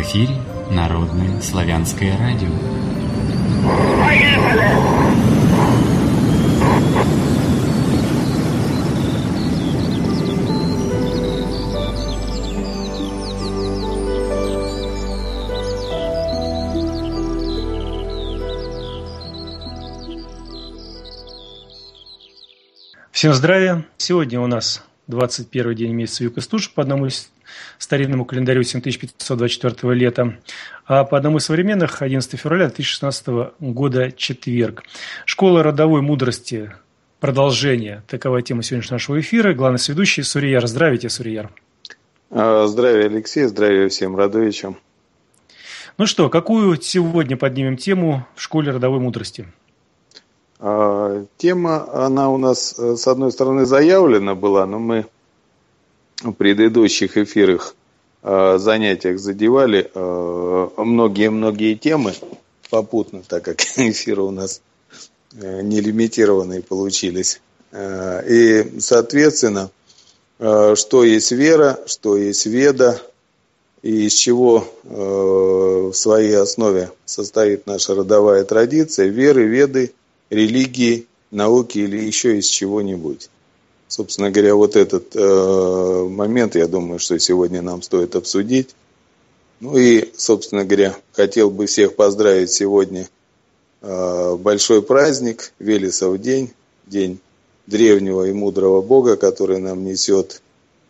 эфире Народное славянское радио. Всем здравия! Сегодня у нас 21 день месяца Юг-Истуж по одному старинному календарю 7524 лета, а по одному из современных 11 февраля 2016 года четверг. Школа родовой мудрости. Продолжение. Такова тема сегодняшнего нашего эфира. Главный сведущий Сурияр. Здравствуйте, Сурияр. Здравия, Алексей. Здравия всем родовичам. Ну что, какую сегодня поднимем тему в школе родовой мудрости? Тема, она у нас, с одной стороны, заявлена была, но мы в предыдущих эфирах, занятиях задевали многие темы попутно, так как эфиры у нас нелимитированные получились. И, соответственно, что есть вера, что есть веда, и из чего в своей основе состоит наша родовая традиция, веры, веды, религии, науки или еще из чего-нибудь. Собственно говоря, вот этот момент, я думаю, что сегодня нам стоит обсудить. Ну и, собственно говоря, хотел бы всех поздравить сегодня. Большой праздник, Велесов день, день древнего и мудрого Бога, который нам несет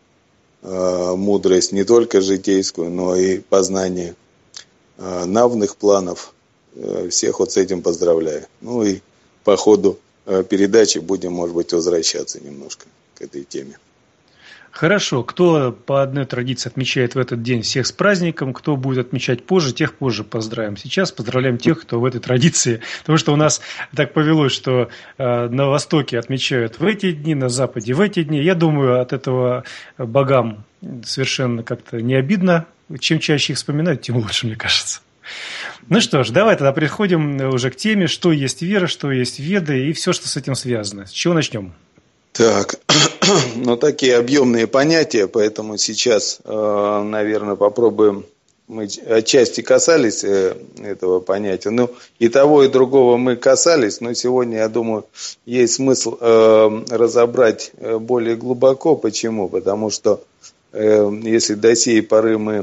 мудрость не только житейскую, но и познание навных планов. Всех вот с этим поздравляю. Ну и по ходу передачи будем, может быть, возвращаться немножко к этой теме. Хорошо. Кто по одной традиции отмечает в этот день, всех с праздником, кто будет отмечать позже, тех позже поздравим. Сейчас поздравляем тех, кто в этой традиции. Потому что у нас так повелось, что на Востоке отмечают в эти дни, на Западе в эти дни. Я думаю, от этого богам совершенно как-то не обидно. Чем чаще их вспоминают, тем лучше, мне кажется. Ну что ж, давай тогда переходим уже к теме, что есть вера, что есть веды и все, что с этим связано. С чего начнем? Так, ну такие объемные понятия, поэтому сейчас, наверное, попробуем. Мы отчасти касались этого понятия. Ну, и того, и другого мы касались, но сегодня, я думаю, есть смысл разобрать более глубоко. Почему? Потому что если до сей поры мы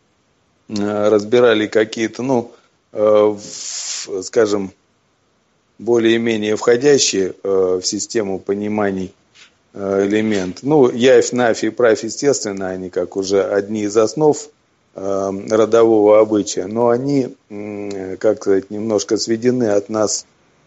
разбирали какие-то, скажем, более-менее входящие в систему пониманий элемент. Ну, явь, нафь и правь, естественно, они как уже одни из основ родового обычая, но они, как сказать, немножко сведены от нас,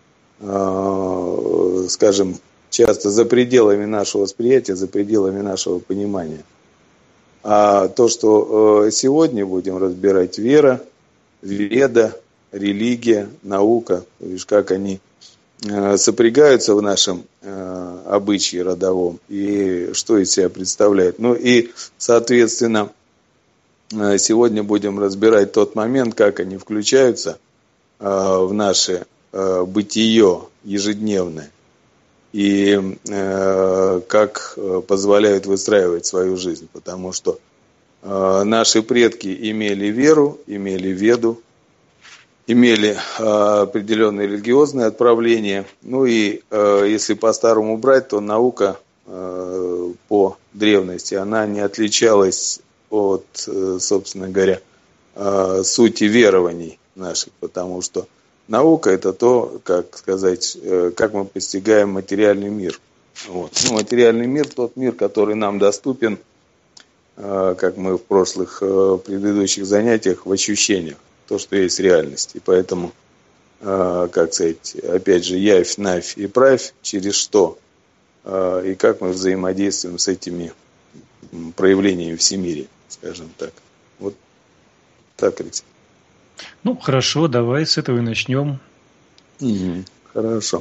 скажем, часто за пределами нашего восприятия, за пределами нашего понимания. А то, что сегодня будем разбирать, вера, веда, религия, наука, видишь, как они сопрягаются в нашем обычае родовом и что из себя представляют. Ну и, соответственно, сегодня будем разбирать тот момент, как они включаются в наше бытие ежедневное и как позволяют выстраивать свою жизнь. Потому что наши предки имели веру, имели веду, имели определенные религиозные отправления. Ну и если по-старому брать, то наука по древности, она не отличалась от, собственно говоря, сути верований наших, потому что наука – это то, как сказать, как мы постигаем материальный мир. Вот. Ну, материальный мир – тот мир, который нам доступен, как мы в прошлых предыдущих занятиях, в ощущениях. То, что есть реальность. И поэтому, как сказать, опять же, явь, нафь и правь, через что и как мы взаимодействуем с этими проявлениями всемирия, скажем так. Вот так, Алексей. Ну, хорошо, давай с этого и начнем. Хорошо.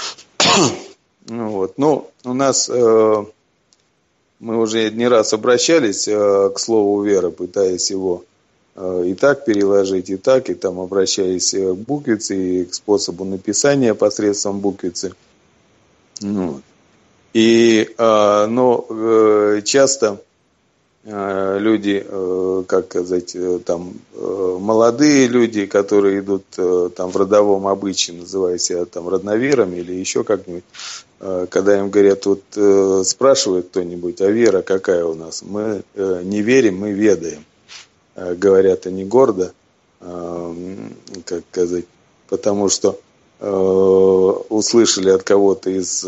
Ну, у нас мы уже не раз обращались к слову вера, пытаясь его и так переложить, и так, и там обращаясь к буквице, и к способу написания посредством буквицы. Но часто люди, как сказать, там молодые люди, которые идут там в родовом обычае, называя себя там родноверами или еще как-нибудь, когда им говорят, вот спрашивает кто-нибудь, а вера какая у нас? Мы не верим, мы ведаем. Говорят они гордо, как сказать, потому что услышали от кого-то из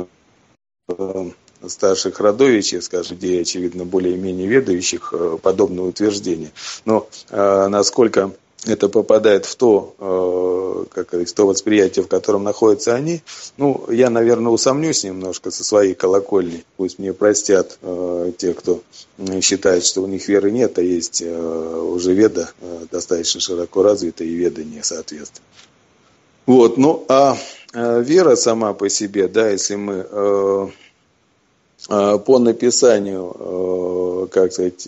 старших родовичей, скажем, где, очевидно, более-менее ведающих, подобное утверждение. Но насколько это попадает в то, как говорится, в то восприятие, в котором находятся они, ну, я, наверное, усомнюсь немножко со своей колокольни. Пусть мне простят те, кто считает, что у них веры нет, а есть уже веда достаточно широко развитая и ведание, соответственно. Вот, ну, а вера сама по себе, да, если мы по написанию, как сказать,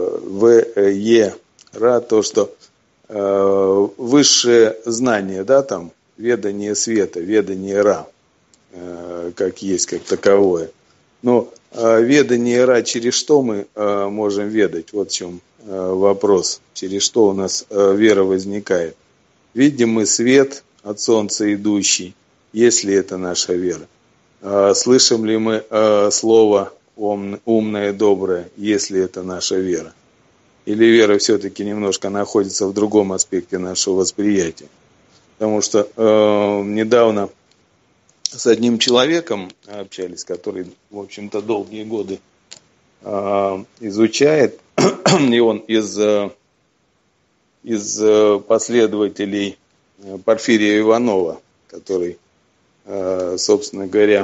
ра, то, что высшее знание, да, там, ведание света, ведание ра, как есть, как таковое. Но ведание ра, через что мы можем ведать? Вот в чем вопрос. Через что у нас вера возникает? Видим мы свет от солнца идущий, если это наша вера. Слышим ли мы слово умное, доброе, если это наша вера? Или вера все-таки немножко находится в другом аспекте нашего восприятия? Потому что недавно с одним человеком общались, который, в общем-то, долгие годы изучает, и он из последователей Порфирия Иванова, который, собственно говоря,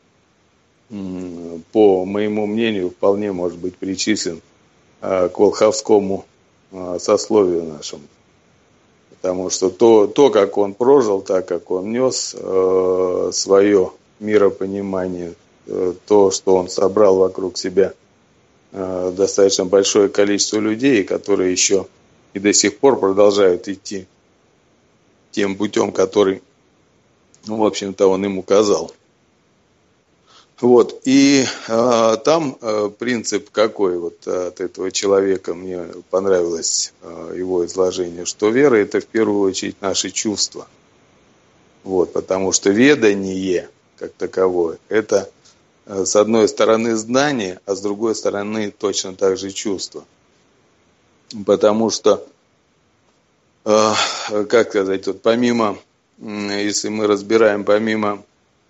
по моему мнению, вполне может быть причислен к волховскому сословию нашему. Потому что то, как он прожил, так как он нес свое миропонимание, то, что он собрал вокруг себя достаточно большое количество людей, которые еще и до сих пор продолжают идти тем путем, который, ну, в общем-то, он им указал. Вот, и там принцип какой вот от этого человека, мне понравилось его изложение, что вера – это в первую очередь наши чувства. Вот, потому что ведание, как таковое, это с одной стороны знание, а с другой стороны точно так же чувство. Потому что, как сказать, вот помимо, если мы разбираем помимо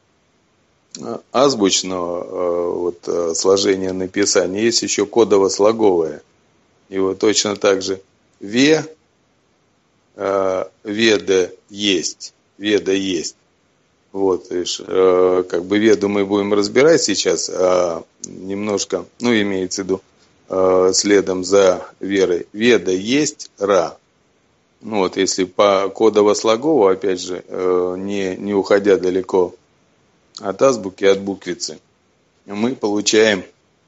азбучного вот, сложения написания, есть еще кодово-слоговое. И вот точно так же веда есть. Вот, видишь, как бы веду мы будем разбирать сейчас, немножко, ну, имеется в виду, следом за верой. Веда есть ра. Ну, вот, если по кодово-слогово, опять же, не уходя далеко от азбуки, от буквицы, мы получаем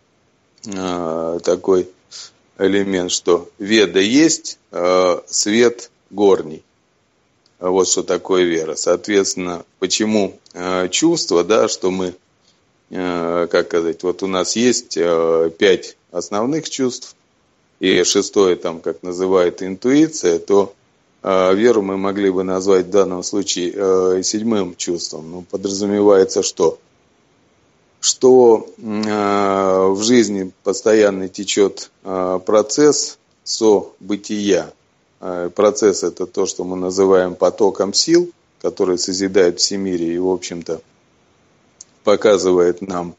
такой элемент, что веда есть, свет горний. Вот что такое вера. Соответственно, почему чувство, да, что мы, как сказать, вот у нас есть 5 основных чувств, и 6-е там, как называют, интуиция, то веру мы могли бы назвать в данном случае 7-м чувством. Ну, подразумевается, что в жизни постоянно течет процесс события. Процесс – это то, что мы называем потоком сил, который созидает всемирие и, в общем-то, показывает нам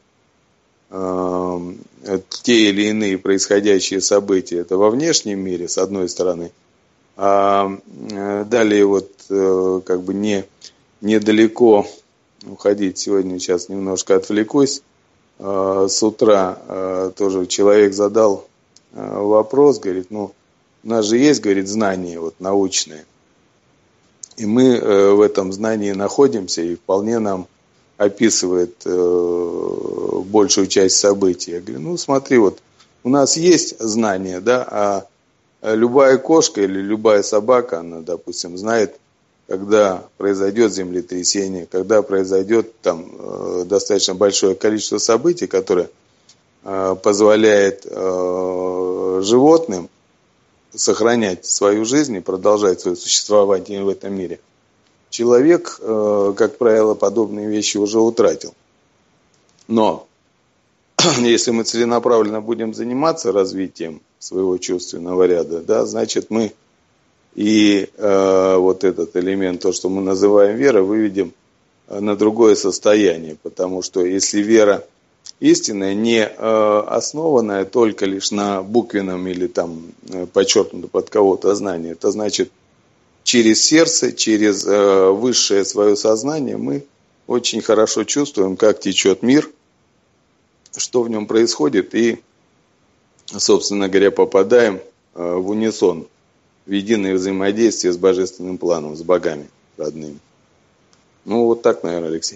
те или иные происходящие события. Это во внешнем мире, с одной стороны. А далее вот как бы недалеко уходить. Сегодня сейчас немножко отвлекусь. С утра тоже человек задал вопрос, говорит, ну, у нас же есть, говорит, знания вот, научные. И мы в этом знании находимся, и вполне нам описывает большую часть событий. Я говорю, ну, смотри, вот у нас есть знания, да, а любая кошка или любая собака, она, допустим, знает, когда произойдет землетрясение, когда произойдет там достаточно большое количество событий, которые позволяет животным сохранять свою жизнь и продолжать свое существование в этом мире, человек, как правило, подобные вещи уже утратил. Но если мы целенаправленно будем заниматься развитием своего чувственного ряда, да, значит мы и вот этот элемент, то, что мы называем вера, выведем на другое состояние. Потому что если вера истинная, не основанная только лишь на буквенном или там подчеркнуто под кого-то знании, это значит через сердце, через высшее свое сознание мы очень хорошо чувствуем, как течет мир, что в нем происходит, и, собственно говоря, попадаем в унисон, в единое взаимодействие с божественным планом, с богами родными. Ну, вот так, наверное, Алексей.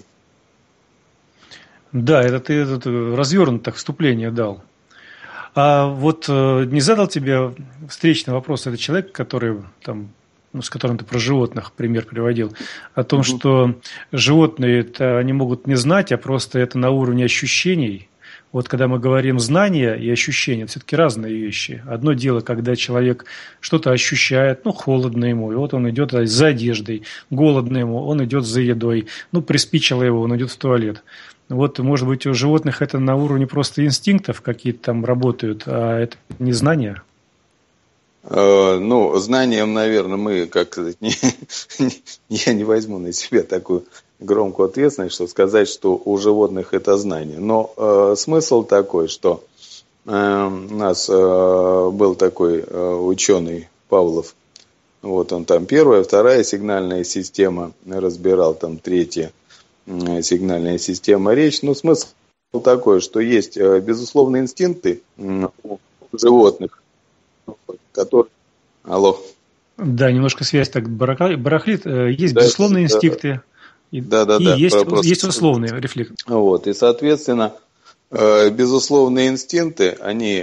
Да, это ты развернуто так вступление дал. А вот не задал тебе встречный вопрос этот человек, который там, с которым ты про животных пример приводил, о том, что животные это они могут не знать, а просто это на уровне ощущений. Вот когда мы говорим знания и ощущения, это все-таки разные вещи. Одно дело, когда человек что-то ощущает, холодно ему, и вот он идет за одеждой, голодно ему, он идет за едой, приспичило его, он идет в туалет. Вот, может быть, у животных это на уровне просто инстинктов какие-то там работают, а это не знания? Знанием, наверное, мы, я не возьму на себя такую громкую ответственность, что сказать, что у животных это знание. Но смысл такой, что у нас был такой ученый Павлов, вот он там первая, вторая сигнальная система разбирал, там третья сигнальная система речь. Смысл такой, что есть безусловные инстинкты у животных, которые... Алло. Да, немножко связь так барахлит. Есть безусловные инстинкты, есть условные рефлексы. Вот, и, соответственно, безусловные инстинкты, они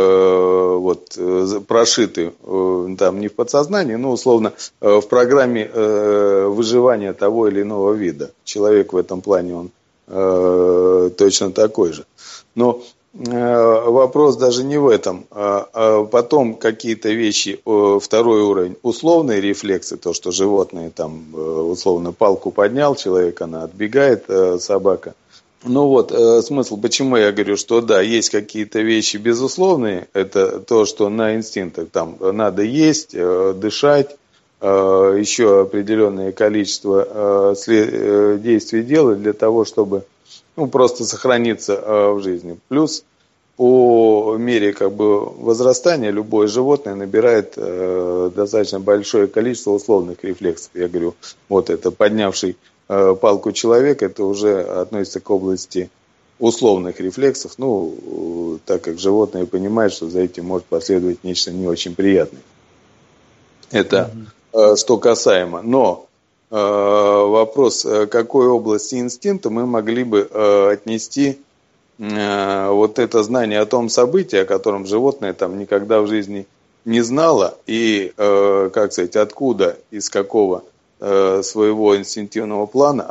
прошиты там не в подсознании, но условно в программе выживания того или иного вида. Человек в этом плане, он точно такой же. Но вопрос даже не в этом. А потом какие-то вещи, второй уровень, условные рефлексы, то, что животные там условно палку поднял, человек, она отбегает, собака. Смысл, почему я говорю, что да, есть какие-то вещи безусловные, это то, что на инстинктах там надо есть, дышать, еще определенное количество действий делать для того, чтобы просто сохраниться в жизни. Плюс по мере возрастания любое животное набирает достаточно большое количество условных рефлексов. Я говорю, это поднявший палку человек, это уже относится к области условных рефлексов, так как животное понимает, что за этим может последовать нечто не очень приятное. Это что касаемо. Но вопрос, какой области инстинкта мы могли бы отнести это знание о том событии, о котором животное там никогда в жизни не знало, и, откуда, из какого своего инстинктивного плана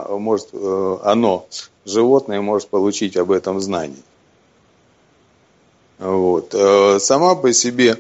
животное может получить об этом знание. Сама по себе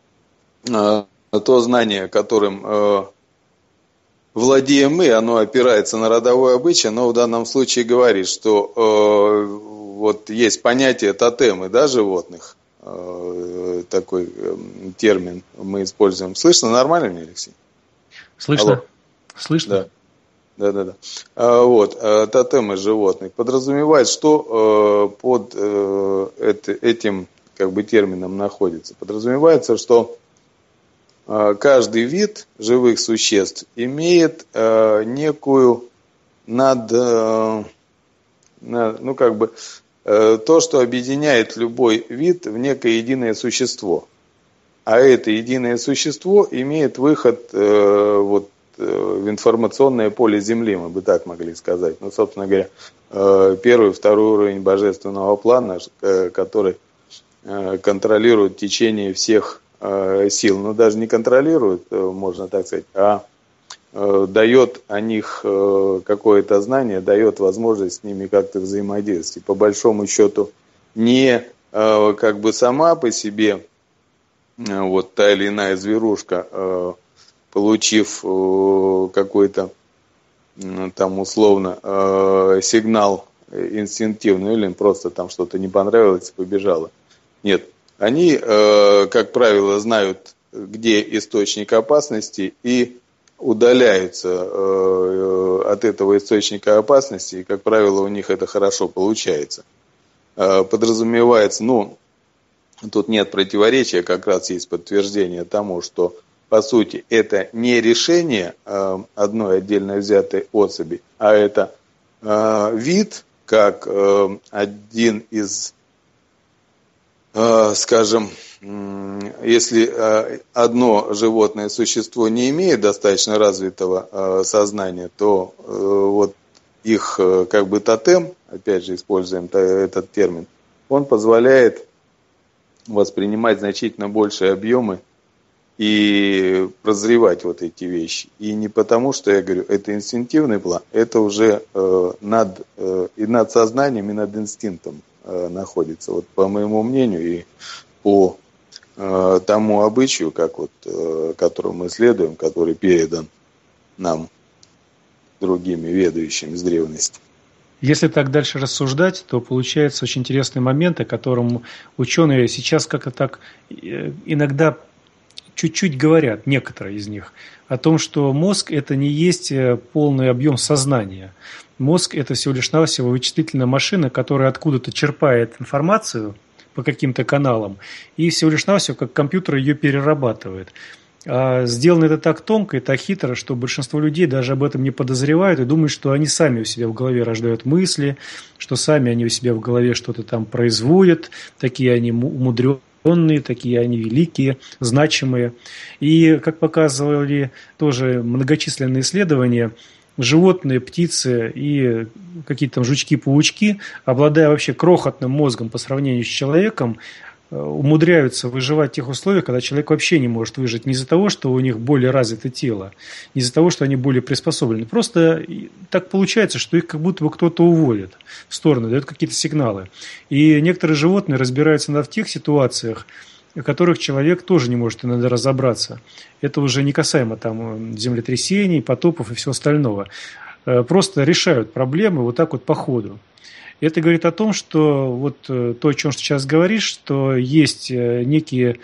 то знание, которым владеем мы, оно опирается на родовой обычай, но в данном случае говорит, что есть понятие тотемы, животных, такой термин мы используем. Слышно нормально мне, Алексей? Слышно. Алло. Слышно? Да. Тотемы животных подразумевает, что под этим термином находится. Подразумевается, что каждый вид живых существ имеет некую то, что объединяет любой вид в некое единое существо. А это единое существо имеет выход в информационное поле Земли, мы бы так могли сказать. Собственно говоря, первый, второй уровень божественного плана, который контролирует течение всех сил, даже не контролирует, можно так сказать, а дает о них какое-то знание, дает возможность с ними как-то взаимодействовать. И по большому счету не как бы сама по себе вот та или иная зверушка, получив какой-то там условно сигнал инстинктивный, или просто там что-то не понравилось и побежала. Нет, они, как правило, знают, где источник опасности, и удаляются от этого источника опасности, и, как правило, у них это хорошо получается. Подразумевается, тут нет противоречия, как раз есть подтверждение тому, что, по сути, это не решение одной отдельно взятой особи, а это вид, как один из, скажем, если одно животное существо не имеет достаточно развитого сознания, то вот их как бы тотем, опять же используем этот термин, он позволяет воспринимать значительно большие объемы и прозревать вот эти вещи. И не потому, что я говорю, это инстинктивный план, это уже над сознанием и над инстинктом находится. Вот по моему мнению и по тому обычаю, как вот, которому мы следуем, который передан нам другими ведающими с древности. Если так дальше рассуждать, то получается очень интересный момент, о котором ученые сейчас как-то так иногда чуть-чуть говорят, некоторые из них, о том, что мозг – это не есть полный объем сознания. Мозг – это всего лишь навсего вычислительная машина, которая откуда-то черпает информацию по каким-то каналам и всего лишь навсего как компьютер ее перерабатывает. А сделано это так тонко и так хитро, что большинство людей даже об этом не подозревают и думают, что они сами у себя в голове рождают мысли, что сами они у себя в голове что-то там производят, такие они умудренные, такие они великие, значимые. И, как показывали тоже многочисленные исследования, животные, птицы и какие-то там жучки-паучки, обладая вообще крохотным мозгом по сравнению с человеком, умудряются выживать в тех условиях, когда человек вообще не может выжить. Не из-за того, что у них более развито тело, не из-за того, что они более приспособлены. Просто так получается, что их как будто бы кто-то уводит в сторону, дает какие-то сигналы. И некоторые животные разбираются в тех ситуациях, в которых человек тоже не может иногда разобраться. Это уже не касаемо там землетрясений, потопов и всего остального. Просто решают проблемы вот так вот по ходу. Это говорит о том, что вот то, о чем сейчас говоришь, что есть некие,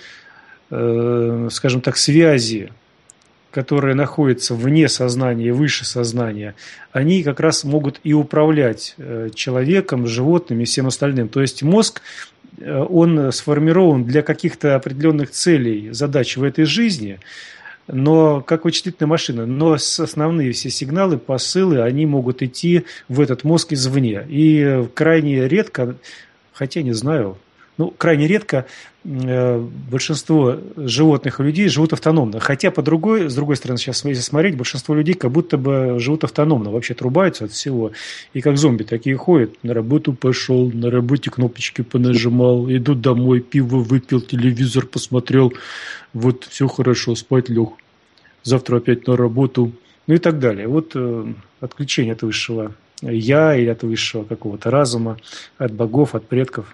скажем так, связи, которые находятся вне сознания, выше сознания, они как раз могут и управлять человеком, животными и всем остальным. То есть мозг, он сформирован для каких-то определенных целей, задач в этой жизни, но как вычислительная машина, но основные все сигналы, посылы, они могут идти в этот мозг извне. И крайне редко, хотя не знаю, крайне редко большинство животных и людей живут автономно. Хотя с другой стороны, сейчас если смотреть, большинство людей как будто бы живут автономно, вообще отрубаются от всего. И как зомби такие ходят, на работу пошел, на работе кнопочки понажимал, иду домой, пиво выпил, телевизор посмотрел, вот все хорошо, спать лег, завтра опять на работу, и так далее. Вот отключение от высшего я или от высшего какого-то разума, от богов, от предков.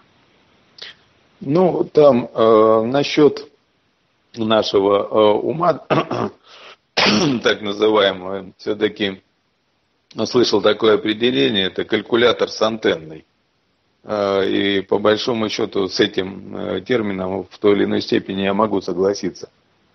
Там насчет нашего ума, так называемого, все-таки слышал такое определение, это калькулятор с антенной. И по большому счету с этим термином в той или иной степени я могу согласиться.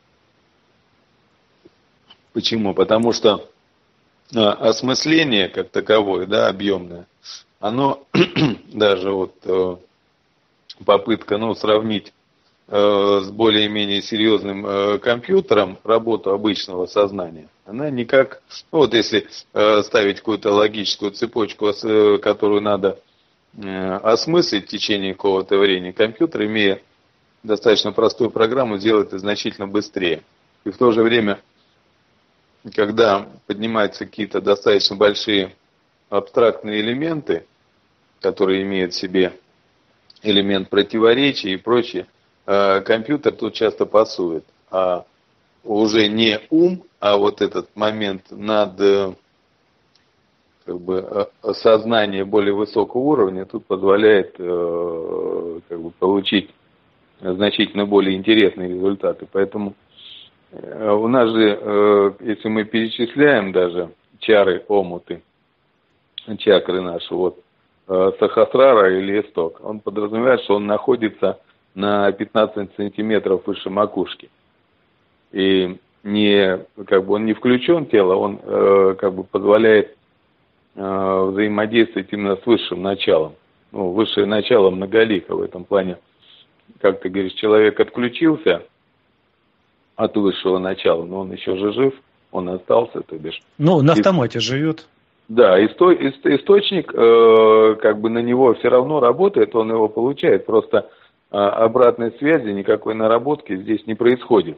Почему? Потому что осмысление как таковое, объемное, оно даже вот попытка, сравнить с более-менее серьезным компьютером работу обычного сознания, она никак, если ставить какую-то логическую цепочку, которую надо осмыслить в течение какого-то времени, компьютер, имея достаточно простую программу, делает это значительно быстрее. И в то же время, когда поднимаются какие-то достаточно большие абстрактные элементы, которые имеют в себе элемент противоречия и прочее, компьютер тут часто пасует. А уже не ум, а вот этот момент над как бы сознание более высокого уровня тут позволяет как бы получить значительно более интересные результаты. Поэтому у нас же, если мы перечисляем даже чары, омуты, чакры наши, вот Сахасрара или исток, он подразумевает, что он находится на 15 сантиметров выше макушки. И он не включен в тело, он как бы позволяет взаимодействовать именно с высшим началом. Ну, высшее начало многолико в этом плане. Как ты говоришь, человек отключился от высшего начала, но он еще же жив, он остался, то бишь. Ну, на автомате живет. Да, источник, как бы на него все равно работает, он его получает, просто обратной связи, никакой наработки здесь не происходит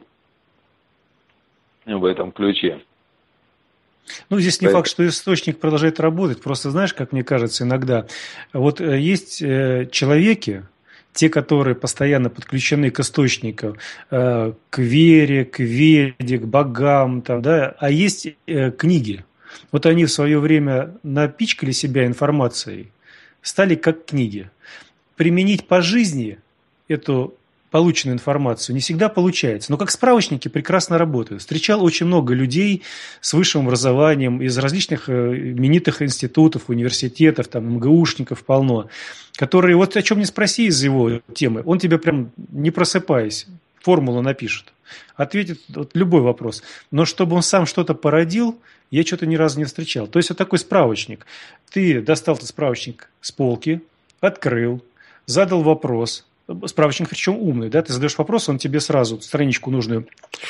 в этом ключе. Ну, здесь не факт, что источник продолжает работать, просто знаешь, как мне кажется иногда, вот есть человеки, те, которые постоянно подключены к источнику, к вере, к веде, к богам, там, да, а есть книги. Вот они в свое время напичкали себя информацией, стали как книги. Применить по жизни эту полученную информацию не всегда получается, но как справочники прекрасно работают. Встречал очень много людей с высшим образованием из различных именитых институтов, университетов, там, МГУшников полно, которые вот о чем не спроси из его темы, он тебе прям не просыпаясь формулу напишет, ответит вот любой вопрос. Но чтобы он сам что-то породил, я что-то ни разу не встречал. То есть вот такой справочник. Ты достал этот справочник с полки, открыл, задал вопрос. Справочник причем умный, да? Ты задаешь вопрос, он тебе сразу страничку нужную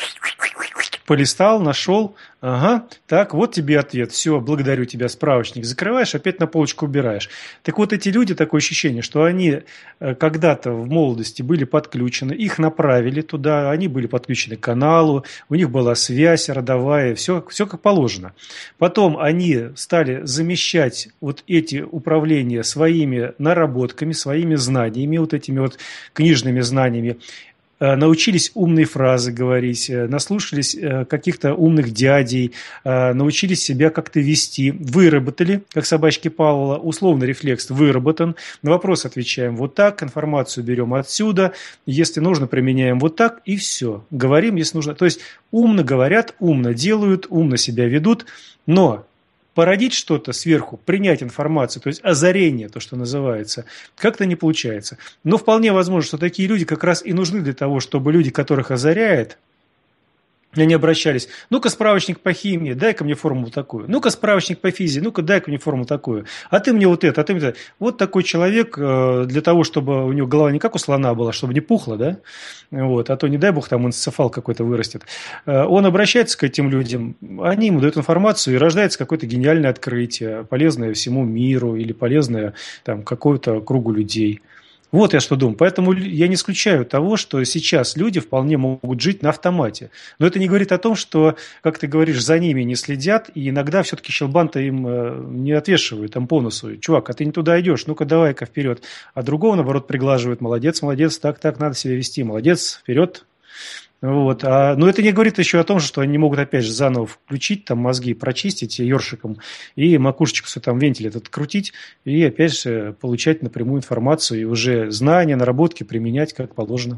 полистал, нашел, ага, так, вот тебе ответ, все, благодарю тебя, справочник, закрываешь, опять на полочку убираешь. Так вот эти люди, такое ощущение, что они когда-то в молодости были подключены, их направили туда, они были подключены к каналу, у них была связь родовая, все как положено. Потом они стали замещать вот эти управления своими наработками, своими знаниями, вот этими вот книжными знаниями, научились умные фразы говорить, наслушались каких-то умных дядей, научились себя как-то вести, выработали, как собачки Павлова, условный рефлекс выработан, на вопрос отвечаем вот так, информацию берем отсюда, если нужно, применяем вот так, и все. Говорим, если нужно. То есть умно говорят, умно делают, умно себя ведут, но породить что-то сверху, принять информацию, то есть озарение, то, что называется, как-то не получается. Но вполне возможно, что такие люди как раз и нужны для того, чтобы люди, которых озаряет, они обращались, ну-ка справочник по химии, дай-ка мне формулу такую, ну-ка справочник по физике, ну-ка дай-ка мне формулу такую, а ты мне вот это, а ты мне это. Вот такой человек для того, чтобы у него голова не как у слона была, чтобы не пухла, да, вот, а то не дай бог там энцефал какой-то вырастет. Он обращается к этим людям, они ему дают информацию и рождается какое-то гениальное открытие, полезное всему миру или полезное там какому-то кругу людей. Вот я что думаю. Поэтому я не исключаю того, что сейчас люди вполне могут жить на автомате. Но это не говорит о том, что, как ты говоришь, за ними не следят, и иногда все-таки щелбан-то им не отвешивают там по носу. Чувак, а ты не туда идешь, ну-ка давай-ка вперед. А другого, наоборот, приглаживают. Молодец, молодец, так надо себя вести. Молодец, вперед. Вот. Но это не говорит еще о том, что они не могут опять же заново включить, там мозги прочистить ёршиком и макушечку свой там вентиль этот крутить и опять же получать напрямую информацию и уже знания, наработки применять как положено.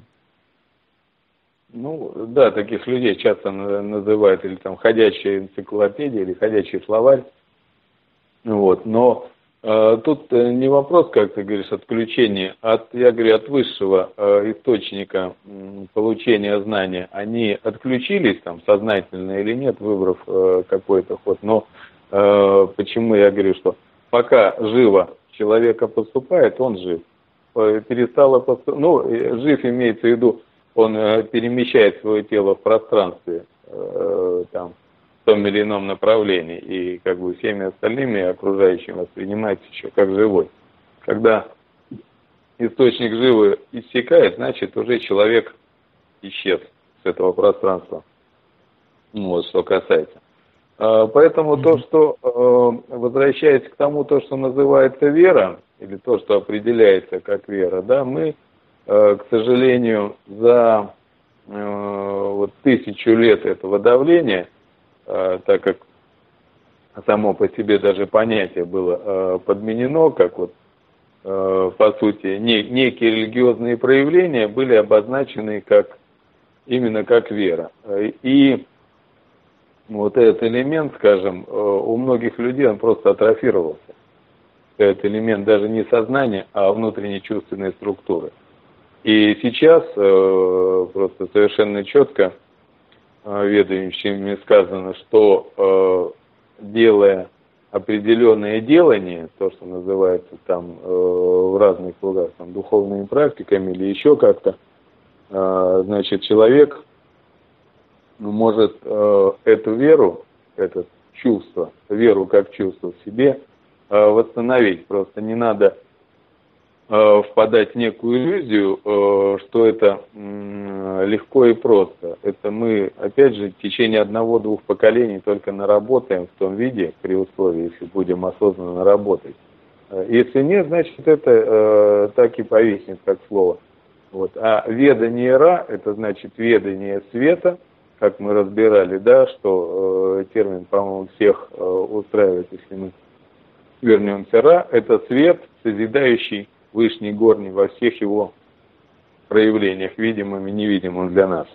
Ну, да, таких людей часто называют или там ходячая энциклопедия, или ходячий словарь. Вот. Но тут не вопрос, как ты говоришь, отключения, я говорю, от высшего источника получения знания. Они отключились там сознательно или нет, выбрав какой-то ход. Но почему я говорю, что пока живо человека поступает, он жив. Перестало поступать, ну, жив имеется в виду, он перемещает свое тело в пространстве, там, в том или ином направлении, и как бы всеми остальными окружающими воспринимается еще как живой. Когда источник живы иссякает, значит уже человек исчез с этого пространства. Вот что касается. Поэтому то, что, возвращаясь к тому, то, что называется вера, или то, что определяется как вера, да, мы, к сожалению, за вот 1000 лет этого давления, так как само по себе даже понятие было подменено, как вот, по сути, некие религиозные проявления были обозначены именно как вера. И вот этот элемент, скажем, у многих людей он просто атрофировался. Этот элемент даже не сознания, а внутренней чувственной структуры. И сейчас просто совершенно четко ведающими сказано, что делая определенное делание, то, что называется там в разных кругах там, духовными практиками или еще как-то, значит, человек может эту веру, это чувство, веру как чувство в себе восстановить. Просто не надо впадать в некую иллюзию, что это легко и просто. Это мы, опять же, в течение 1-2 поколений только наработаем в том виде, при условии, если будем осознанно работать. Если нет, значит, это так и повиснет, как слово. Вот. А ведание Ра, это значит ведание света, как мы разбирали, да, что термин, по-моему, всех устраивает, если мы вернемся. Ра – это свет, созидающий Вышний, Горний во всех его проявлениях, видимым и невидимым для нас.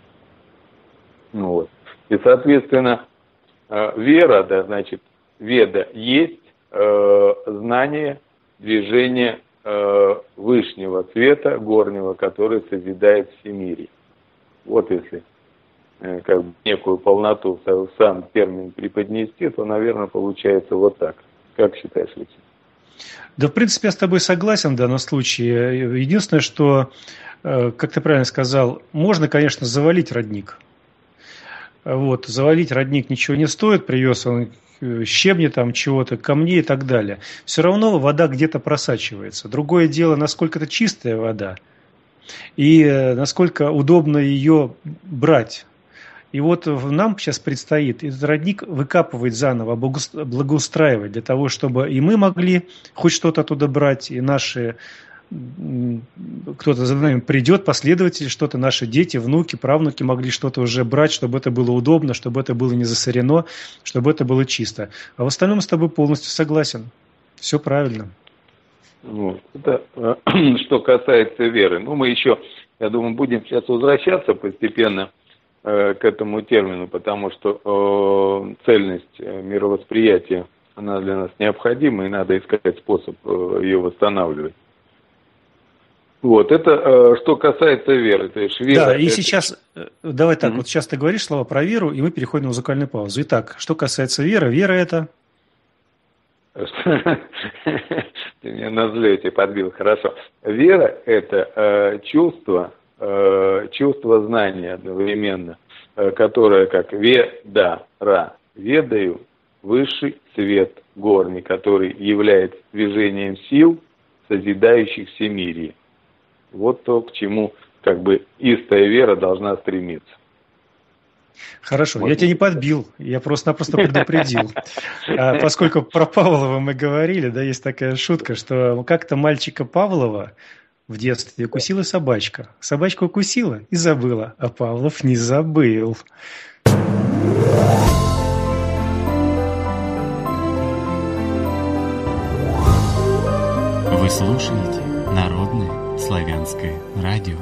Вот. И, соответственно, вера, да, значит, веда есть знание движения Вышнего света, Горнего, который созидает всемирие. Вот если как бы некую полноту сам термин преподнести, то, наверное, получается вот так. Как считаешь, Алексей? Да, в принципе, я с тобой согласен в данном случае. Единственное, что, как ты правильно сказал, можно, конечно, завалить родник. Вот, завалить родник ничего не стоит, привез он щебни, там, чего-то, камней и так далее. Все равно вода где-то просачивается. Другое дело, насколько это чистая вода и насколько удобно ее брать. И вот нам сейчас предстоит этот родник выкапывать заново, благоустраивать для того, чтобы и мы могли хоть что-то оттуда брать, и наши, кто-то за нами придет, последователи, что-то, наши дети, внуки, правнуки могли что-то уже брать, чтобы это было удобно, чтобы это было не засорено, чтобы это было чисто. А в остальном с тобой полностью согласен. Все правильно. Вот. Это что касается веры. Ну, мы еще, я думаю, будем сейчас возвращаться постепенно к этому термину, потому что цельность мировосприятия, она для нас необходима, и надо искать способ ее восстанавливать. Вот, это что касается веры. То есть вера, да, и это... сейчас, давай так, вот сейчас ты говоришь слова про веру, и мы переходим на музыкальную паузу. Итак, что касается веры, вера это... Ты меня на взлете подбил, хорошо. Вера – это чувство знания одновременно, которое как веда-ра, ведаю высший свет горний, который является движением сил, созидающих всемирие. Вот то, к чему как бы истая вера должна стремиться. Хорошо, я тебя не подбил, я просто-напросто предупредил. Поскольку про Павлова мы говорили, да, есть такая шутка, что как-то мальчика Павлова в детстве укусила собачка. Собачка укусила и забыла, а Павлов не забыл. Вы слушаете Народное славянское радио.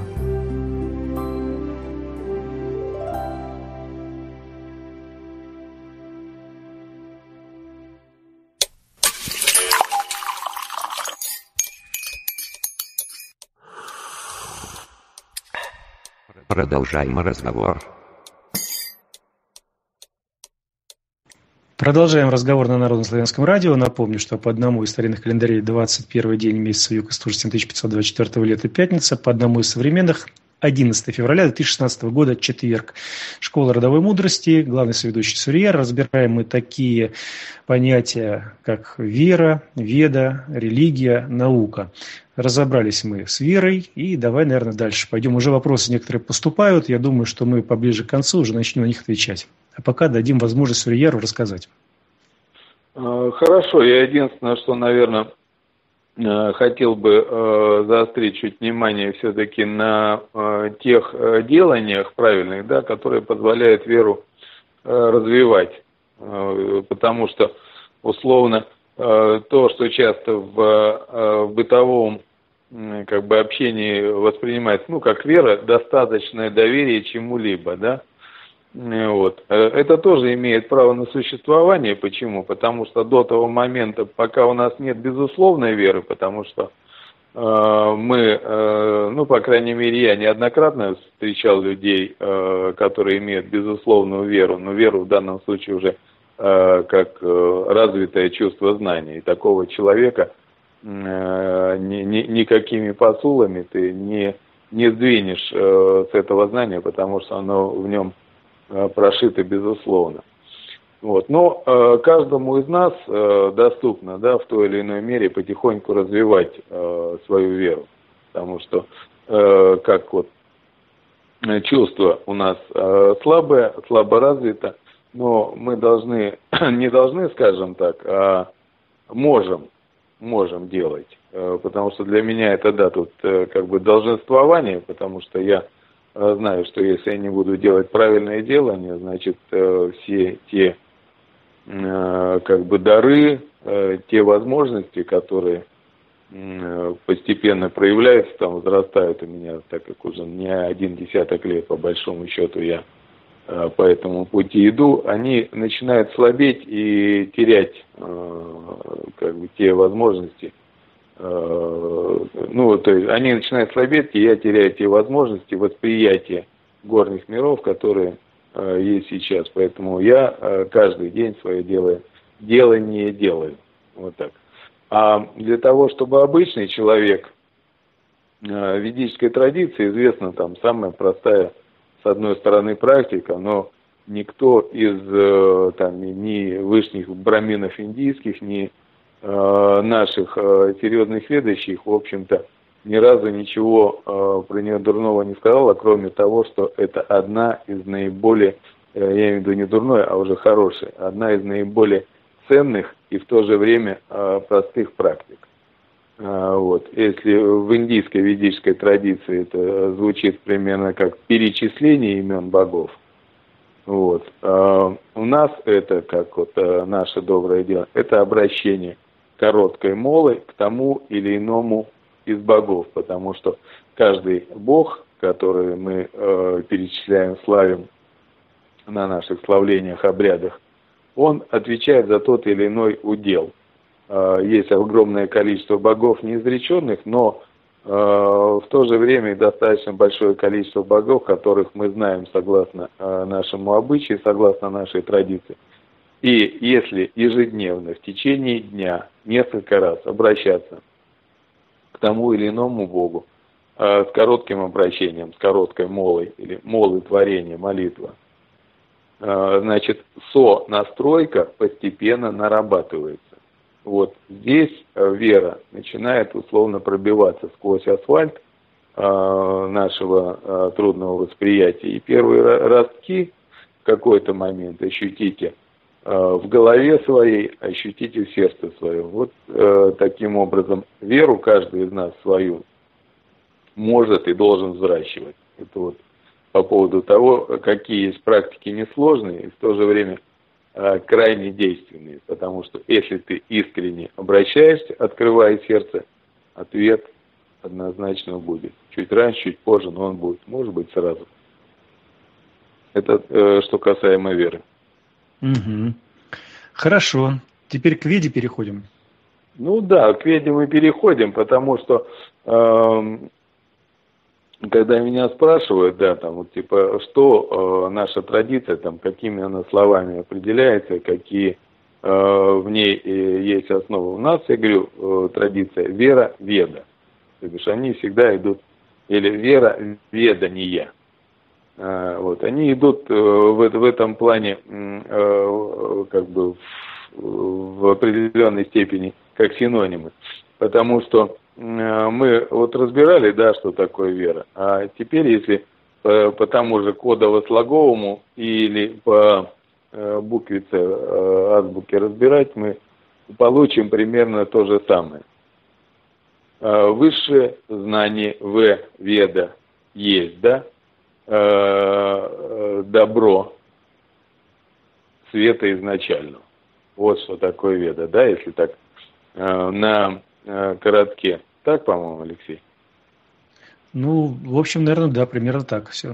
Продолжаем разговор. Продолжаем разговор на Народном славянском радио. Напомню, что по одному из старинных календарей 21 день месяца Юга 17524 лета пятница, по одному из современных 11 февраля 2016 года, четверг. Школа родовой мудрости, главный соведущий Сурьер. Разбираем мы такие понятия, как вера, веда, религия, наука. Разобрались мы с верой, и давай, наверное, дальше пойдем. Уже вопросы некоторые поступают, я думаю, что мы поближе к концу уже начнем на них отвечать. А пока дадим возможность Сурьеру рассказать. Хорошо, я единственное, что, наверное, хотел бы заострить чуть внимание все-таки на тех деланиях правильных, да, которые позволяют веру развивать. Потому что условно то, что часто в бытовом как бы общении воспринимается, ну, как вера, достаточное доверие чему-либо, да. Вот. Это тоже имеет право на существование. Почему? Потому что до того момента, пока у нас нет безусловной веры, потому что мы, ну, по крайней мере, я неоднократно встречал людей, которые имеют безусловную веру, но веру в данном случае уже как развитое чувство знания. И такого человека никакими посулами ты не сдвинешь с этого знания, потому что оно в нем прошито безусловно. Вот. Но каждому из нас доступно, да, в той или иной мере потихоньку развивать свою веру, потому что как вот чувство у нас слабое, слабо развито, но мы не должны, скажем так, а можем делать, потому что для меня это, да, тут как бы долженствование, потому что я знаю, что если я не буду делать правильное делание, значит, все те как бы дары, те возможности, которые постепенно проявляются, там возрастают у меня, так как уже не 1 десяток лет, по большому счету, я по этому пути иду, они начинают слабеть и терять как бы те возможности. Ну, то есть они начинают слабеть, и я теряю те возможности восприятия горных миров, которые есть сейчас. Поэтому я каждый день свое делание делаю. Вот так. А для того, чтобы обычный человек в ведической традиции, известна там самая простая, с одной стороны, практика, но никто из там, ни высших браминов индийских, ни наших серьезных ведущих, в общем-то, ни разу ничего про нее дурного не сказала, кроме того, что это одна из наиболее, я имею в виду не дурной, а уже хорошей, одна из наиболее ценных и в то же время простых практик. Вот. Если в индийской ведической традиции это звучит примерно как перечисление имен богов, вот, у нас это, как вот наше доброе дело, это обращение короткой молы к тому или иному из богов, потому что каждый бог, который мы перечисляем, славим на наших славлениях, обрядах, он отвечает за тот или иной удел. Есть огромное количество богов неизреченных, но в то же время и достаточно большое количество богов, которых мы знаем согласно нашему обычаю, согласно нашей традиции. И если ежедневно, в течение дня, несколько раз обращаться к тому или иному богу с коротким обращением, с короткой молой или молой творения, молитва, значит, настройка постепенно нарабатывается. Вот здесь вера начинает условно пробиваться сквозь асфальт нашего трудного восприятия. И первые ростки в какой-то момент ощутите в голове своей, ощутите в сердце своем. Вот таким образом веру каждый из нас свою может и должен взращивать. Это вот по поводу того, какие есть практики несложные и в то же время крайне действенные, потому что если ты искренне обращаешься, открывая сердце, ответ однозначно будет. Чуть раньше, чуть позже, но он будет. Может быть, сразу. Это что касаемо веры. Угу. Хорошо. Теперь к Веде переходим. Ну да, к Веде мы переходим, потому что когда меня спрашивают, да, там, вот, типа, что наша традиция, там, какими она словами определяется, какие в ней есть основы. У нас, я говорю, традиция вера, веда. То есть они всегда идут, или вера, ведание. Вот, они идут в этом плане, как бы, в определенной степени, как синонимы. Потому что мы вот разбирали, да, что такое вера. А теперь, если по тому же кодово-слоговому или по буквице азбуки разбирать, мы получим примерно то же самое. Высшее знание в веда есть, да, добро света изначального. Вот что такое веда, да, если так на коротке. Так, по-моему, Алексей? Ну, в общем, наверное, да, примерно так все.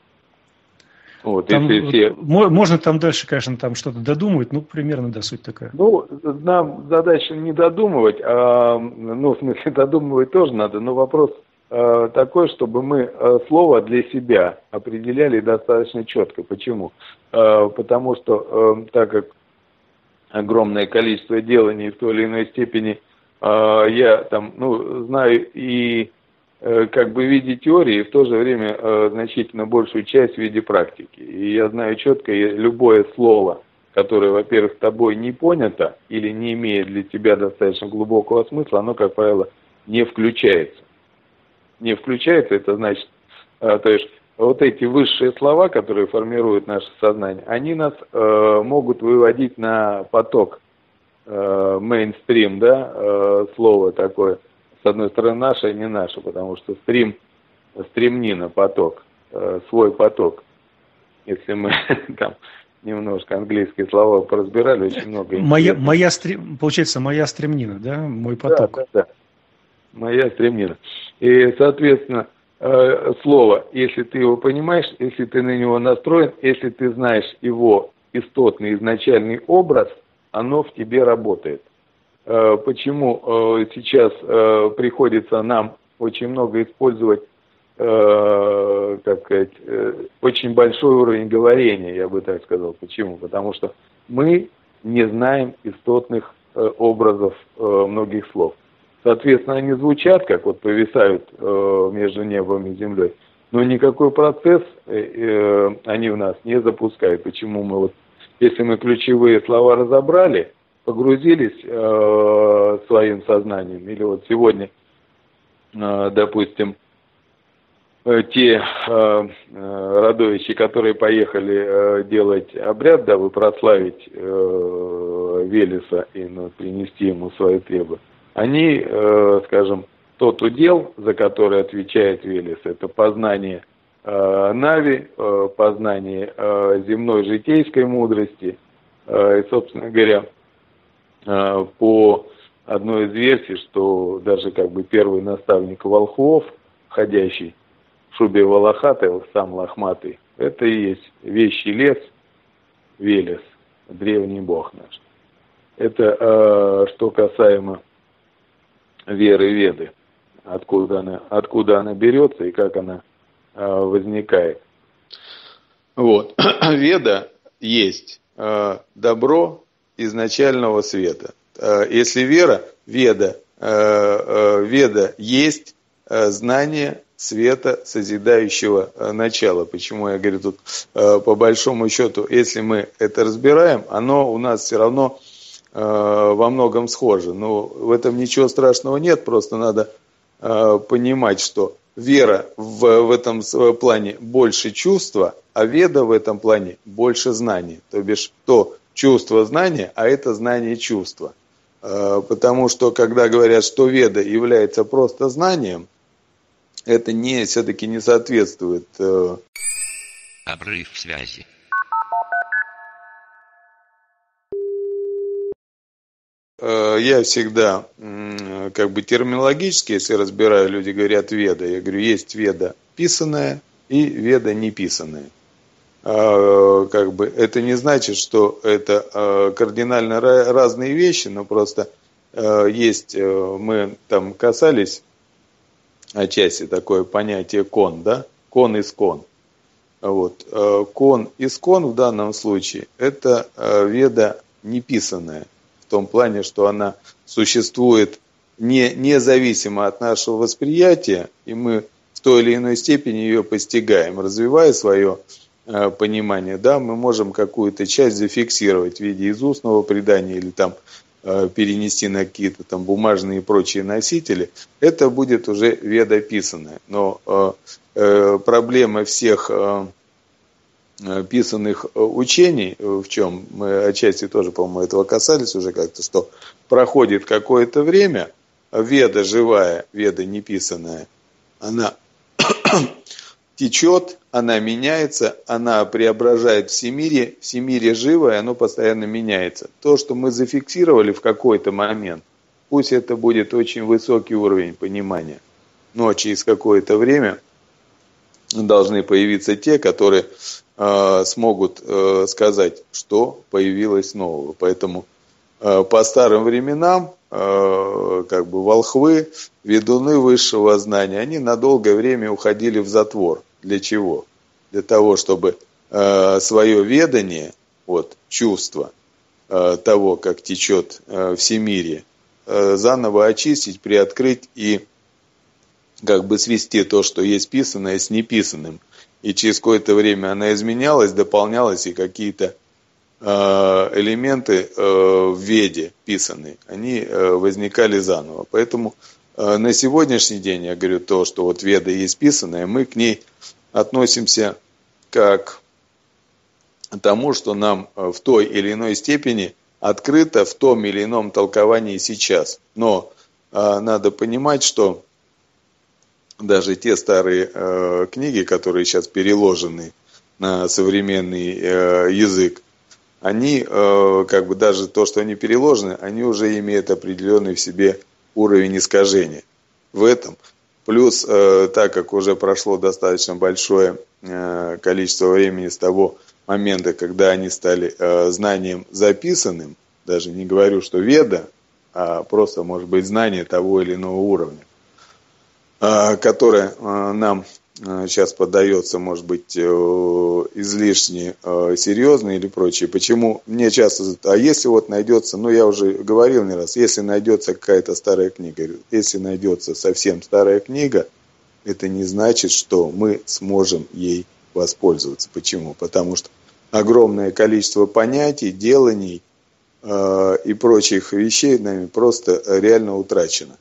Вот, Там, если все... можно там дальше, конечно, там что-то додумывать, ну, примерно, да, суть такая. Ну, нам задача не додумывать, ну, в смысле, додумывать тоже надо, но вопрос такой, чтобы мы слово для себя определяли достаточно четко. Почему? Потому что, так как огромное количество деланий в той или иной степени, я там, ну, знаю и как бы в виде теории, и в то же время значительно большую часть в виде практики. И я знаю четко, любое слово, которое, во-первых, тобой не понято или не имеет для тебя достаточно глубокого смысла, оно, как правило, не включается. Не включается, это значит, то есть вот эти высшие слова, которые формируют наше сознание, они нас могут выводить на поток, мейнстрим, да, слово такое. С одной стороны, наше и не наше, потому что стремнина, поток, свой поток. Если мы там немножко английские слова поразбирали, очень много... Получается, моя стремнина, да, мой поток. Да. Моя стремнина. И, соответственно, слово, если ты его понимаешь, если ты на него настроен, если ты знаешь его истотный, изначальный образ, оно в тебе работает. Почему сейчас приходится нам очень много использовать, как сказать, очень большой уровень говорения, я бы так сказал. Почему? Потому что мы не знаем истотных образов многих слов. Соответственно, они звучат, как вот повисают между небом и землей, но никакой процесс они в нас не запускают. Почему мы вот, если мы ключевые слова разобрали, погрузились своим сознанием, или вот сегодня, допустим, те родовичи, которые поехали делать обряд, дабы прославить Велеса и принести ему свои требы, они, скажем, тот удел, за который отвечает Велес, это познание Нави, познание земной житейской мудрости, и, собственно говоря, по одной из версий, что даже как бы первый наставник волхвов, ходящий в шубе волохатой, сам лохматый, это и есть вещий лес, Велес, древний бог наш. Это что касаемо веры Веды, откуда она берется и как она возникает. Вот. Веда есть добро изначального света. Если Веда есть знание света созидающего начала. Почему я говорю тут, по большому счету, если мы это разбираем, оно у нас все равно во многом схоже. Но в этом ничего страшного нет, просто надо понимать, что вера в этом плане больше чувства, а веда в этом плане больше знания. То бишь, то чувство знания, а это знание чувства. Потому что, когда говорят, что веда является просто знанием, это все-таки не соответствует. Обрыв связи. Я всегда, как бы терминологически, если разбираю, люди говорят веда. Я говорю, есть веда писаная и веда неписаная. Как бы это не значит, что это кардинально разные вещи, но просто есть, мы там касались отчасти такое понятие кон, да, кон искон. Вот. Кон искон в данном случае это веда неписаная, в том плане, что она существует независимо от нашего восприятия, и мы в той или иной степени ее постигаем, развивая свое понимание, да, мы можем какую-то часть зафиксировать в виде из устного предания или там перенести на какие-то там бумажные и прочие носители, это будет уже веда писаная. Но проблема всех писанных учений, в чем мы отчасти тоже, по-моему, этого касались уже как-то, что проходит какое-то время, веда живая, веда неписанная, она течет, она меняется, она преображает всемирие живое, оно постоянно меняется. То, что мы зафиксировали в какой-то момент, пусть это будет очень высокий уровень понимания, но через какое-то время должны появиться те, которые смогут сказать, что появилось нового. Поэтому по старым временам волхвы, ведуны высшего знания, они на долгое время уходили в затвор. Для чего? Для того, чтобы свое ведание, чувство того, как течет всемирие, заново очистить, приоткрыть и свести то, что есть писанное, с неписанным. И через какое-то время она изменялась, дополнялась, и какие-то элементы в веде писанные, они возникали заново. Поэтому на сегодняшний день, я говорю, то, что веда есть писанная, мы к ней относимся как к тому, что нам в той или иной степени открыто в том или ином толковании сейчас. Но надо понимать, что даже те старые книги, которые сейчас переложены на современный язык, они, даже то, что они переложены, они уже имеют определенный в себе уровень искажения. В этом. Плюс, так как уже прошло достаточно большое количество времени с того момента, когда они стали знанием записанным, даже не говорю, что веда, а просто, может быть, знание того или иного уровня, которое нам сейчас поддается, может быть, излишне серьезно или прочее. Почему мне часто говорят, а если найдется, я уже говорил не раз, если найдется какая-то старая книга, если найдется совсем старая книга, это не значит, что мы сможем ей воспользоваться. Почему? Потому что огромное количество понятий, деланий и прочих вещей нами просто реально утрачено.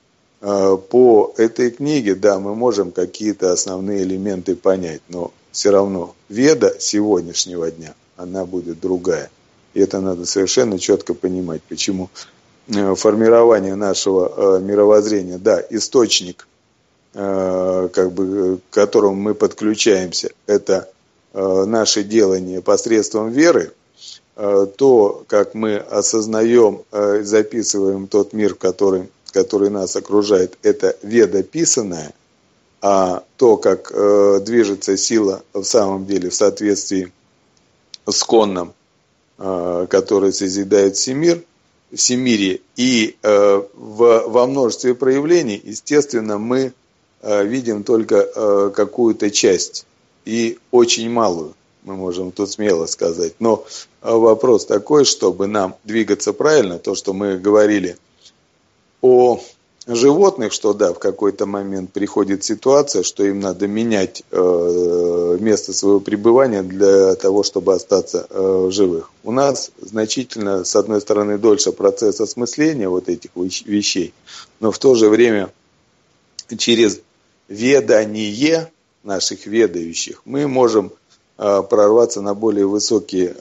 По этой книге, да, мы можем какие-то основные элементы понять, но все равно веда сегодняшнего дня, она будет другая. И это надо совершенно четко понимать, почему формирование нашего мировоззрения, да, источник, к которому мы подключаемся, это наше делание посредством веры, то, как мы осознаем, записываем тот мир, который нас окружает, это веда писаная, а то, как движется сила в самом деле в соответствии с конном, который созидает всемирие, и во множестве проявлений, естественно, мы видим только какую-то часть, и очень малую, мы можем тут смело сказать. Но вопрос такой, чтобы нам двигаться правильно, то, что мы говорили о животных, что да, в какой-то момент приходит ситуация, что им надо менять место своего пребывания для того, чтобы остаться в живых. У нас значительно, с одной стороны, дольше процесс осмысления этих вещей, но в то же время через ведание наших ведающих мы можем прорваться на более высокие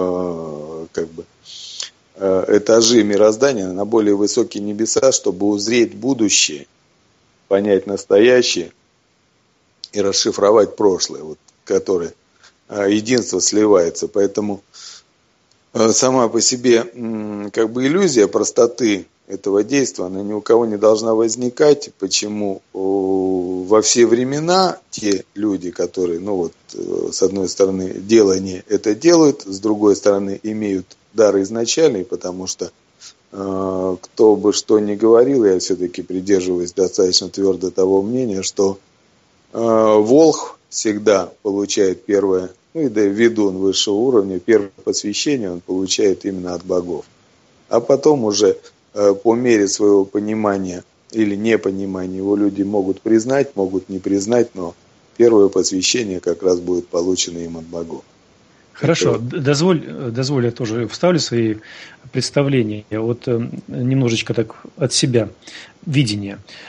этажи мироздания, на более высокие небеса, чтобы узреть будущее, понять настоящее и расшифровать прошлое, которое единство сливается. Поэтому сама по себе иллюзия простоты этого действия, она ни у кого не должна возникать. Почему? Во все времена те люди, которые, с одной стороны, делание это делают, с другой стороны, имеют дар изначальный, потому что кто бы что ни говорил, я все-таки придерживаюсь достаточно твердо того мнения, что волхв всегда получает первое, и да, ведун высшего уровня, первое посвящение он получает именно от богов. А потом уже по мере своего понимания или непонимания его люди могут признать, могут не признать, но первое посвящение как раз будет получено им от богов. Хорошо, дозволь, я тоже вставлю свои представления. Немножечко так от себя видение.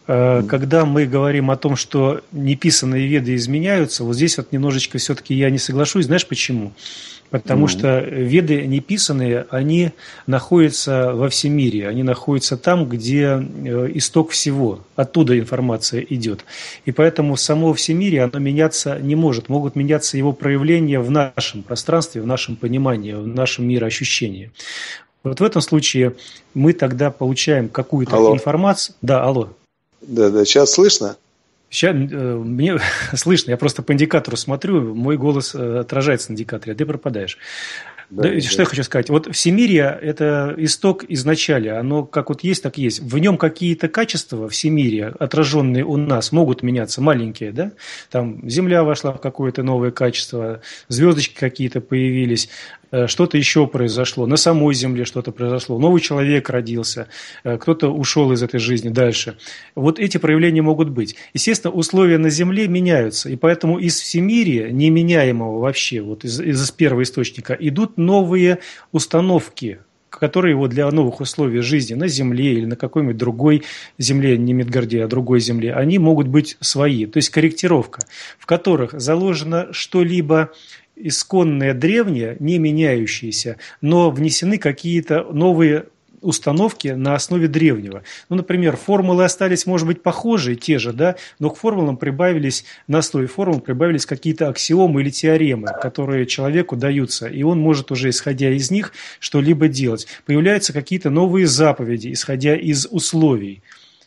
Когда мы говорим о том, что неписанные веды изменяются, вот здесь вот немножечко все-таки я не соглашусь. Знаешь почему? Потому что веды неписанные, они находятся во всемирье, они находятся там, где исток всего, оттуда информация идет. И поэтому само всемирье, оно меняться не может. Могут меняться его проявления в нашем пространстве, в нашем понимании, в нашем мироощущении. Вот в этом случае мы тогда получаем какую-то информацию. Да, алло. Да, сейчас слышно? Сейчас мне слышно, я просто по индикатору смотрю, мой голос отражается на индикаторе, а ты пропадаешь. Что я хочу сказать? Вот всемирье – это исток изначаля, оно как вот есть, так есть. В нем какие-то качества всемирья, отраженные у нас, могут меняться, маленькие, да? Там Земля вошла в какое-то новое качество, звездочки какие-то появились, что-то еще произошло, на самой Земле что-то произошло, новый человек родился, кто-то ушел из этой жизни дальше. Вот эти проявления могут быть. Естественно, условия на Земле меняются, и поэтому из всемирья, неменяемого вообще, вот из первого источника, идут новые установки, которые вот для новых условий жизни на Земле или на какой-нибудь другой Земле, не Мидгарде, а другой Земле, они могут быть свои. То есть корректировка, в которых заложено что-либо исконное, древнее, не меняющееся, но внесены какие-то новые установки на основе древнего. Ну, например, формулы остались, может быть, похожие, те же, да, но к формулам прибавились, на основе формул прибавились какие-то аксиомы или теоремы, которые человеку даются, и он может уже, исходя из них, что-либо делать. Появляются какие-то новые заповеди, исходя из условий.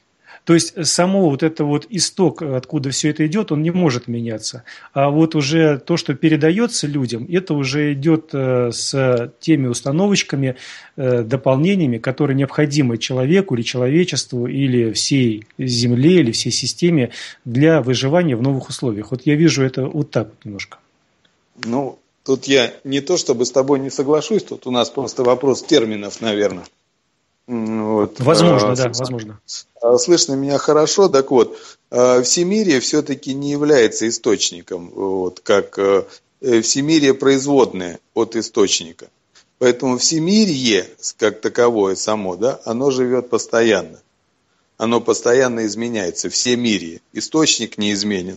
То есть, само вот это вот исток, откуда все это идет, он не может меняться. А вот уже то, что передается людям, это уже идет с теми установочками, дополнениями, которые необходимы человеку или человечеству, или всей Земле, или всей системе для выживания в новых условиях. Вот я вижу это вот так вот немножко. Ну, тут я не то чтобы с тобой не соглашусь, тут у нас просто вопрос терминов, наверное. Вот. Возможно, да, возможно. Слышно меня хорошо. Так вот, всемирье все-таки не является источником, вот, как всемирье производное от источника. Поэтому всемирье, как таковое само, да, оно живет постоянно. Оно постоянно изменяется, всемирье. Источник неизменен.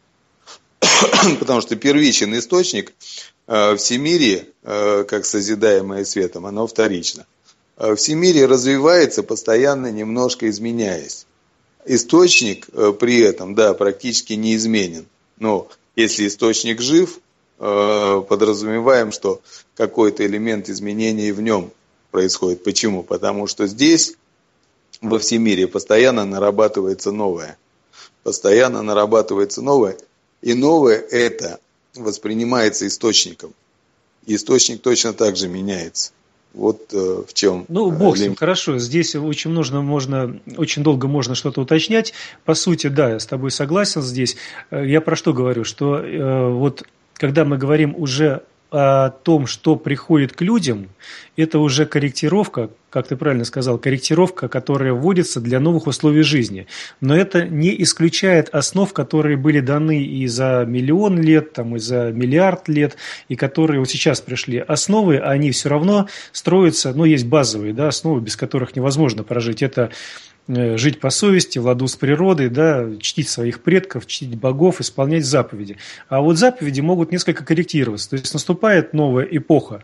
Потому что первичен источник, всемирье, как созидаемое светом, оно вторично. Всемирье развивается, постоянно немножко изменяясь. Источник при этом, да, практически неизменен. Но если источник жив, подразумеваем, что какой-то элемент изменений в нем происходит. Почему? Потому что здесь, во всемирье, постоянно нарабатывается новое. Постоянно нарабатывается новое. И новое это воспринимается источником. Источник точно так же меняется. Вот в чем. Ну, бог с ним, хорошо. Здесь очень долго можно что-то уточнять. По сути, да, я с тобой согласен здесь. Я про что говорю? Что вот когда мы говорим уже о том, что приходит к людям, это уже корректировка, как ты правильно сказал, корректировка, которая вводится для новых условий жизни. Но это не исключает основ, которые были даны и за миллион лет, там, и за миллиард лет, и которые вот сейчас пришли. Основы, они все равно строятся, ну, есть базовые, да, основы, без которых невозможно прожить. Это жить по совести, в ладу с природой, да, чтить своих предков, чтить богов, исполнять заповеди. А вот заповеди могут несколько корректироваться. То есть наступает новая эпоха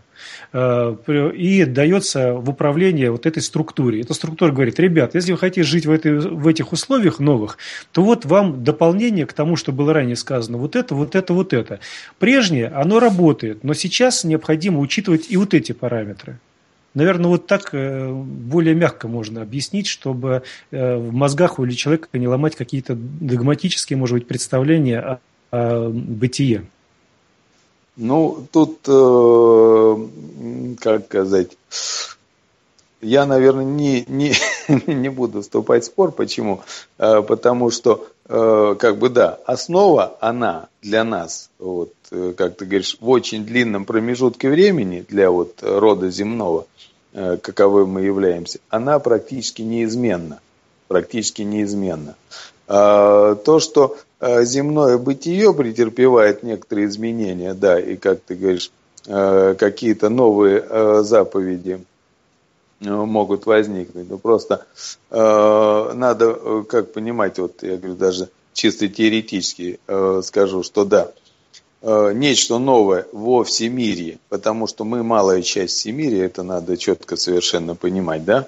и дается в управление вот этой структуре. Эта структура говорит: ребят, если вы хотите жить в этих условиях новых, то вот вам дополнение к тому, что было ранее сказано, вот это, вот это, вот это. Прежнее, оно работает, но сейчас необходимо учитывать и вот эти параметры. Наверное, вот так более мягко можно объяснить, чтобы в мозгах у человека не ломать какие-то догматические, может быть, представления о бытие. Ну, тут, как сказать, я, наверное, не буду вступать в спор. Почему? Потому что, как бы, да, основа, она для нас, вот, как ты говоришь, в очень длинном промежутке времени для вот рода земного, каковым мы являемся, она практически неизменна. Практически неизменна. То, что земное бытие претерпевает некоторые изменения, да, и, как ты говоришь, какие-то новые заповеди могут возникнуть. Но просто надо, как понимать, вот я говорю, даже чисто теоретически скажу, что да, нечто новое во всемирье, потому что мы малая часть всемирья, это надо четко совершенно понимать, да,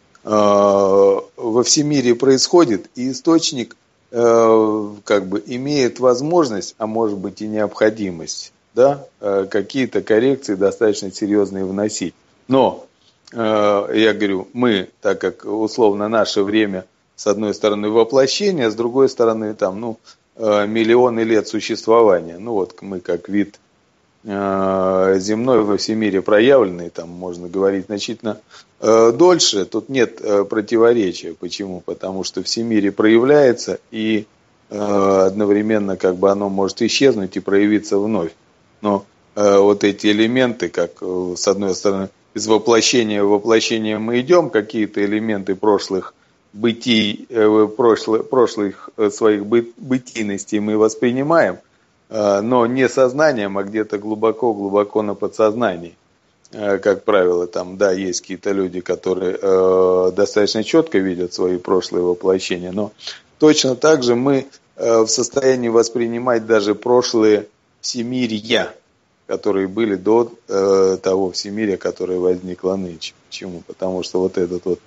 во всемирье происходит, и источник как бы имеет возможность, а может быть и необходимость, да, какие-то коррекции достаточно серьезные вносить. Но, я говорю, мы, так как условно наше время, с одной стороны воплощение, с другой стороны там, миллионы лет существования. Ну вот мы как вид земной во всемире проявленный, там можно говорить значительно дольше, тут нет противоречия. Почему? Потому что всемире проявляется, и одновременно как бы оно может исчезнуть и проявиться вновь. Но вот эти элементы, как с одной стороны из воплощения в воплощение мы идем, какие-то элементы прошлых бытий, прошлых своих бытийностей мы воспринимаем, но не сознанием, а где-то глубоко-глубоко на подсознании. Как правило, там, да, есть какие-то люди, которые достаточно четко видят свои прошлые воплощения, но точно так же мы в состоянии воспринимать даже прошлые всемирья, которые были до того всемирья, которое возникло нынче. Почему? Потому что вот этот вот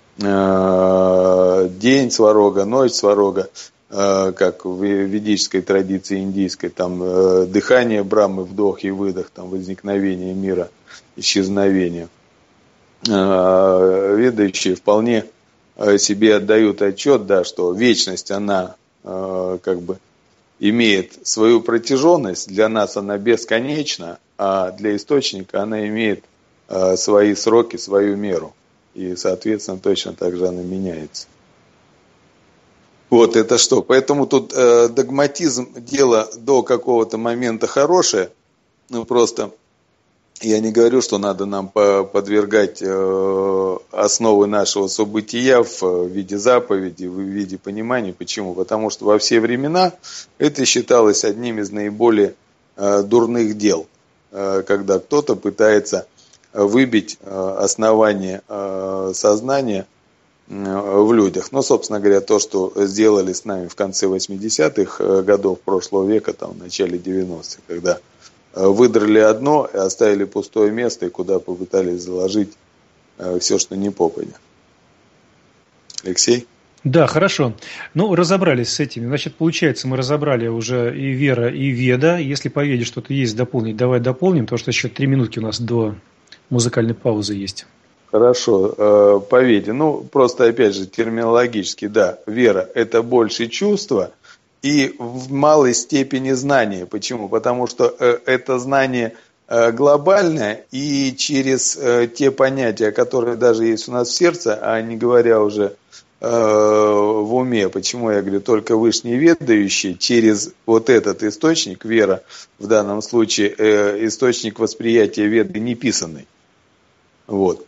день сварога, ночь сварога, как в ведической традиции индийской, там дыхание Брамы, вдох и выдох, там возникновение мира, исчезновение. Ведающие вполне себе отдают отчет, да, что вечность, она как бы имеет свою протяженность, для нас она бесконечна, а для источника она имеет свои сроки, свою меру. И, соответственно, точно так же она меняется. Вот это что. Поэтому тут догматизм дело до какого-то момента хорошее. Ну, просто я не говорю, что надо нам подвергать основы нашего события в виде заповеди, в виде понимания. Почему? Потому что во все времена это считалось одним из наиболее дурных дел, когда кто-то пытается выбить основание сознания в людях. Но, собственно говоря, то, что сделали с нами в конце 80-х годов прошлого века, там, в начале 90-х, когда выдрали одно и оставили пустое место, и куда попытались заложить все, что не попадя. Алексей? Да, хорошо. Ну, разобрались с этими. Значит, получается, мы разобрали уже и вера, и веда. Если по веде что-то есть дополнить, давай дополним, потому что еще 3 минутки у нас до музыкальной паузы есть. Хорошо, по веде. Ну, просто, опять же, терминологически, да, вера – это больше чувство и в малой степени знание. Почему? Потому что это знание глобальное, и через те понятия, которые даже есть у нас в сердце, а не говоря уже в уме, почему я говорю, только вышние ведающие, через вот этот источник, вера, в данном случае источник восприятия веды неписанный. Вот.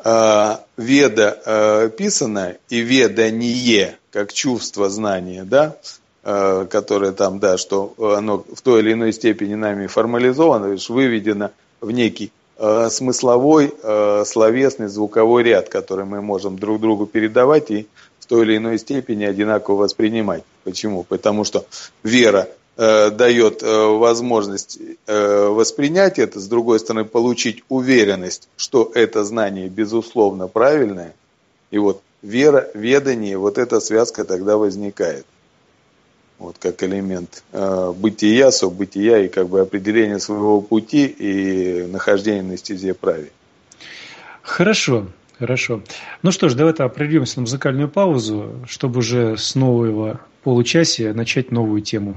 Веда писанная и ведание, как чувство знания, да, которое там, да, что оно в той или иной степени нами формализовано, выведено в некий смысловой, словесный, звуковой ряд, который мы можем друг другу передавать и в той или иной степени одинаково воспринимать. Почему? Потому что вера дает возможность воспринять это, с другой стороны, получить уверенность, что это знание безусловно правильное. И вот вера, ведание, вот эта связка тогда возникает. Вот как элемент бытия, суббытия и как бы определение своего пути и нахождения на стезе праве. Хорошо, хорошо. Ну что ж, давайте прервемся на музыкальную паузу, чтобы уже с нового получасия начать новую тему.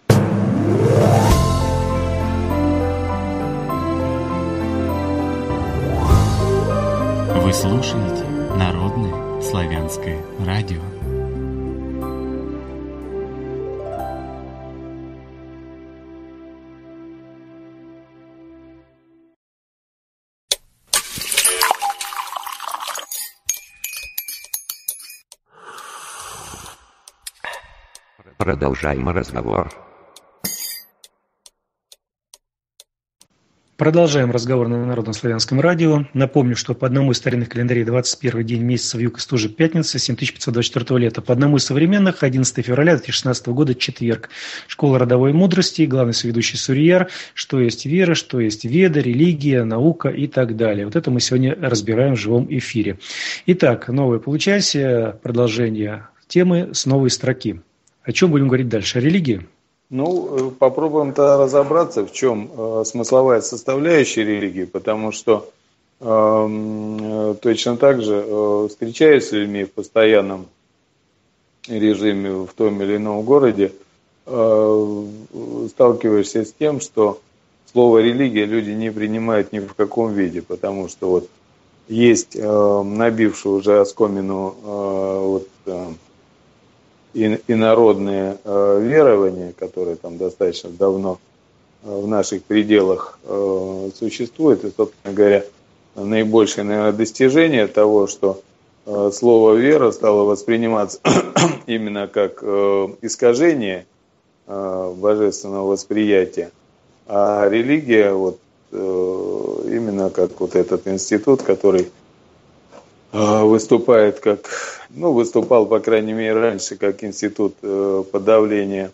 Вы слушаете Народное славянское радио. Продолжаем разговор. Продолжаем разговор на Народно-славянском радио. Напомню, что по одному из старинных календарей 21 день месяца в юг стужи пятница 7524 лета. По одному из современных 11 февраля 2016 года четверг. Школа родовой мудрости, главный соведущий Сурьяр, что есть вера, что есть веда, религия, наука и так далее. Вот это мы сегодня разбираем в живом эфире. Итак, новое получайся, продолжение темы с новой строки. О чем будем говорить дальше? О религии? Ну, попробуем-то разобраться, в чем смысловая составляющая религии, потому что точно так же, встречаясь с людьми в постоянном режиме в том или ином городе, сталкиваешься с тем, что слово «религия» люди не принимают ни в каком виде, потому что вот есть набившую уже оскомину инородные верования, которые там достаточно давно в наших пределах существуют. И, собственно говоря, наибольшее, наверное, достижение того, что слово «вера» стало восприниматься именно как искажение божественного восприятия, а религия вот именно как вот этот институт, который выступает выступал, по крайней мере, раньше, как институт подавления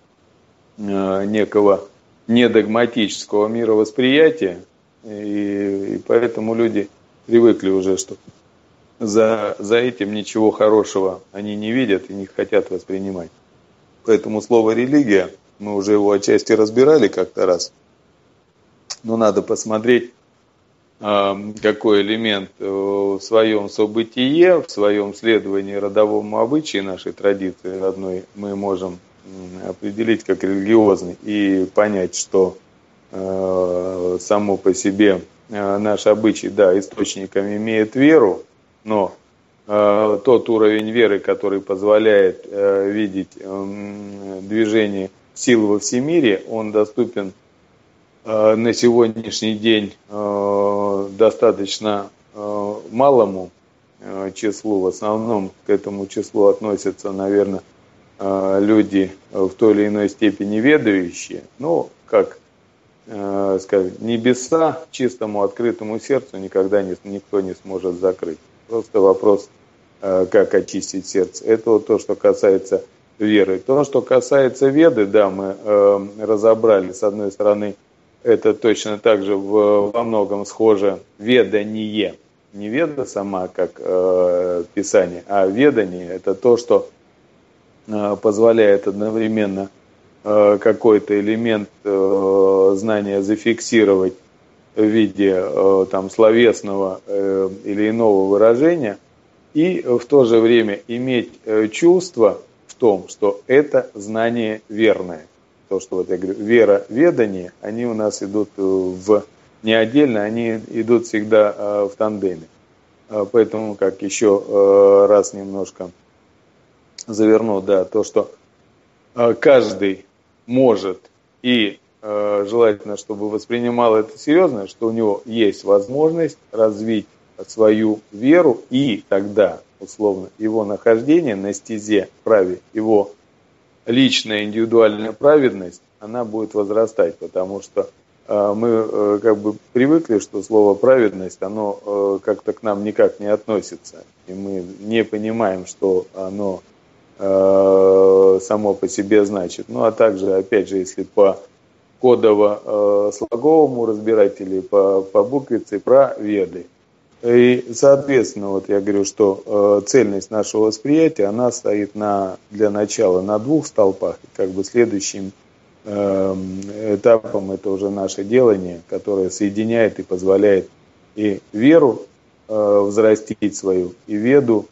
некого недогматического мировосприятия, и поэтому люди привыкли уже, что за этим ничего хорошего они не видят и не хотят воспринимать. Поэтому слово «религия», мы уже его отчасти разбирали как-то раз, но надо посмотреть, какой элемент в своем событие, в своем следовании родовому обычаю нашей традиции родной мы можем определить как религиозный и понять, что само по себе наш обычай, да, источником имеет веру, но тот уровень веры, который позволяет видеть движение сил во всемире, он доступен на сегодняшний день достаточно малому числу. В основном к этому числу относятся, наверное, люди в той или иной степени ведающие. Но, как сказать, небеса чистому открытому сердцу никогда никто не сможет закрыть. Просто вопрос, как очистить сердце. Это вот то, что касается веры. То, что касается веды, да, мы разобрали, с одной стороны, это точно так же во многом схоже ведание. Не веда сама, как писание, а ведание – это то, что позволяет одновременно какой-то элемент знания зафиксировать в виде там, словесного или иного выражения, и в то же время иметь чувство в том, что это знание верное. То, что вот я говорю, вера, ведание, они у нас идут не отдельно, они идут всегда в тандеме. Поэтому, как еще раз немножко заверну, да, то, что каждый может и желательно, чтобы воспринимал это серьезно, что у него есть возможность развить свою веру, и тогда, условно, его нахождение на стезе праве, его личная индивидуальная праведность, она будет возрастать, потому что мы как бы привыкли, что слово праведность, оно как-то к нам никак не относится, и мы не понимаем, что оно само по себе значит. Ну, а также, опять же, если по кодово-слоговому разбирать или по буквице про веды. И, соответственно, вот я говорю, что цельность нашего восприятия, она стоит для начала на двух столпах. И как бы следующим этапом это уже наше делание, которое соединяет и позволяет и веру взрастить свою, и веду,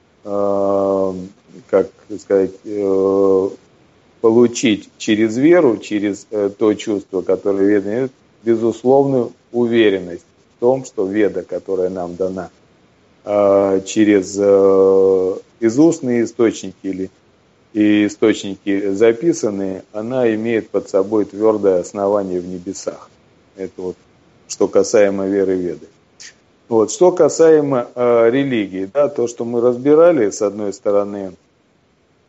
как сказать, получить через веру, через то чувство, которое веда имеет, безусловную уверенность в том, что веда, которая нам дана через изустные источники или и источники записанные, она имеет под собой твердое основание в небесах. Это вот что касаемо веры веды. Вот, что касаемо религии, да, то, что мы разбирали, с одной стороны,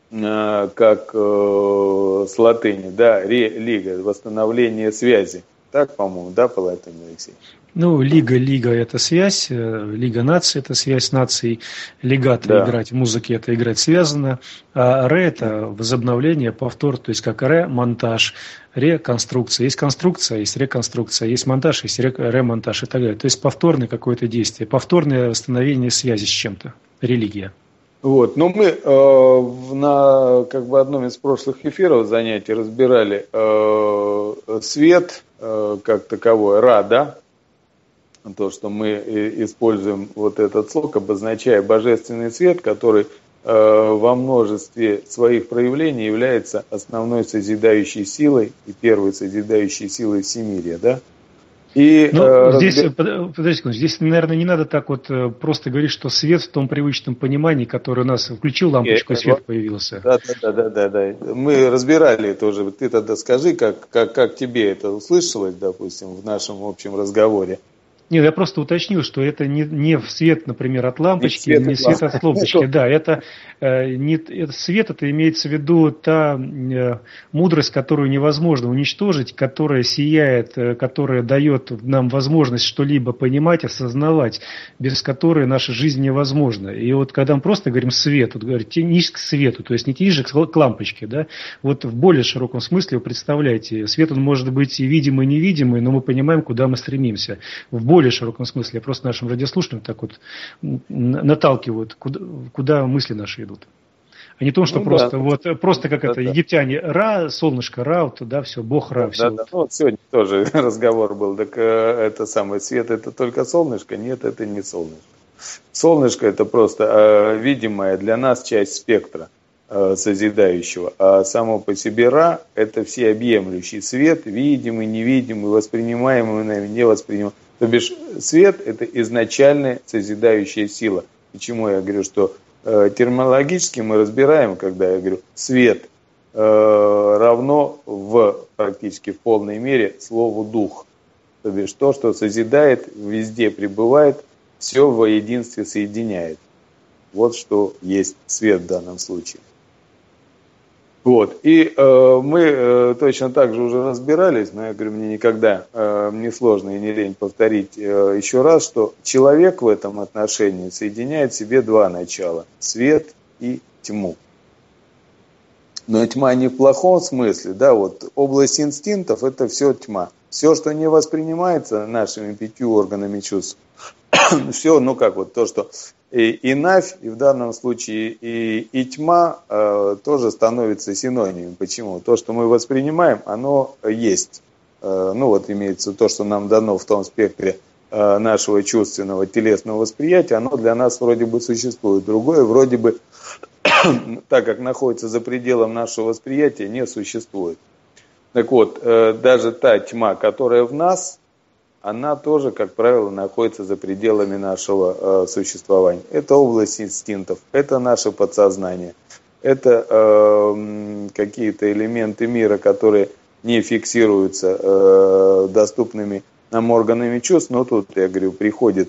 как с латыни, да, религия, восстановление связи. Так, по-моему, да, Палатин Алексей? Ну, лига – это связь, лига наций – это связь наций, легато Да. играть в музыке – это играть связано, а ре – это возобновление, повтор, то есть как ре-монтаж, реконструкция. Есть конструкция, есть реконструкция, есть монтаж, есть ремонтаж и так далее. То есть повторное какое-то действие, повторное восстановление связи с чем-то, религия. Вот, но мы на одном из прошлых эфиров занятий разбирали свет как таковой, ра, да? То, что мы используем вот этот слог, обозначая божественный свет, который во множестве своих проявлений является основной созидающей силой и первой созидающей силой всемирия, да? И, подождите, здесь, наверное, не надо так вот просто говорить, что свет в том привычном понимании, который у нас включил лампочку, и свет появился. Да. Мы разбирали это уже. Ты тогда скажи, как тебе это услышалось, допустим, в нашем общем разговоре. Нет, я просто уточнил, что это не свет, например, от лампочки, не свет от лампочки. Да, это свет, это имеется в виду та мудрость, которую невозможно уничтожить, которая сияет, которая дает нам возможность что-либо понимать, осознавать, без которой наша жизнь невозможна. И вот когда мы просто говорим свет, вот говорим, тянись к свету, то есть не тянись же к лампочке, да, вот в более широком смысле вы представляете, свет он может быть и видимый, и невидимый, но мы понимаем, куда мы стремимся. В более широком смысле. Я просто нашим радиослушателям так вот наталкивают, куда мысли наши идут. А не то, что просто как египтяне, Ра, солнышко, Ра, вот, да, все, Бог Ра, все. Да. Ну, сегодня тоже разговор был, так это самое, свет это только солнышко? Нет, это не солнышко. Солнышко это просто видимая для нас часть спектра созидающего, а само по себе Ра это всеобъемлющий свет, видимый, невидимый, воспринимаемый, невоспринимаемый. То бишь свет это изначальная созидающая сила. Почему я говорю, что терминологически мы разбираем, когда я говорю свет равно практически в полной мере слову дух. То бишь то, что созидает, везде пребывает, все во единстве соединяет. Вот что есть свет в данном случае. Вот. И мы точно так же уже разбирались, но я говорю, мне никогда не сложно и не лень повторить еще раз, что человек в этом отношении соединяет в себе два начала – свет и тьму. Но тьма не в плохом смысле, да, вот область инстинктов – это все тьма. Все, что не воспринимается нашими 5 органами чувств, все, то, что и навь, и в данном случае и тьма тоже становится синонимом. Почему? То, что мы воспринимаем, оно есть. Имеется то, что нам дано в том спектре нашего чувственного, телесного восприятия, оно для нас вроде бы существует. Другое вроде бы, так как находится за пределом нашего восприятия, не существует. Так вот, даже та тьма, которая в нас, она тоже, как правило, находится за пределами нашего существования. Это область инстинктов, это наше подсознание, это какие-то элементы мира, которые не фиксируются доступными нам органами чувств, но тут, я говорю, приходит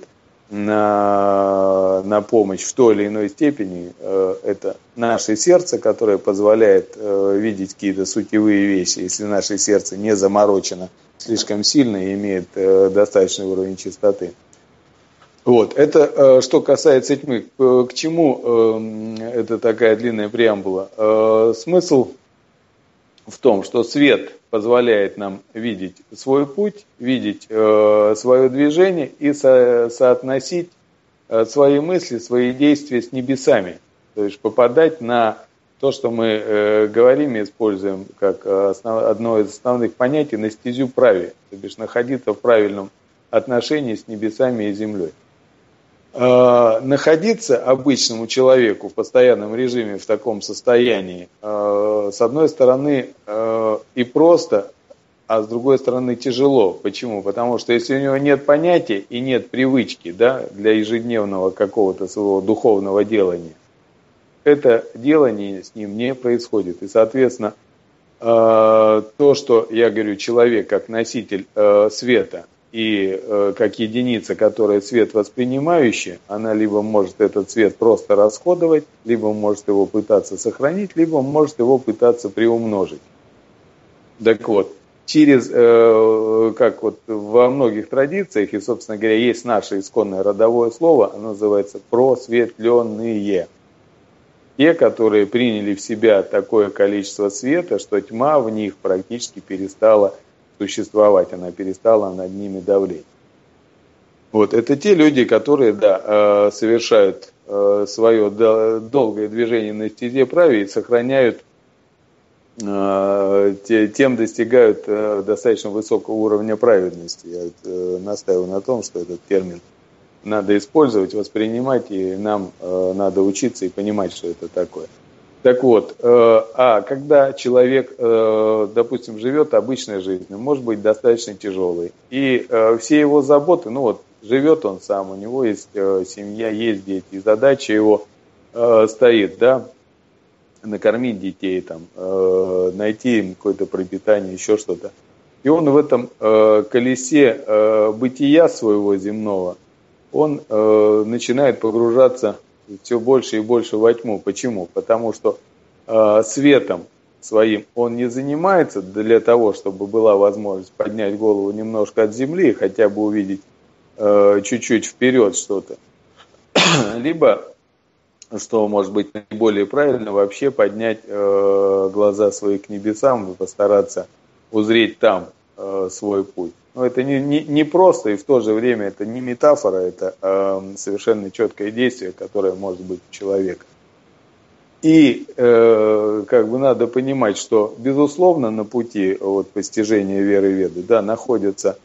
на помощь в той или иной степени это наше сердце, которое позволяет видеть какие-то сутевые вещи, если наше сердце не заморочено слишком сильно и имеет достаточный уровень чистоты. Вот. Это что касается тьмы. К чему это такая длинная преамбула? Смысл в том, что свет позволяет нам видеть свой путь, видеть свое движение и соотносить свои мысли, свои действия с небесами. То есть попадать на то, что мы говорим и используем как одно из основных понятий, на стезю праве. То есть находиться в правильном отношении с небесами и землей. Находиться обычному человеку в постоянном режиме в таком состоянии, с одной стороны, и просто, а с другой стороны тяжело. Почему? Потому что если у него нет понятия и нет привычки, да, для ежедневного какого-то своего духовного делания, это делание с ним не происходит. И, соответственно, то, что я говорю, человек как носитель света и как единица, которая свет воспринимающая, она либо может этот свет просто расходовать, либо может его пытаться сохранить, либо может его пытаться приумножить. Так вот, через, как вот во многих традициях, и, собственно говоря, есть наше исконное родовое слово, оно называется просветленные. Те, которые приняли в себя такое количество света, что тьма в них практически перестала существовать, она перестала над ними давлеть. Вот, это те люди, которые, да, совершают свое долгое движение на стезе праве и сохраняют, тем достигают достаточно высокого уровня праведности. Я настаиваю на том, что этот термин надо использовать, воспринимать, и нам надо учиться и понимать, что это такое. Так вот, а когда человек, допустим, живет обычной жизнью, может быть достаточно тяжелой, и все его заботы, ну вот, живет он сам, у него есть семья, есть дети, и задача его стоит, да, накормить детей, там, найти им какое-то пропитание, еще что-то. И он в этом колесе бытия своего земного, он начинает погружаться все больше и больше во тьму. Почему? Потому что светом своим он не занимается для того, чтобы была возможность поднять голову немножко от земли, хотя бы увидеть чуть-чуть вперед что-то. Либо, что может быть наиболее правильно, вообще поднять глаза свои к небесам и постараться узреть там свой путь. Но это не просто, и в то же время это не метафора, это совершенно четкое действие, которое может быть у человека. И как бы надо понимать, что безусловно на пути вот, постижения веры Веды, да, находятся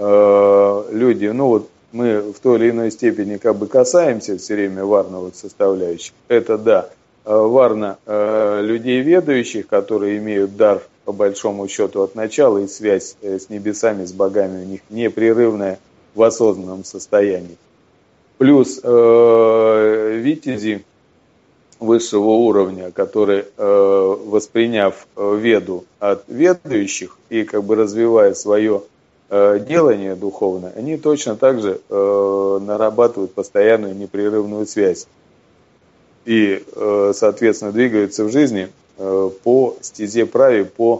люди, ну вот мы в той или иной степени как бы касаемся все время варновых составляющих. Это да, варна людей ведающих, которые имеют дар по большому счету от начала, и связь с небесами, с богами у них непрерывная в осознанном состоянии. Плюс витязи высшего уровня, которые, восприняв веду от ведающих и как бы развивая свое делание духовное, они точно так же нарабатывают постоянную непрерывную связь и, соответственно, двигаются в жизни по стезе праве, по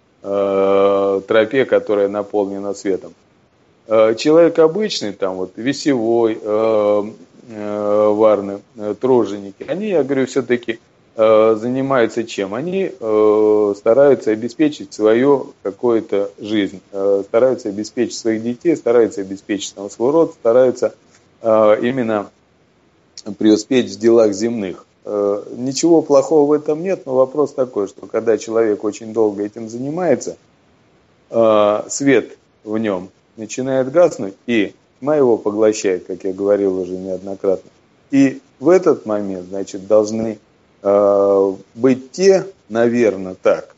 тропе, которая наполнена светом. Человек обычный, там вот весевой, варны, труженики, они, я говорю, все-таки занимаются чем? Они стараются обеспечить свою какую-то жизнь, стараются обеспечить своих детей, стараются обеспечить свой род, стараются именно преуспеть в делах земных. Ничего плохого в этом нет, но вопрос такой, что когда человек очень долго этим занимается, свет в нем начинает гаснуть, и тьма его поглощает, как я говорил уже неоднократно. И в этот момент, значит, должны быть те, наверное, так,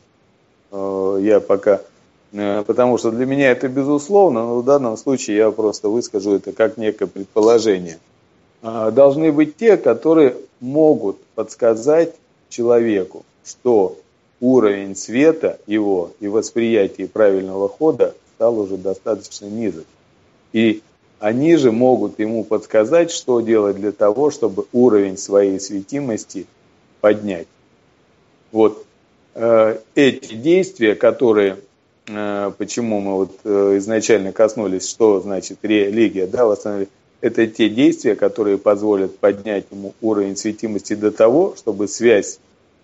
я пока, потому что для меня это безусловно, но в данном случае я просто выскажу это как некое предположение. Должны быть те, которые могут подсказать человеку, что уровень света его и восприятие правильного хода стал уже достаточно низок. И они же могут ему подсказать, что делать для того, чтобы уровень своей светимости поднять. Вот эти действия, которые, почему мы вот изначально коснулись, что значит религия, да, в основном, это те действия, которые позволят поднять ему уровень светимости до того, чтобы связь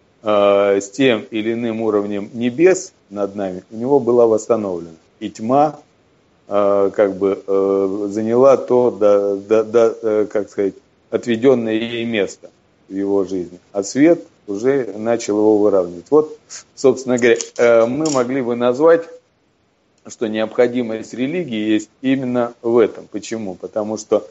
с тем или иным уровнем небес над нами у него была восстановлена. И тьма как бы заняла то, как сказать, отведенное ей место в его жизни. А свет уже начал его выравнивать. Вот, собственно говоря, мы могли бы назвать, что необходимость религии есть именно в этом. Почему? Потому что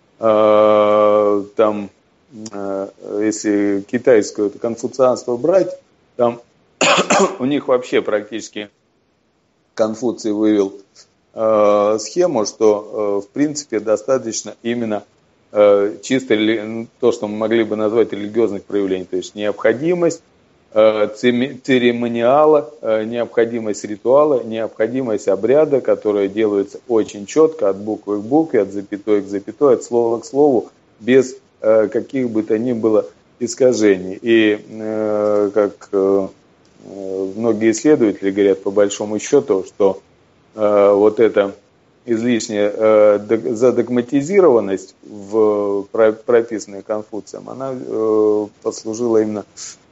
там, если китайское конфуцианство брать, там у них вообще практически Конфуций вывел схему, что в принципе достаточно именно чисто то, что мы могли бы назвать религиозных проявлений, то есть необходимость церемониала, необходимость ритуала, необходимость обряда, которые делаются очень четко, от буквы к букве, от запятой к запятой, от слова к слову, без каких бы то ни было искажений. И как многие исследователи говорят, по большому счету, что вот эта излишняя задогматизированность в прописанной Конфуцием, она послужила именно,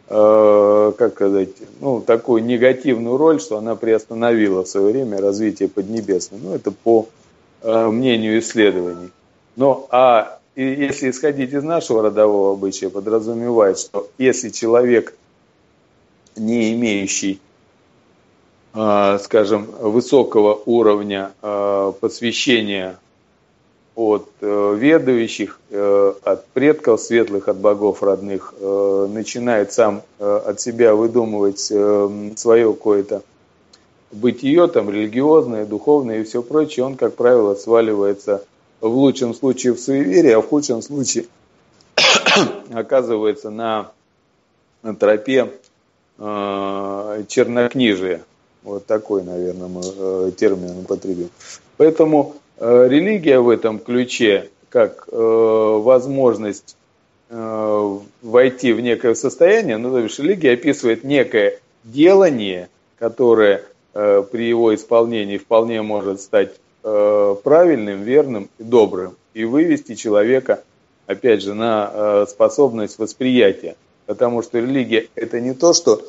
как сказать, такую негативную роль, что она приостановила в свое время развитие Поднебесной. Это по мнению исследований. И если исходить из нашего родового обычая, подразумевает, что если человек, не имеющий, скажем, высокого уровня посвящения от ведающих, от предков светлых, от богов родных, начинает сам от себя выдумывать свое какое-то бытие, религиозное, духовное и все прочее, он, как правило, сваливается в лучшем случае в суеверие, а в худшем случае оказывается на тропе чернокнижия. Вот такой, наверное, мы термин употребим. Поэтому религия в этом ключе, как возможность войти в некое состояние, то есть религия описывает некое делание, которое при его исполнении вполне может стать правильным, верным и добрым, и вывести человека, опять же, на способность восприятия. Потому что религия – это не то, что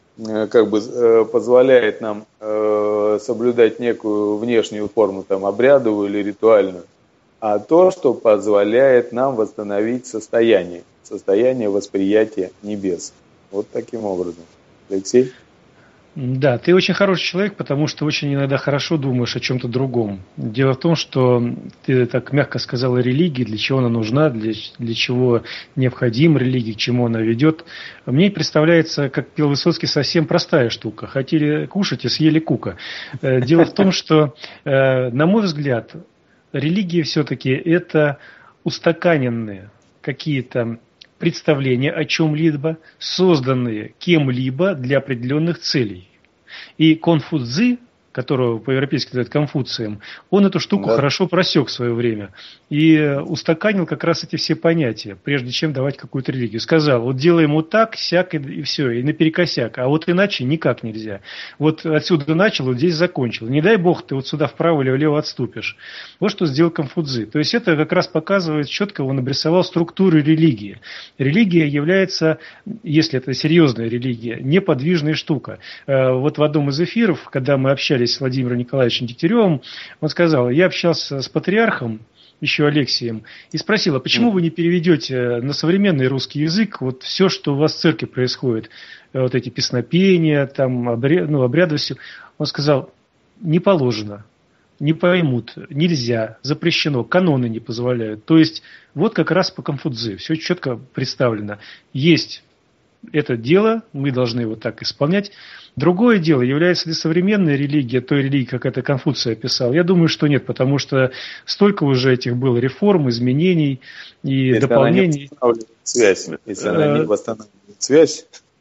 позволяет нам соблюдать некую внешнюю форму, обрядовую или ритуальную, а то, что позволяет нам восстановить состояние восприятия небес. Вот таким образом. Алексей? Да, ты очень хороший человек, потому что очень иногда хорошо думаешь о чем-то другом. Дело в том, что ты так мягко сказал о религии, для чего она нужна, для чего необходима религия, к чему она ведет. Мне представляется, как пел Высоцкий, совсем простая штука. Хотели кушать и съели кука. Дело в том, что, на мой взгляд, религия все-таки это устаканенные какие-то представления о чем-либо, созданные кем-либо для определенных целей. И Конфуцзы, которого по-европейски называют Конфуцием, он эту штуку хорошо просек в свое время и устаканил как раз эти все понятия, прежде чем давать какую-то религию. Сказал, вот делаем вот так, сяк и все, и наперекосяк, а вот иначе никак нельзя. Вот отсюда начал, вот здесь закончил. Не дай бог ты вот сюда вправо или влево отступишь. Вот что сделал Конфуцзы. То есть это как раз показывает, четко он обрисовал структуру религии. Религия является, если это серьезная религия, неподвижная штука. Вот в одном из эфиров, когда мы общались с Владимиром Николаевичем Дегтяревым, он сказал, я общался с патриархом, еще Алексием, и спросил, а почему вы не переведете на современный русский язык вот все, что у вас в церкви происходит, вот эти песнопения, обряды, все. Он сказал, не положено, не поймут, нельзя, запрещено, каноны не позволяют. То есть вот как раз по Конфуцзы все четко представлено. Есть это дело, мы должны его так исполнять. Другое дело, является ли современная религия той религией, как это Конфуций описал? Я думаю, что нет, потому что столько уже этих было реформ, изменений и дополнений. Если она не восстанавливает связь.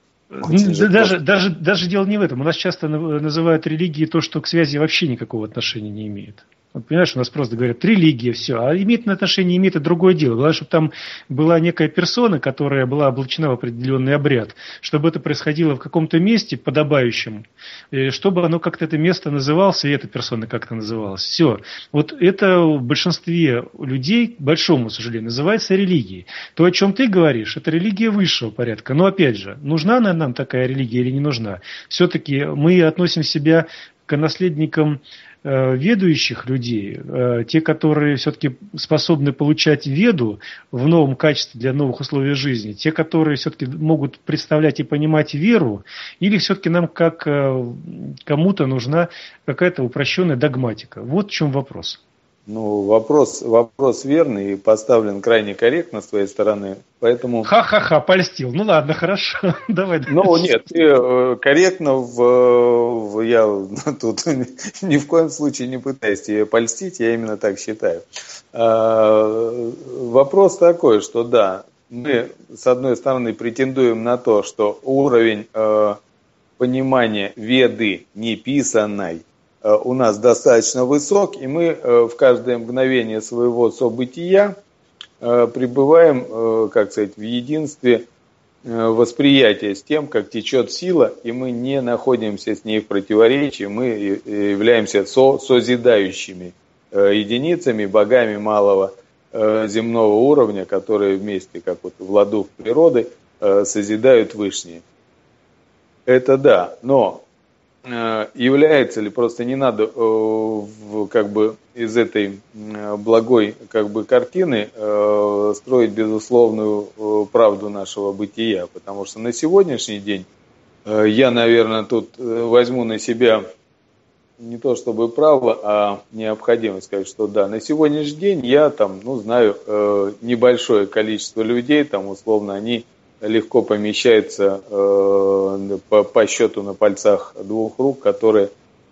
Даже дело не в этом. У нас часто называют религией то, что к связи вообще никакого отношения не имеет. Вот, понимаешь, у нас просто говорят религия, все, а имеет отношение, не имеет, это другое дело. Главное, чтобы там была некая персона, которая была облачена в определенный обряд, чтобы это происходило в каком-то месте подобающем, чтобы оно как-то это место называлось, и эта персона как-то называлась. Все. Вот это в большинстве людей, к большому сожалению, называется религией. То, о чем ты говоришь, это религия высшего порядка. Но опять же, нужна нам такая религия или не нужна? Все-таки мы относим себя к наследникам ведающих людей, те, которые все-таки способны получать веду в новом качестве для новых условий жизни, те, которые все-таки могут представлять и понимать веру, или все-таки нам как кому-то нужна какая-то упрощенная догматика? Вот в чем вопрос. Вопрос верный и поставлен крайне корректно с твоей стороны, поэтому... Ха-ха-ха, польстил. Ну ладно, хорошо, давай. Нет, ты корректно, я тут ни в коем случае не пытаюсь тебе польстить, я именно так считаю. Вопрос такой, что да, мы с одной стороны претендуем на то, что уровень понимания веды неписанной у нас достаточно высок, и мы в каждое мгновение своего события пребываем, в единстве восприятие с тем, как течет сила, и мы не находимся с ней в противоречии, мы являемся созидающими единицами, богами малого земного уровня, которые вместе, как вот в ладу природы, созидают вышние. Это да, но является ли, просто не надо как бы из этой благой как бы картины строить безусловную правду нашего бытия, потому что на сегодняшний день я, наверное, тут возьму на себя не то чтобы право, а необходимость сказать, что да, на сегодняшний день я там, знаю небольшое количество людей, там условно они легко помещаются по счету на пальцах двух рук, которые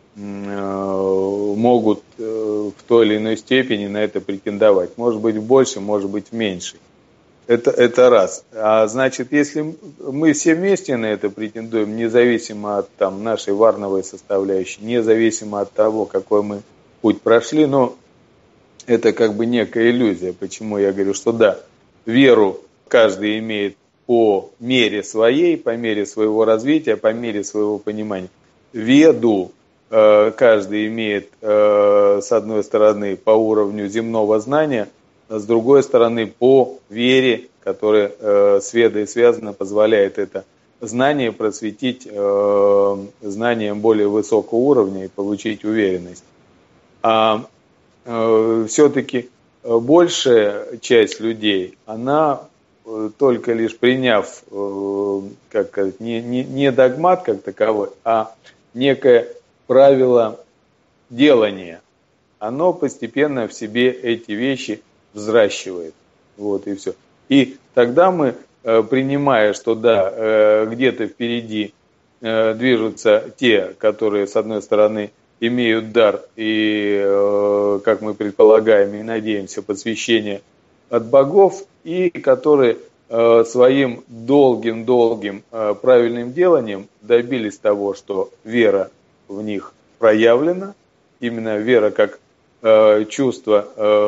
могут в той или иной степени на это претендовать. Может быть в больше, может быть в меньшей. Это раз. А значит, если мы все вместе на это претендуем, независимо от нашей варновой составляющей, независимо от того, какой мы путь прошли, но это как бы некая иллюзия. Почему я говорю, что да, веру каждый имеет по мере своей, по мере своего развития, по мере своего понимания. Веду каждый имеет, с одной стороны, по уровню земного знания, а с другой стороны, по вере, которая с ведой связана, позволяет это знание просветить знанием более высокого уровня и получить уверенность. А все-таки большая часть людей, она только лишь приняв, как сказать, не догмат как таковой, а некое правило делания, оно постепенно в себе эти вещи взращивает. Вот и все. И тогда мы, принимая, что да, где-то впереди движутся те, которые, с одной стороны, имеют дар и, как мы предполагаем и надеемся, посвящение от богов, и которые своим долгим правильным деланием добились того, что вера в них проявлена, именно вера как чувство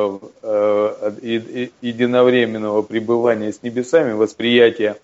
единовременного пребывания с небесами, восприятие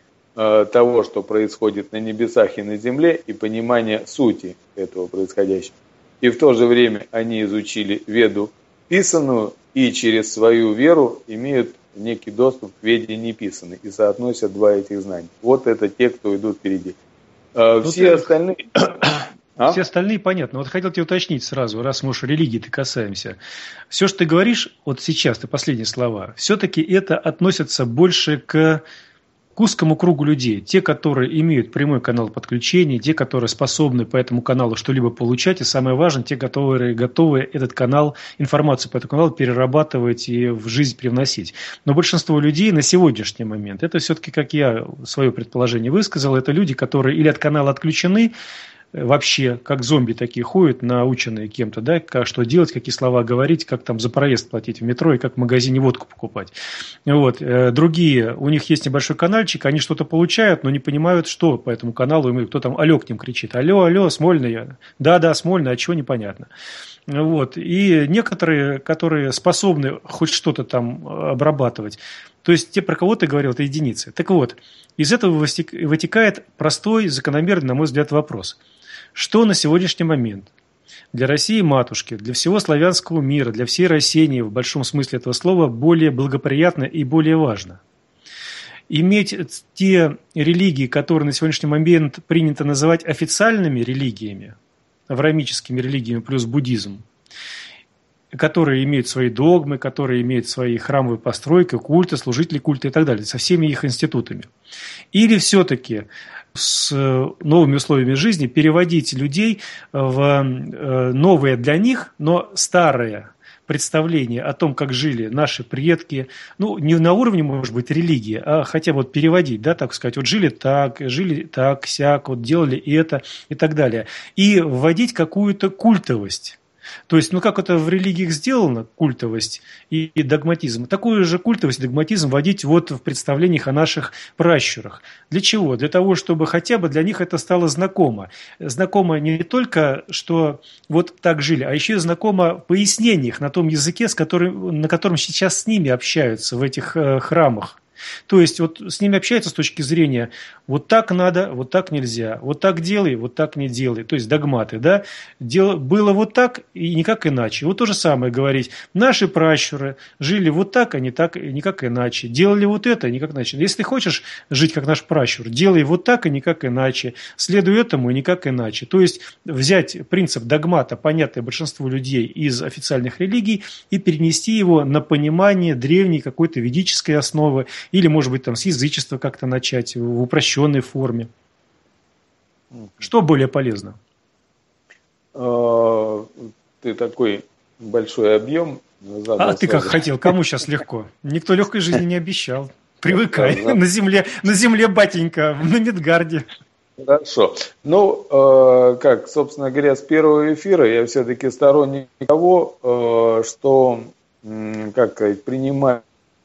того, что происходит на небесах и на земле, и понимание сути этого происходящего. И в то же время они изучили Веду писанную и через свою веру имеют некий доступ к Веде неписанной и соотносят два этих знания. Вот это те, кто идут впереди. Все остальные... Все остальные понятно. Вот хотел тебя уточнить сразу, раз мы уж религии-то касаемся. Все, что ты говоришь, вот сейчас, ты последние слова, все-таки это относится больше к узкому кругу людей. Те, которые имеют прямой канал подключения, те, которые способны по этому каналу что-либо получать, и самое важное, те, которые готовы этот канал, информацию по этому каналу перерабатывать и в жизнь привносить. Но большинство людей на сегодняшний момент, это все-таки, как я свое предположение высказал, это люди, которые или от канала отключены, вообще, как зомби такие ходят, наученные кем-то, да, как, что делать, какие слова говорить, как там за проезд платить в метро и как в магазине водку покупать. Вот. Другие, у них есть небольшой каналчик, они что-то получают, но не понимают, что по этому каналу, кто там алло к ним кричит. Алло, Смольная. Да, Смольная, а чего непонятно. Вот. И некоторые, которые способны хоть что-то там обрабатывать, то есть те, про кого ты говорил, это единицы. Так вот, из этого вытекает простой, закономерный, на мой взгляд, вопрос. Что на сегодняшний момент для России матушки, для всего славянского мира, для всей России в большом смысле этого слова более благоприятно и более важно? Иметь те религии, которые на сегодняшний момент принято называть официальными религиями, авраамическими религиями плюс буддизм, которые имеют свои догмы, которые имеют свои храмовые постройки, культы, служители культа и так далее, со всеми их институтами. Или все-таки с новыми условиями жизни переводить людей в новые для них, но старые представления о том, как жили наши предки, не на уровне, может быть, религии, а хотя бы переводить, да, так сказать, вот жили так, сяк, вот делали это и так далее. И вводить какую-то культовость. То есть, как это в религиях сделано, культовость и догматизм, такую же культовость и догматизм вводить вот в представлениях о наших пращурах. Для чего? Для того, чтобы хотя бы для них это стало знакомо. Знакомо не только, что вот так жили, а еще и знакомо в пояснениях на том языке, на котором сейчас с ними общаются в этих храмах. То есть вот с ними общаются с точки зрения вот так надо, вот так нельзя, вот так делай, вот так не делай. То есть догматы, да. Было вот так и никак иначе. Вот то же самое говорить. Наши пращуры жили вот так, а не так, и никак иначе. Делали вот это, а никак иначе. Если ты хочешь жить как наш пращур, делай вот так, и никак иначе. Следуй этому, и никак иначе. То есть взять принцип догмата, понятный большинству людей из официальных религий, и перенести его на понимание древней какой-то ведической основы, или, может быть, там с язычества как-то начать в упрощенной форме. Что более полезно? Ты такой большой объем задал. А ты как хотел, кому сейчас легко? Никто легкой жизни не обещал. Привыкай, на земле, батенька, на Мидгарде. Хорошо. Ну, как, собственно говоря, с первого эфира я все-таки сторонник того, что, как сказать, принимаю,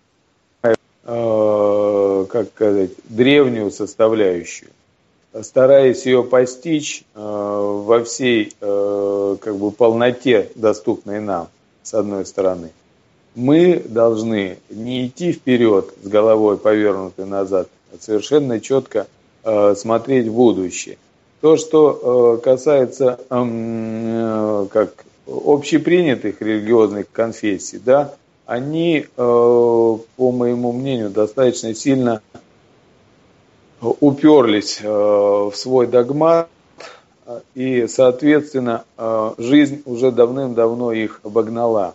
как сказать, древнюю составляющую, стараясь ее постичь во всей как бы полноте, доступной нам, с одной стороны. Мы должны не идти вперед с головой повернутой назад, а совершенно четко смотреть в будущее. То, что касается как общепринятых религиозных конфессий, да, они, по моему мнению, достаточно сильно уперлись в свой догмат, и, соответственно, жизнь уже давным-давно их обогнала.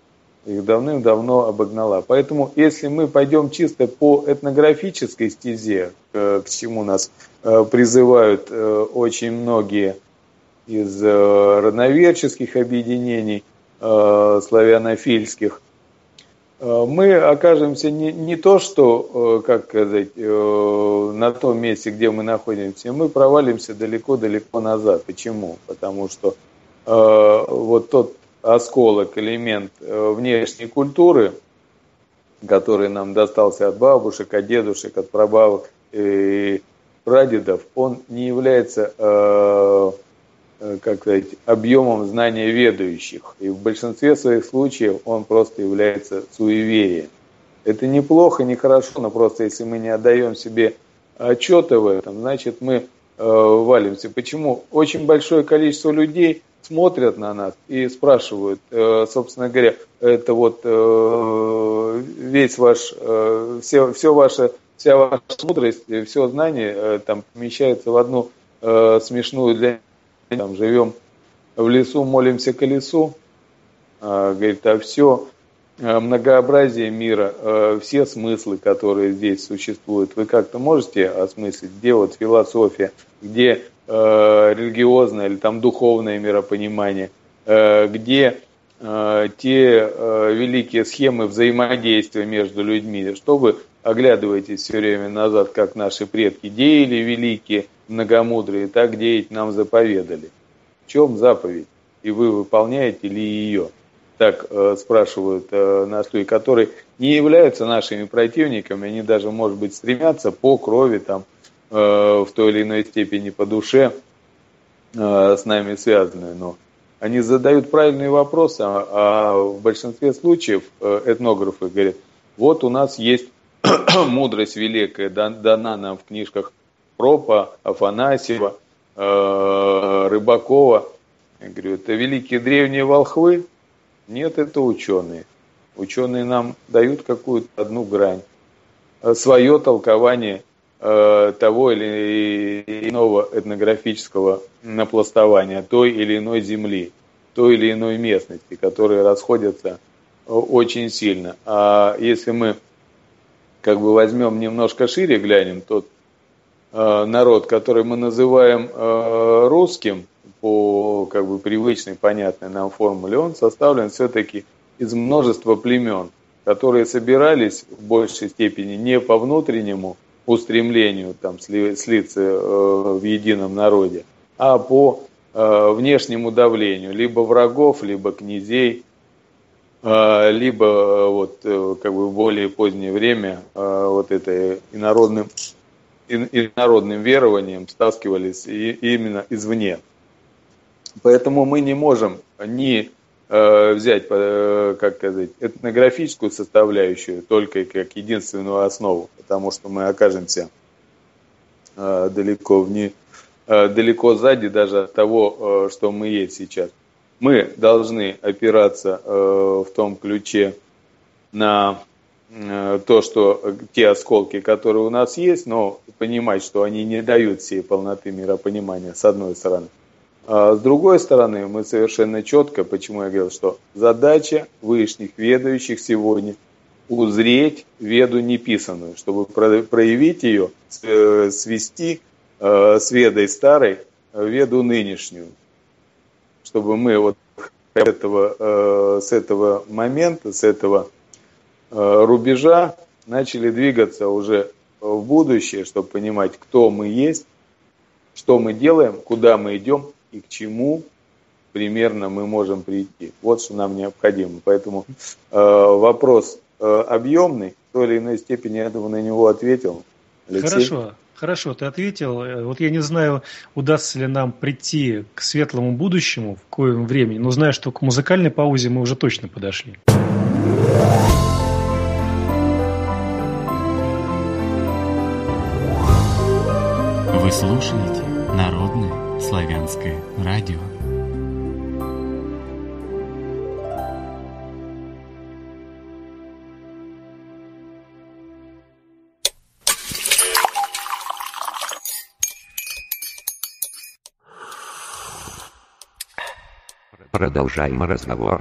Поэтому, если мы пойдем чисто по этнографической стезе, к чему нас призывают очень многие из родноверческих объединений славянофильских, мы окажемся не то, что, как сказать, на том месте, где мы находимся, мы провалимся далеко-далеко назад. Почему? Потому что вот тот осколок, элемент внешней культуры, который нам достался от бабушек, от дедушек, от прабабок и прадедов, он не является, как сказать, объемом знания ведающих. И в большинстве своих случаев он просто является суеверием. Это не плохо, не хорошо, но просто если мы не отдаем себе отчета в этом, значит мы валимся. Почему? Очень большое количество людей смотрят на нас и спрашивают, собственно говоря, это вот весь ваш, вся ваша мудрость, все знание там помещается в одну смешную для там живем в лесу, молимся колесу, говорит, а все многообразие мира, все смыслы, которые здесь существуют, вы как-то можете осмыслить, где вот философия, где религиозное или там духовное миропонимание, где те великие схемы взаимодействия между людьми, что вы оглядываетесь все время назад, как наши предки деяли великие, многомудрые, так деять нам заповедали. В чем заповедь? И вы выполняете ли ее? Так спрашивают нас люди, которые не являются нашими противниками, они даже, может быть, стремятся по крови, там, в той или иной степени по душе с нами связаны, но они задают правильные вопросы, а в большинстве случаев этнографы говорят, вот у нас есть мудрость великая, дана нам в книжках Пропа, Афанасьева, Рыбакова. Я говорю, это великие древние волхвы? Нет, это ученые. Ученые нам дают какую-то одну грань, свое толкование того или иного этнографического напластования той или иной земли, той или иной местности, которые расходятся очень сильно. А если мы как бы возьмем немножко шире, глянем, тот народ, который мы называем русским, по как бы привычной, понятной нам формуле, он составлен все-таки из множества племен, которые собирались в большей степени не по внутреннему устремлению там, слиться в едином народе, а по внешнему давлению, либо врагов, либо князей, либо вот как бы в более позднее время вот это инородным верованием стаскивались именно извне. Поэтому мы не можем ни взять, как сказать, этнографическую составляющую только как единственную основу, потому что мы окажемся далеко сзади даже от того, что мы есть сейчас. Мы должны опираться в том ключе на то, что те осколки, которые у нас есть, но понимать, что они не дают всей полноты миропонимания, с одной стороны. А с другой стороны, мы совершенно четко, почему я говорил, что задача вышних ведающих сегодня узреть веду неписанную, чтобы проявить ее, свести с ведой старой веду нынешнюю. Чтобы мы вот с этого момента, с этого рубежа начали двигаться уже в будущее, чтобы понимать, кто мы есть, что мы делаем, куда мы идем и к чему примерно мы можем прийти. Вот что нам необходимо. Поэтому вопрос объемный, в той или иной степени я думаю, на него ответил. Алексей? Хорошо, ты ответил. Вот я не знаю, удастся ли нам прийти к светлому будущему в коем времени, но знаю, что к музыкальной паузе мы уже точно подошли. Вы слушаете Народное славянское радио. Продолжаем разговор.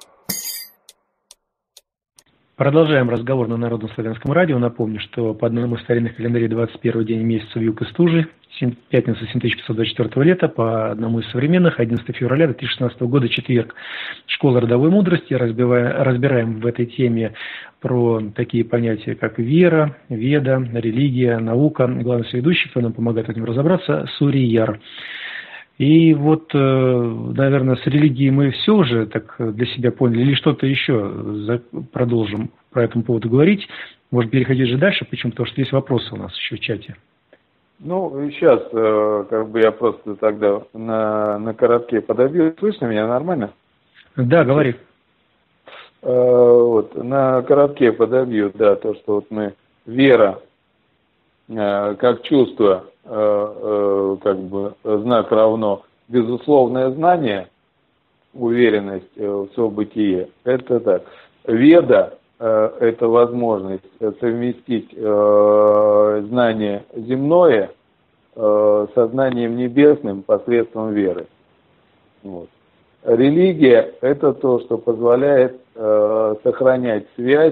Продолжаем разговор на Народном славянском радио. Напомню, что по одному из старинных календарей 21 день месяца вьюг и стужи, пятница 7524 лета, по одному из современных 11 февраля 2016 года, четверг. Школа родовой мудрости. Разбираем в этой теме про такие понятия, как вера, веда, религия, наука. Главный соведущий, кто нам помогает этим разобраться, Сурияр. И вот, наверное, с религией мы все уже так для себя поняли, или что-то еще продолжим по этому поводу говорить. Может, переходить же дальше, почему? Потому что есть вопросы у нас еще в чате. Ну, сейчас, как бы я просто тогда на коротке подобью. Слышно меня нормально? Да, говори. Вот, на коротке подобью, да, то, что вот мы, вера, как чувство, как бы знак равно безусловное знание, уверенность в своем бытие. Это так. Веда – это возможность совместить знание земное со знанием небесным посредством веры. Вот. Религия – это то, что позволяет сохранять связь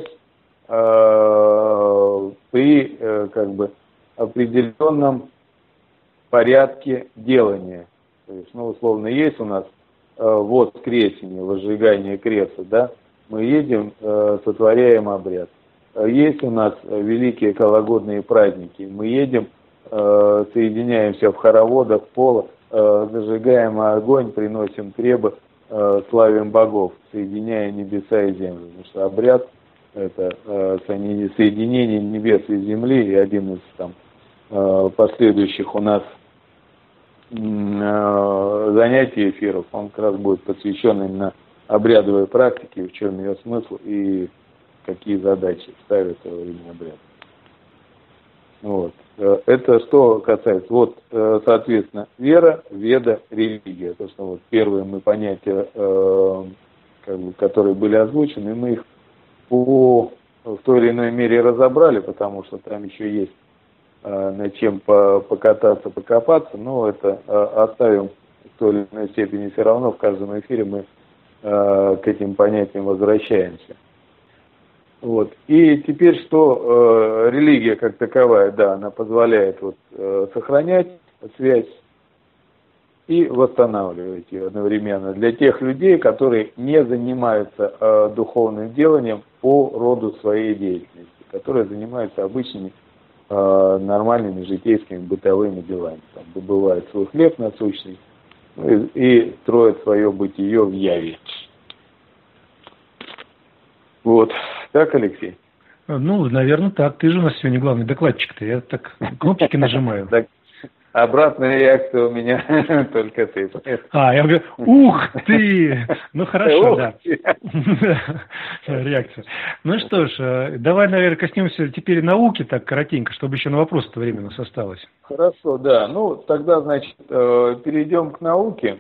при как бы определенном порядке делания. То есть, ну, условно, есть у нас вот крестение, возжигание креста, да, мы едем, сотворяем обряд. Есть у нас великие кологодные праздники, мы едем, соединяемся в хороводах пола, зажигаем огонь, приносим требы, славим богов, соединяя небеса и землю. Потому что обряд – это соединение небес и земли, и один из там последующих у нас занятий эфиров, он как раз будет посвящен именно обрядовой практике, в чем ее смысл и какие задачи ставят во время обряда. Вот. Это что касается, вот, соответственно, вера, веда, религия. То, что вот первые мы понятия, как бы, которые были озвучены, мы их в той или иной мере разобрали, потому что там еще есть над чем покататься, покопаться, но это оставим в той или иной степени. Все равно в каждом эфире мы к этим понятиям возвращаемся. Вот. И теперь что религия как таковая, да, она позволяет вот, сохранять связь и восстанавливать ее одновременно для тех людей, которые не занимаются духовным деланием по роду своей деятельности, которые занимаются обычными нормальными житейскими бытовыми делами. Там, добывают свой хлеб насущный и строят свое бытие в яве. Вот. Так, Алексей? Ну, наверное, так. Ты же у нас сегодня главный докладчик-то. Я так кнопочки нажимаю. Обратная реакция у меня только ты. Я говорю, ух ты! Ну хорошо, да. Реакция. Ну что ж, давай, наверное, коснемся теперь науки так коротенько, чтобы еще на вопрос-то время у нас осталось. Хорошо, да. Ну, тогда, значит, перейдем к науке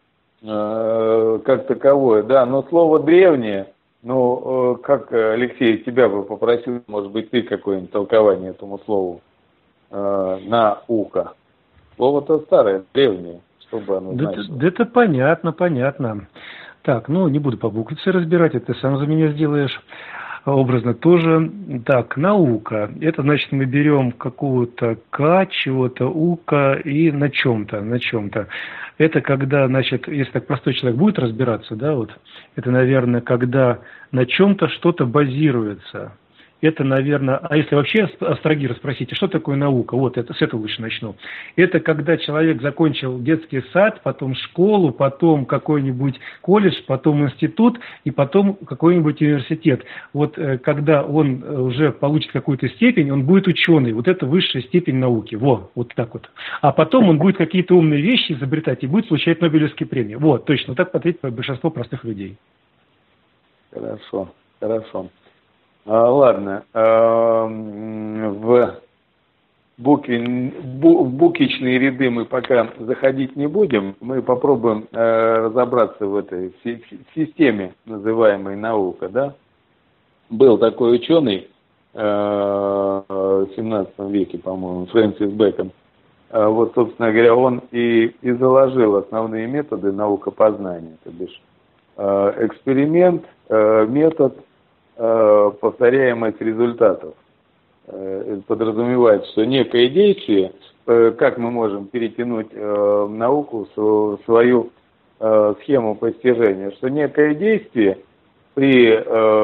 как таковое, да. Но слово древнее, как, Алексей, тебя бы попросил, может быть, ты какое-нибудь толкование этому слову наука. Слово-то старое, древнее, чтобы оно значило. Да это понятно. Так, не буду по буквице разбирать, это ты сам за меня сделаешь. Образно тоже. Так, наука. Это значит, мы берем какого-то К, чего-то ука и на чем-то. Это когда, значит, если так простой человек будет разбираться, да, вот, это, наверное, когда на чем-то что-то базируется. Это, наверное, а если вообще астрогира спросите, что такое наука? Вот, с этого лучше начну. Это когда человек закончил детский сад, потом школу, потом какой-нибудь колледж, потом институт и потом какой-нибудь университет. Вот когда он уже получит какую-то степень, он будет ученый. Вот это высшая степень науки. Вот так вот. А потом он будет какие-то умные вещи изобретать и будет получать Нобелевские премии. Вот, точно. Так ответит большинство простых людей. Хорошо. Ладно, в буквичные ряды мы пока заходить не будем. Мы попробуем разобраться в этой системе, называемой наука, да? Был такой ученый в 17 веке, по-моему, Фрэнсис Бэкон. Вот, собственно говоря, он и заложил основные методы наукопознания, то бишь эксперимент, метод, повторяемость результатов. Это подразумевает, что некое действие, как мы можем перетянуть в науку свою схему постижения, что некое действие при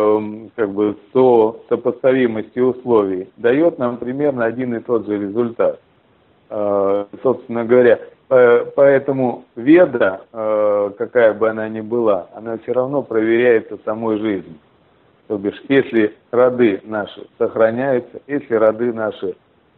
сопоставимости условий дает нам примерно один и тот же результат. Собственно говоря, поэтому веда, какая бы она ни была, она все равно проверяется самой жизнью. То бишь, если роды наши сохраняются, если роды наши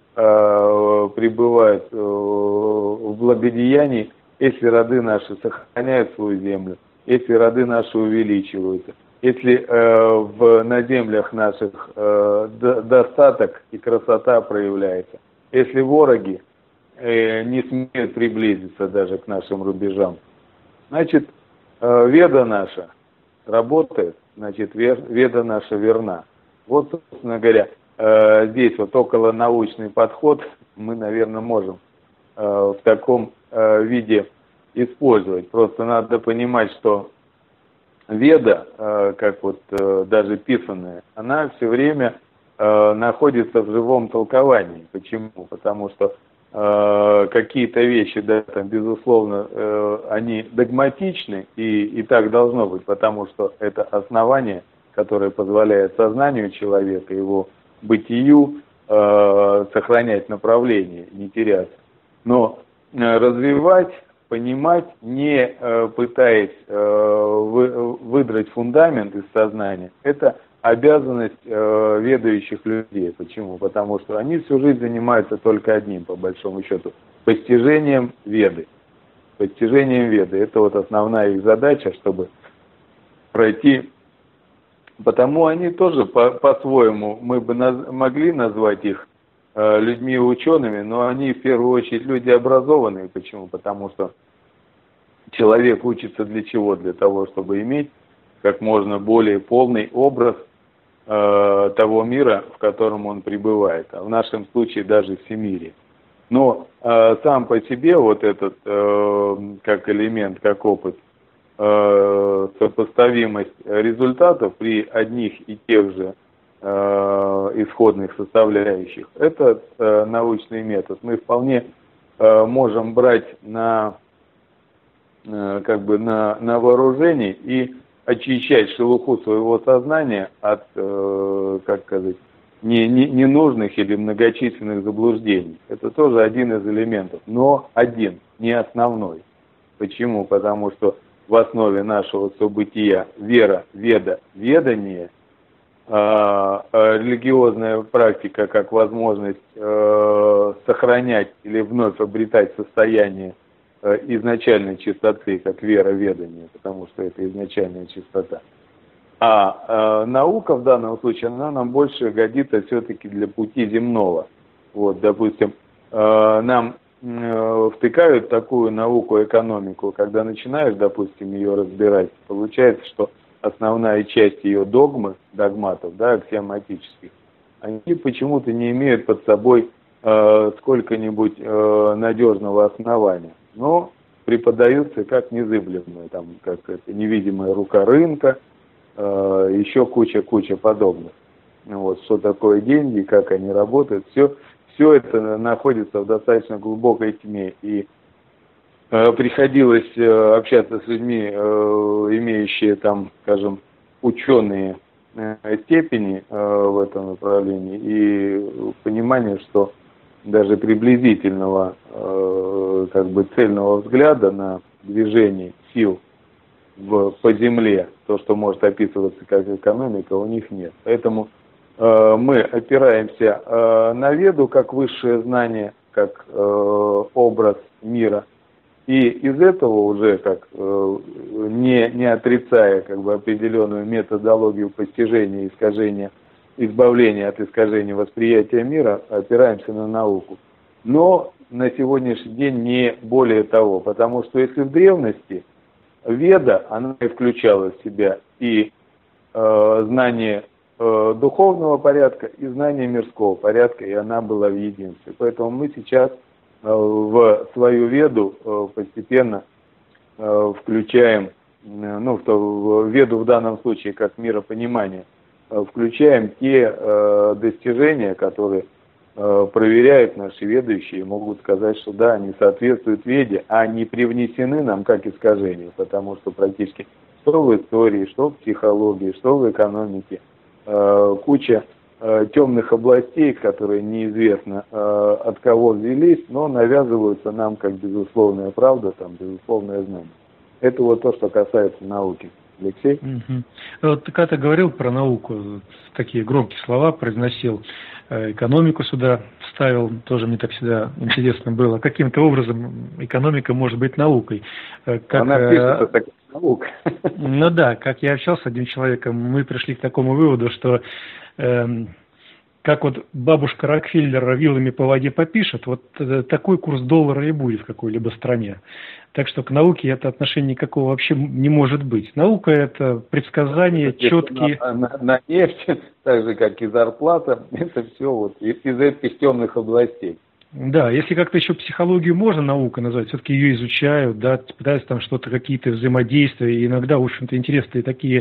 пребывают в благодеянии, если роды наши сохраняют свою землю, если роды наши увеличиваются, если на землях наших достаток и красота проявляется, если вороги не смеют приблизиться даже к нашим рубежам, значит, веда наша работает. Значит, веда наша верна. Вот, собственно говоря, здесь вот околонаучный подход мы, наверное, можем в таком виде использовать. Просто надо понимать, что веда, как вот даже писанная, она все время находится в живом толковании. Почему? Потому что какие-то вещи, да, там, безусловно, они догматичны, и так должно быть, потому что это основание, которое позволяет сознанию человека, его бытию сохранять направление, не теряться. Но развивать, понимать, не пытаясь выдрать фундамент из сознания, это обязанность ведающих людей. Почему? Потому что они всю жизнь занимаются только одним, по большому счету, постижением веды. Постижением веды. Это вот основная их задача, чтобы пройти. Потому они тоже по-своему, мы бы могли назвать их людьми и учеными, но они в первую очередь люди образованные. Почему? Потому что человек учится для чего? Для того, чтобы иметь как можно более полный образ того мира, в котором он пребывает, а в нашем случае даже всемирие. Но сам по себе вот этот, как элемент, как опыт, сопоставимость результатов при одних и тех же исходных составляющих, это научный метод. Мы вполне можем брать на вооружение и очищать шелуху своего сознания от, ненужных или многочисленных заблуждений. Это тоже один из элементов, но один, не основной. Почему? Потому что в основе нашего события вера, веда, ведание, религиозная практика как возможность сохранять или вновь обретать состояние изначальной чистоты, как вера, ведание, потому что это изначальная чистота. А наука в данном случае, она нам больше годится все-таки для пути земного. Вот, допустим, нам втыкают такую науку, экономику, когда начинаешь, допустим, ее разбирать, получается, что основная часть ее догматов, да, аксиоматических, они почему-то не имеют под собой сколько-нибудь надежного основания, но преподаются как незыблемые, там, как это, невидимая рука рынка, еще куча подобных. Вот, что такое деньги, как они работают, все это находится в достаточно глубокой тьме. И приходилось общаться с людьми, имеющие там, скажем, ученые степени в этом направлении, и понимание, что даже приблизительного как бы цельного взгляда на движение сил по земле, то, что может описываться как экономика, у них нет. Поэтому мы опираемся на веду как высшее знание, как образ мира, и из этого уже, как не отрицая как бы определенную методологию постижения, искажения, избавления от искажения восприятия мира, опираемся на науку. Но на сегодняшний день не более того, потому что если в древности веда, она и включала в себя и знание духовного порядка, и знание мирского порядка, и она была в единстве. Поэтому мы сейчас в свою веду постепенно включаем, ну, в веду в данном случае как миропонимание, включаем те достижения, которые проверяют наши ведающие, и могут сказать, что да, они соответствуют веде, а не привнесены нам как искажения, потому что практически что в истории, что в психологии, что в экономике, куча темных областей, которые неизвестно от кого взялись, но навязываются нам как безусловная правда, там, безусловное знание. Это вот то, что касается науки. Алексей? Угу. Вот когда ты говорил про науку, такие громкие слова произносил, экономику сюда вставил, тоже мне так всегда интересно было. Каким-то образом экономика может быть наукой. Она пишется как наука. Ну да, как я общался с одним человеком, мы пришли к такому выводу, что как вот бабушка Рокфеллера вилами по воде попишет, вот такой курс доллара и будет в какой-либо стране. Так что к науке это отношение никакого вообще не может быть. Наука – это предсказания четкие. На нефть, так же как и зарплата, это все вот из этих темных областей. Да, если как-то еще психологию можно наукой назвать, все-таки ее изучают, да, пытаются там что-то, какие-то взаимодействия, и иногда, в общем-то, интересные такие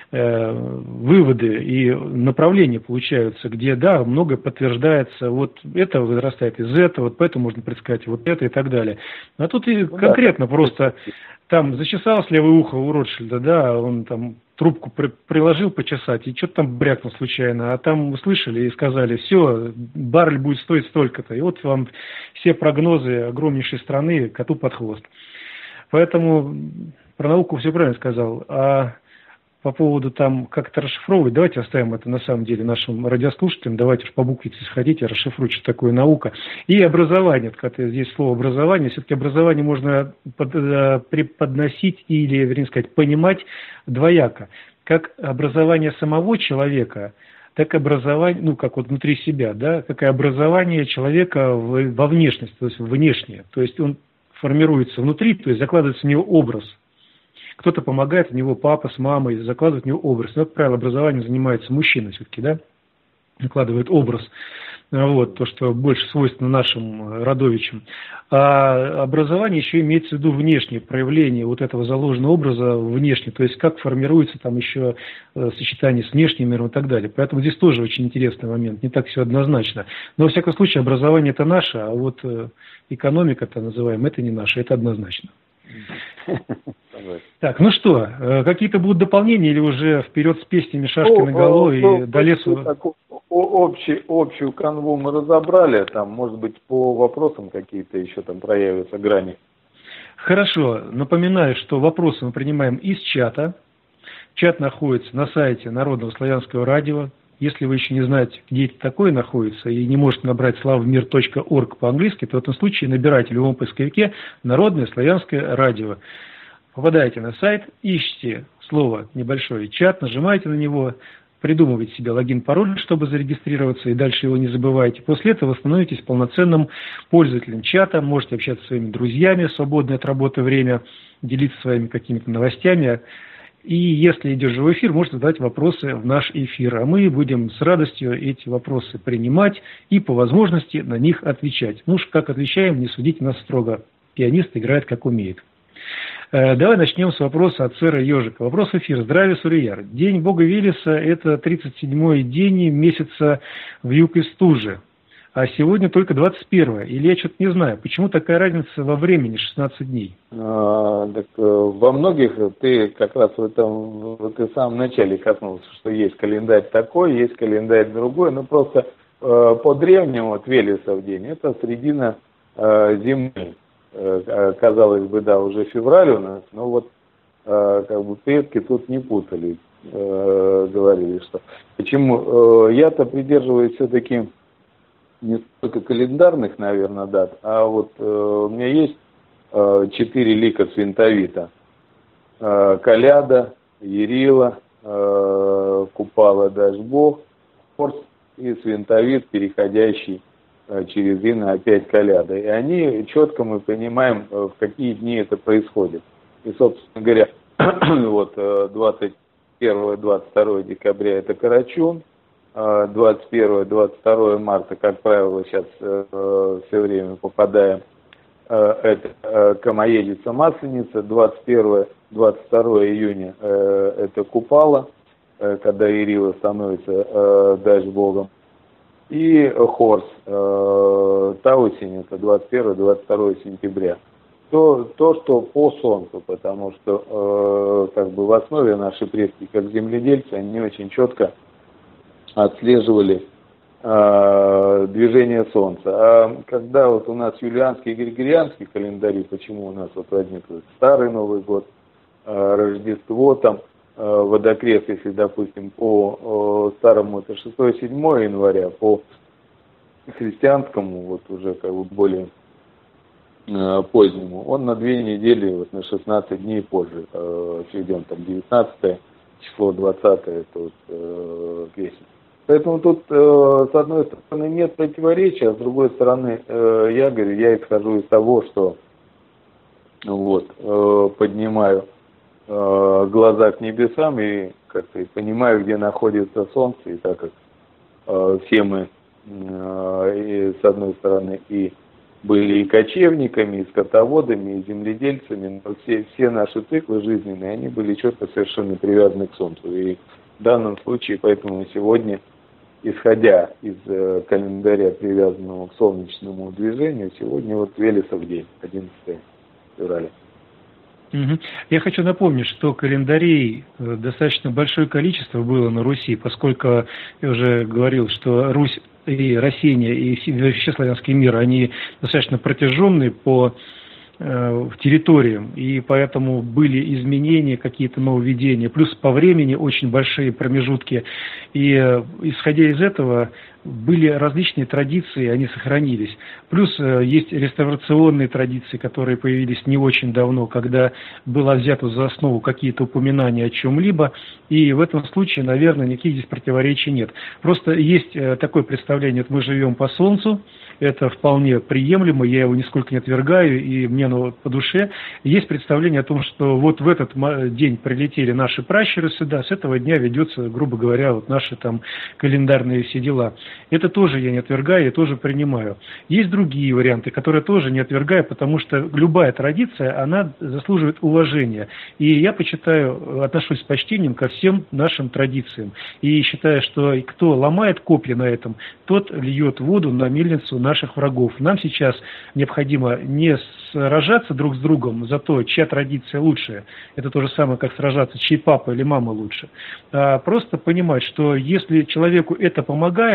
выводы и направления получаются, где, да, многое подтверждается, вот это вырастает из этого, вот поэтому можно предсказать вот это и так далее. А тут и конкретно просто там зачесалось левое ухо у Ротшильда, да, он там трубку приложил почесать, и что-то там брякнул случайно, а там услышали и сказали, все, баррель будет стоить столько-то, и вот вам все прогнозы огромнейшей страны коту под хвост. Поэтому про науку все правильно сказал. А по поводу там как-то расшифровывать, давайте оставим это на самом деле нашим радиослушателям, давайте уж по буквице сходите, расшифруйте, что такое наука. И образование, когда здесь слово образование, все-таки образование можно преподносить или, вернее сказать, понимать двояко. Как образование самого человека, так и образование, ну, как вот внутри себя, да, как и образование человека во внешность, то есть внешнее. То есть он формируется внутри, то есть закладывается в него образ. Кто-то помогает, у него папа с мамой, закладывает в него образ. Но, как правило, образованием занимается мужчина все-таки, да? Накладывает образ. Вот, то, что больше свойственно нашим родовичам. А образование еще имеется в виду внешнее проявление вот этого заложенного образа внешне. То есть, как формируется там еще сочетание с внешним миром и так далее. Поэтому здесь тоже очень интересный момент. Не так все однозначно. Но, во всяком случае, образование это наше, а вот экономика, так называемая, это не наша. Это однозначно. Так, ну что, какие-то будут дополнения или уже вперед с песнями «Шашки наголо» и до лесу? Общую канву мы разобрали, там, может быть, по вопросам какие-то еще там проявятся грани. Хорошо, напоминаю, что вопросы мы принимаем из чата. Чат находится на сайте Народного славянского радио. Если вы еще не знаете, где это такое находится, и не можете набрать slavmir.org по-английски, то в этом случае набирайте в любом поисковике «Народное славянское радио». Попадаете на сайт, ищите слово «небольшой чат», нажимаете на него, придумываете себе логин-пароль, чтобы зарегистрироваться, и дальше его не забывайте. После этого вы становитесь полноценным пользователем чата, можете общаться со своими друзьями в свободное от работы время, делиться своими какими-то новостями. И если идет живой эфир, можете задать вопросы в наш эфир, а мы будем с радостью эти вопросы принимать и по возможности на них отвечать. Ну уж как отвечаем, не судите нас строго. Пианист играет как умеет. Давай начнем с вопроса от сэра Ежика. Вопрос в эфир. Здравия, Сурияр. День Бога Велеса – это 37-й день месяца вьюг и стужи. А сегодня только 21-е. Или я что-то не знаю. Почему такая разница во времени 16 дней? Так, во многих ты как раз в самом начале коснулся, что есть календарь такой, есть календарь другой. Но просто по древнему Велесов день это середина зимы. Казалось бы, да, уже февраль у нас, но вот как бы предки тут не путали, говорили, что. Почему? Я-то придерживаюсь все-таки не только календарных, наверное, дат, а вот у меня есть 4 лика свинтовита. Коляда, Ярила, Купала, Дашбог, Хорс и свинтовит, переходящий через Ина опять Коляда. И они четко мы понимаем, в какие дни это происходит. И, собственно говоря, вот 21-22 декабря это Карачун, 21-22 марта, как правило, сейчас все время попадаем, это Камоедица Масленица, 21-22 июня это Купала, когда Ирила становится Дашбогом, и Хорс, та осень, это 21-22 сентября. То, что по Солнцу, потому что как бы в основе наши предки, как земледельцы, они очень четко отслеживали движение Солнца. А когда вот у нас юлианский и григорианский календари, почему у нас вот возник Старый Новый год, Рождество, там водокрест, если, допустим, по старому это 6-7 января, по христианскому, вот уже как бы более позднему, он на 2 недели, вот на 16 дней позже сведен, там 19 число, 20 это вот крестник. Поэтому тут с одной стороны нет противоречия, а с другой стороны я говорю, я исхожу из того, что вот поднимаю глаза к небесам и как-то понимаю, где находится Солнце, и так как все мы и, с одной стороны и были и кочевниками, и скотоводами, и земледельцами, но все наши циклы жизненные, они были четко совершенно привязаны к Солнцу. И в данном случае, поэтому сегодня, исходя из календаря, привязанного к солнечному движению, сегодня вот Велесов день, 11 февраля. Я хочу напомнить, что календарей достаточно большое количество было на Руси, поскольку я уже говорил, что Русь и Россия, и вообще славянский мир, они достаточно протяженные по территориям, и поэтому были изменения, какие-то нововведения, плюс по времени очень большие промежутки, и исходя из этого были различные традиции, они сохранились. Плюс есть реставрационные традиции, которые появились не очень давно, когда было взято за основу какие-то упоминания о чем-либо, и в этом случае, наверное, никаких здесь противоречий нет. Просто есть такое представление, вот мы живем по Солнцу, это вполне приемлемо, я его нисколько не отвергаю, и мне оно по душе. Есть представление о том, что вот в этот день прилетели наши пращуры сюда, с этого дня ведется, грубо говоря, вот наши там календарные все дела. Это тоже я не отвергаю, я тоже принимаю. Есть другие варианты, которые тоже не отвергаю, потому что любая традиция, она заслуживает уважения. И я отношусь с почтением ко всем нашим традициям. И считаю, что кто ломает копья на этом, тот льет воду на мельницу наших врагов. Нам сейчас необходимо не сражаться друг с другом за то, чья традиция лучшая. Это то же самое, как сражаться, чей папа или мама лучше. А просто понимать, что если человеку это помогает,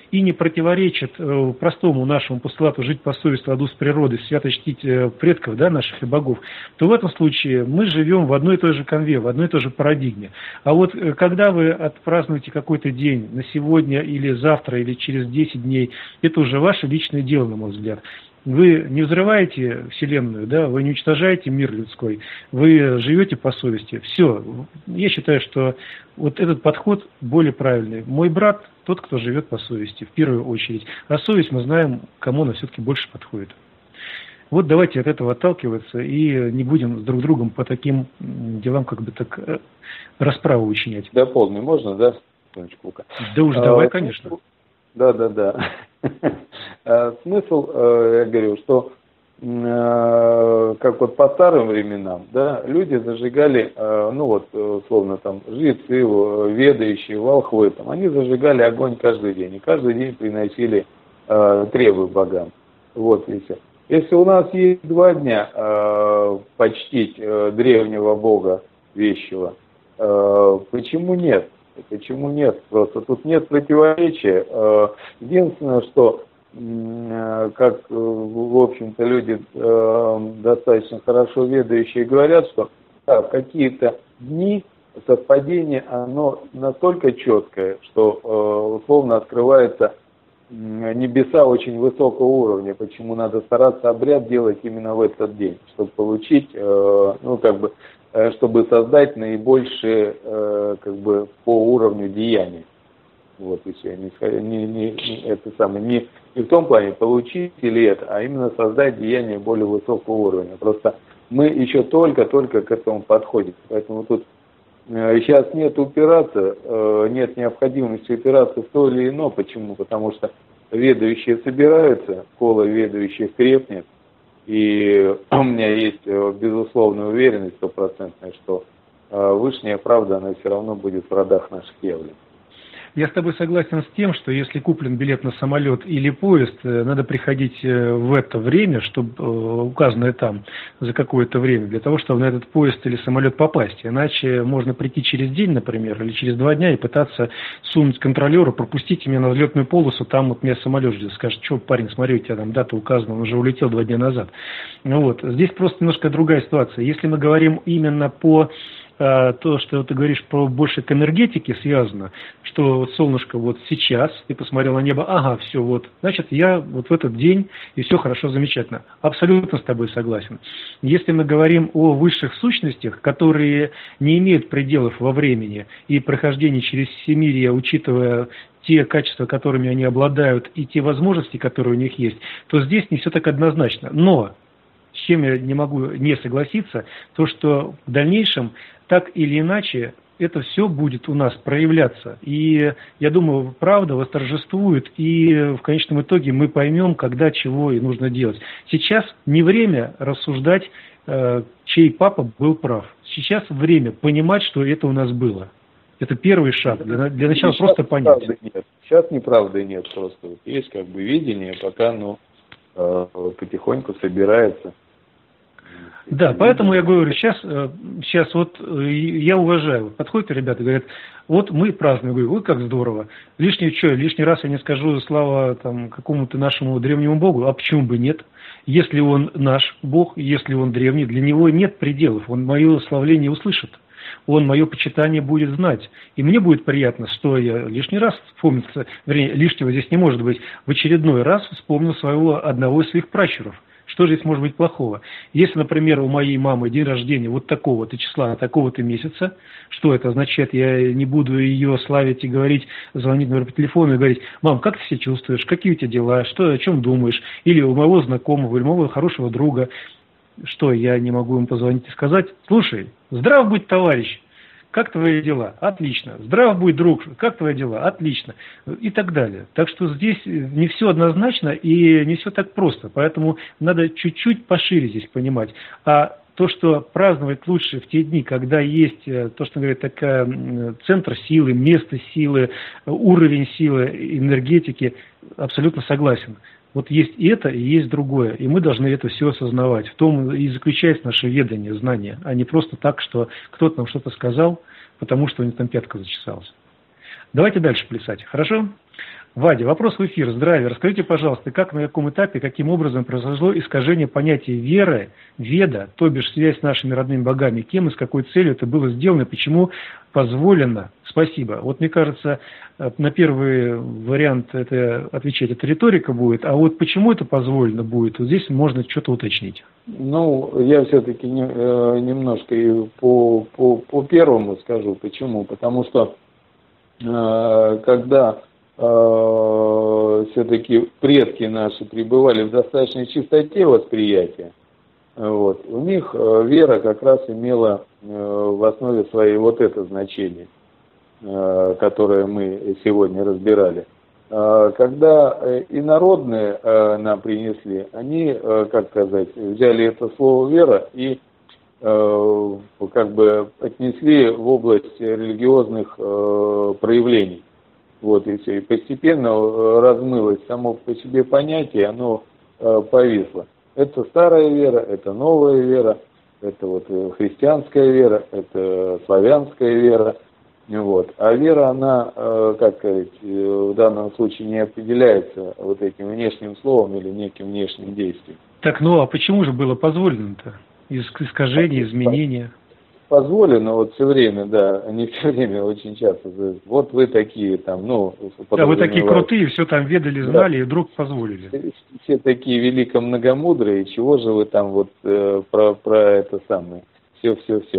и не противоречат простому нашему постулату жить по совести, в ладу с природой, свято чтить предков, да, наших и богов, то в этом случае мы живем в одной и той же конве, в одной и той же парадигме. А вот когда вы отпразднуете какой-то день на сегодня или завтра, или через 10 дней, это уже ваше личное дело, на мой взгляд. Вы не взрываете Вселенную, да, вы не уничтожаете мир людской, вы живете по совести. Все. Я считаю, что вот этот подход более правильный. Мой брат тот, кто живет по совести, в первую очередь. А совесть мы знаем, кому она все-таки больше подходит. Вот давайте от этого отталкиваться и не будем с друг другом по таким делам как бы так расправу учинять. Дополню, можно, да? Да уж давай, конечно. Да. Смысл, я говорю, что как вот по старым временам, да, люди зажигали, ну вот, условно, там, жрецы, ведающие, волхвы, там, они зажигали огонь каждый день, и каждый день приносили требы богам. Вот и все. Если у нас есть 2 дня почтить древнего бога вещего, почему нет? Почему нет? Просто тут нет противоречия. Единственное, что, как, в общем-то, люди достаточно хорошо ведающие говорят, что да, в какие-то дни совпадение, оно настолько четкое, что условно открывается небеса очень высокого уровня, почему надо стараться обряд делать именно в этот день, чтобы получить, ну, как бы, чтобы создать наибольшее, как бы, по уровню деяния. Вот и все. Не в том плане получить или это, а именно создать деяние более высокого уровня. Просто мы еще только-только к этому подходим. Поэтому тут сейчас нет необходимости упираться в то или иное. Почему? Потому что ведающие собираются, школа ведающих крепнет. И у меня есть безусловная уверенность, 100%, что высшая правда, она все равно будет в родах наших явлений. Я с тобой согласен с тем, что если куплен билет на самолет или поезд, надо приходить в это время, чтобы указанное там, за какое-то время, для того, чтобы на этот поезд или самолет попасть. Иначе можно прийти через день, например, или через 2 дня и пытаться сунуть контролеру, пропустите меня на взлетную полосу, там вот меня самолет ждет. Скажет, что, парень, смотри, у тебя там дата указана, он уже улетел 2 дня назад. Вот. Здесь просто немножко другая ситуация. Если мы говорим именно по то, что ты говоришь про больше к энергетике связано, что вот солнышко вот сейчас, ты посмотрел на небо, ага, все, вот, значит, я вот в этот день, и все хорошо, замечательно. Абсолютно с тобой согласен. Если мы говорим о высших сущностях, которые не имеют пределов во времени и прохождении через всемирие, учитывая те качества, которыми они обладают, и те возможности, которые у них есть, то здесь не все так однозначно. Но с чем я не могу не согласиться, то, что в дальнейшем так или иначе это все будет у нас проявляться. И я думаю, правда восторжествует, и в конечном итоге мы поймем, когда чего и нужно делать. Сейчас не время рассуждать, чей папа был прав. Сейчас время понимать, что это у нас было. Это первый шаг. Для начала просто понять. Сейчас неправды нет просто. Вот есть как бы видение, пока оно потихоньку собирается. Да, поэтому я говорю, сейчас вот я уважаю, подходят ребята, говорят, вот мы празднуем, говорю, ой, как здорово, лишний раз я не скажу слава там какому-то нашему древнему богу, а почему бы нет? Если он наш бог, если он древний, для него нет пределов, он мое славление услышит. Он мое почитание будет знать. И мне будет приятно, что я лишний раз вспомнится, вернее, лишнего здесь не может быть, в очередной раз вспомнил одного из своих пращуров. Что же здесь может быть плохого? Если, например, у моей мамы день рождения вот такого-то числа, такого-то месяца, что это означает? Я не буду ее славить и говорить, звонить, например, по телефону и говорить, мам, как ты себя чувствуешь, какие у тебя дела, что, о чем думаешь? Или у моего знакомого, или у моего хорошего друга. Что, я не могу ему позвонить и сказать, слушай, здрав будь, товарищ, как твои дела? Отлично. Здрав будь, друг, как твои дела? Отлично. И так далее. Так что здесь не все однозначно и не все так просто. Поэтому надо чуть-чуть пошире здесь понимать. А то, что праздновать лучше в те дни, когда есть, то, что говорят, такая центр силы, место силы, уровень силы, энергетики, абсолютно согласен. Вот есть это и есть другое, и мы должны это все осознавать. В том и заключается наше ведание, знание, а не просто так, что кто-то нам что-то сказал, потому что у него там пятка зачесалась. Давайте дальше плясать, хорошо? Вадя, вопрос в эфир. Здравия. Расскажите, пожалуйста, как, на каком этапе, каким образом произошло искажение понятия веры, веда, то бишь связь с нашими родными богами, кем и с какой целью это было сделано, почему позволено? Спасибо. Вот мне кажется, на первый вариант это отвечать, это риторика будет, а вот почему это позволено будет, вот здесь можно что-то уточнить. Ну, я все-таки немножко и по первому скажу. Почему? Потому что когда все-таки предки наши пребывали в достаточной чистоте восприятия, вот, у них вера как раз имела в основе своей вот это значение, которое мы сегодня разбирали. Когда инородные нам принесли, они, как сказать, взяли это слово «вера» и как бы отнесли в область религиозных проявлений. Вот и все. И постепенно размылось само по себе понятие, оно повисло. Это старая вера, это новая вера, это вот христианская вера, это славянская вера. Вот. А вера, она, как сказать, в данном случае не определяется вот этим внешним словом или неким внешним действием. Так, ну а почему же было позволено-то? Искажение, изменения? Позволено вот все время, да, не все время, очень часто. Вот вы такие там, ну... Да, вы такие крутые, все там ведали, знали, да. И вдруг позволили. Все такие велико многомудрые, чего же вы там вот про это самое, все.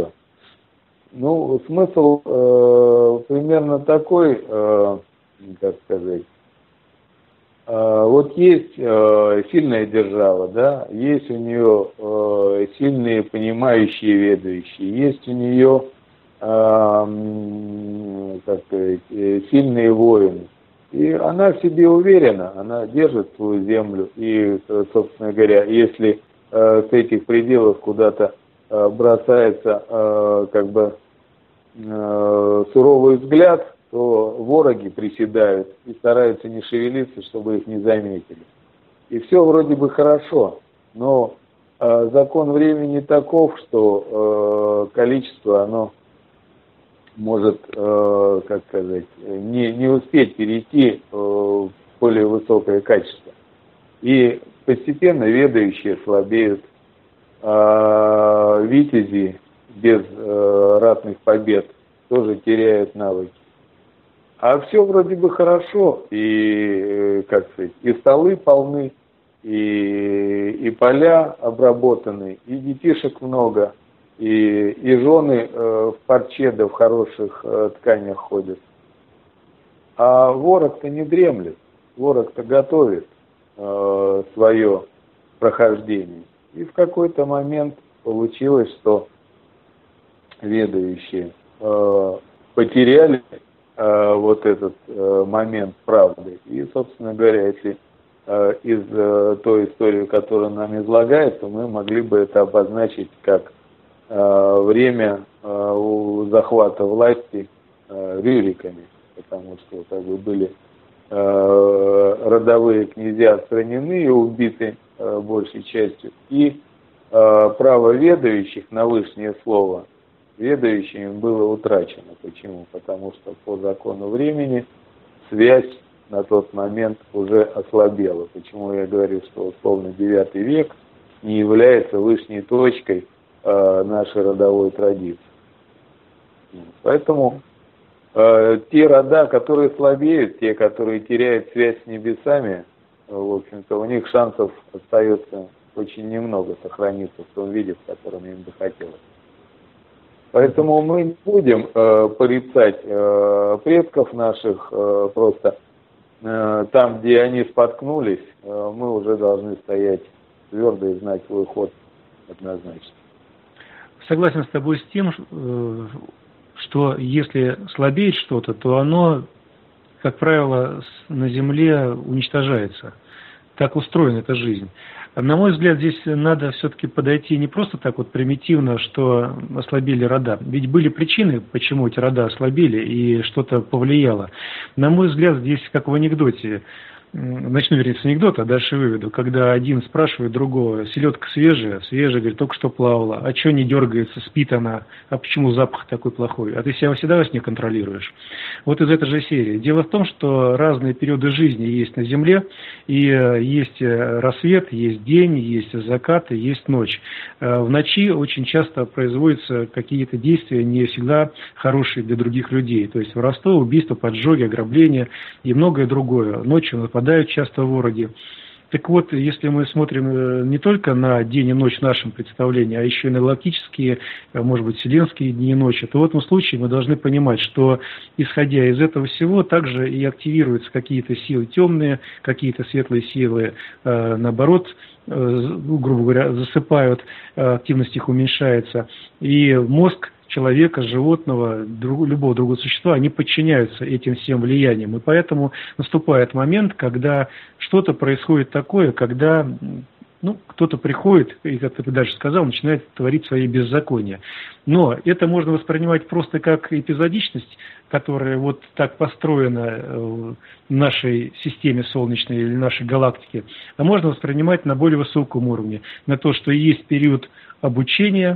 Ну, смысл примерно такой, как сказать, вот есть сильная держава, да, есть у нее сильные понимающие ведающие, есть у нее, как сказать, сильные воины. И она в себе уверена, она держит свою землю. И, собственно говоря, если с этих пределов куда-то бросается как бы суровый взгляд, то вороги приседают и стараются не шевелиться, чтобы их не заметили. И все вроде бы хорошо, но закон времени таков, что количество, оно может, как сказать, не успеть перейти в более высокое качество. И постепенно ведающие слабеют, витязи без ратных побед тоже теряют навыки. А все вроде бы хорошо, и, как сказать, и столы полны, и поля обработаны, и детишек много, и жены в парче да в хороших тканях ходят. А ворог-то не дремлет, ворог-то готовит свое прохождение. И в какой-то момент получилось, что ведающие потеряли вот этот момент правды. И, собственно говоря, если из той истории, которая нам излагает, то мы могли бы это обозначить как время захвата власти Рюриками, потому что как бы были родовые князья отстранены и убиты большей частью, и право ведающих на лишнее слово ведающим было утрачено. Почему? Потому что по закону времени связь на тот момент уже ослабела. Почему я говорю, что условно 9 век не является лишней точкой нашей родовой традиции. Поэтому те рода, которые слабеют, те, которые теряют связь с небесами, в общем-то, у них шансов остается очень немного сохраниться в том виде, в котором им бы хотелось. Поэтому мы не будем порицать предков наших, просто там, где они споткнулись, мы уже должны стоять твердо и знать свой ход однозначно. Согласен с тобой с тем, что если слабеет что-то, то оно, как правило, на земле уничтожается. Так устроена эта жизнь. На мой взгляд, здесь надо все-таки подойти не просто так вот примитивно, что ослабели рода. Ведь были причины, почему эти рода ослабели и что-то повлияло. На мой взгляд, здесь, как в анекдоте, начну, вернее, с анекдота, а дальше выведу. Когда один спрашивает другого: селедка свежая? Свежая, говорит, только что плавала. А что не дергается, спит она? А почему запах такой плохой? А ты себя всегда во сне контролируешь. Вот из этой же серии. Дело в том, что разные периоды жизни есть на Земле, и есть рассвет, есть день, есть закат, и есть ночь. В ночи очень часто производятся какие-то действия не всегда хорошие для других людей. То есть воровство, убийство, поджоги, ограбления и многое другое. Ночью нападают часто вороги. Так вот, если мы смотрим не только на день и ночь в нашем представлении, а еще и на галактические, может быть, вселенские дни и ночи, то в этом случае мы должны понимать, что, исходя из этого всего, также и активируются какие-то силы темные, какие-то светлые силы, наоборот, грубо говоря, засыпают, активность их уменьшается, и мозг человека, животного, любого другого существа, они подчиняются этим всем влияниям. И поэтому наступает момент, когда что-то происходит такое, когда кто-то приходит, и, как ты дальше сказал, начинает творить свои беззакония. Но это можно воспринимать просто как эпизодичность, которая вот так построена в нашей системе солнечной или нашей галактике, а можно воспринимать на более высоком уровне, на то, что есть период обучения,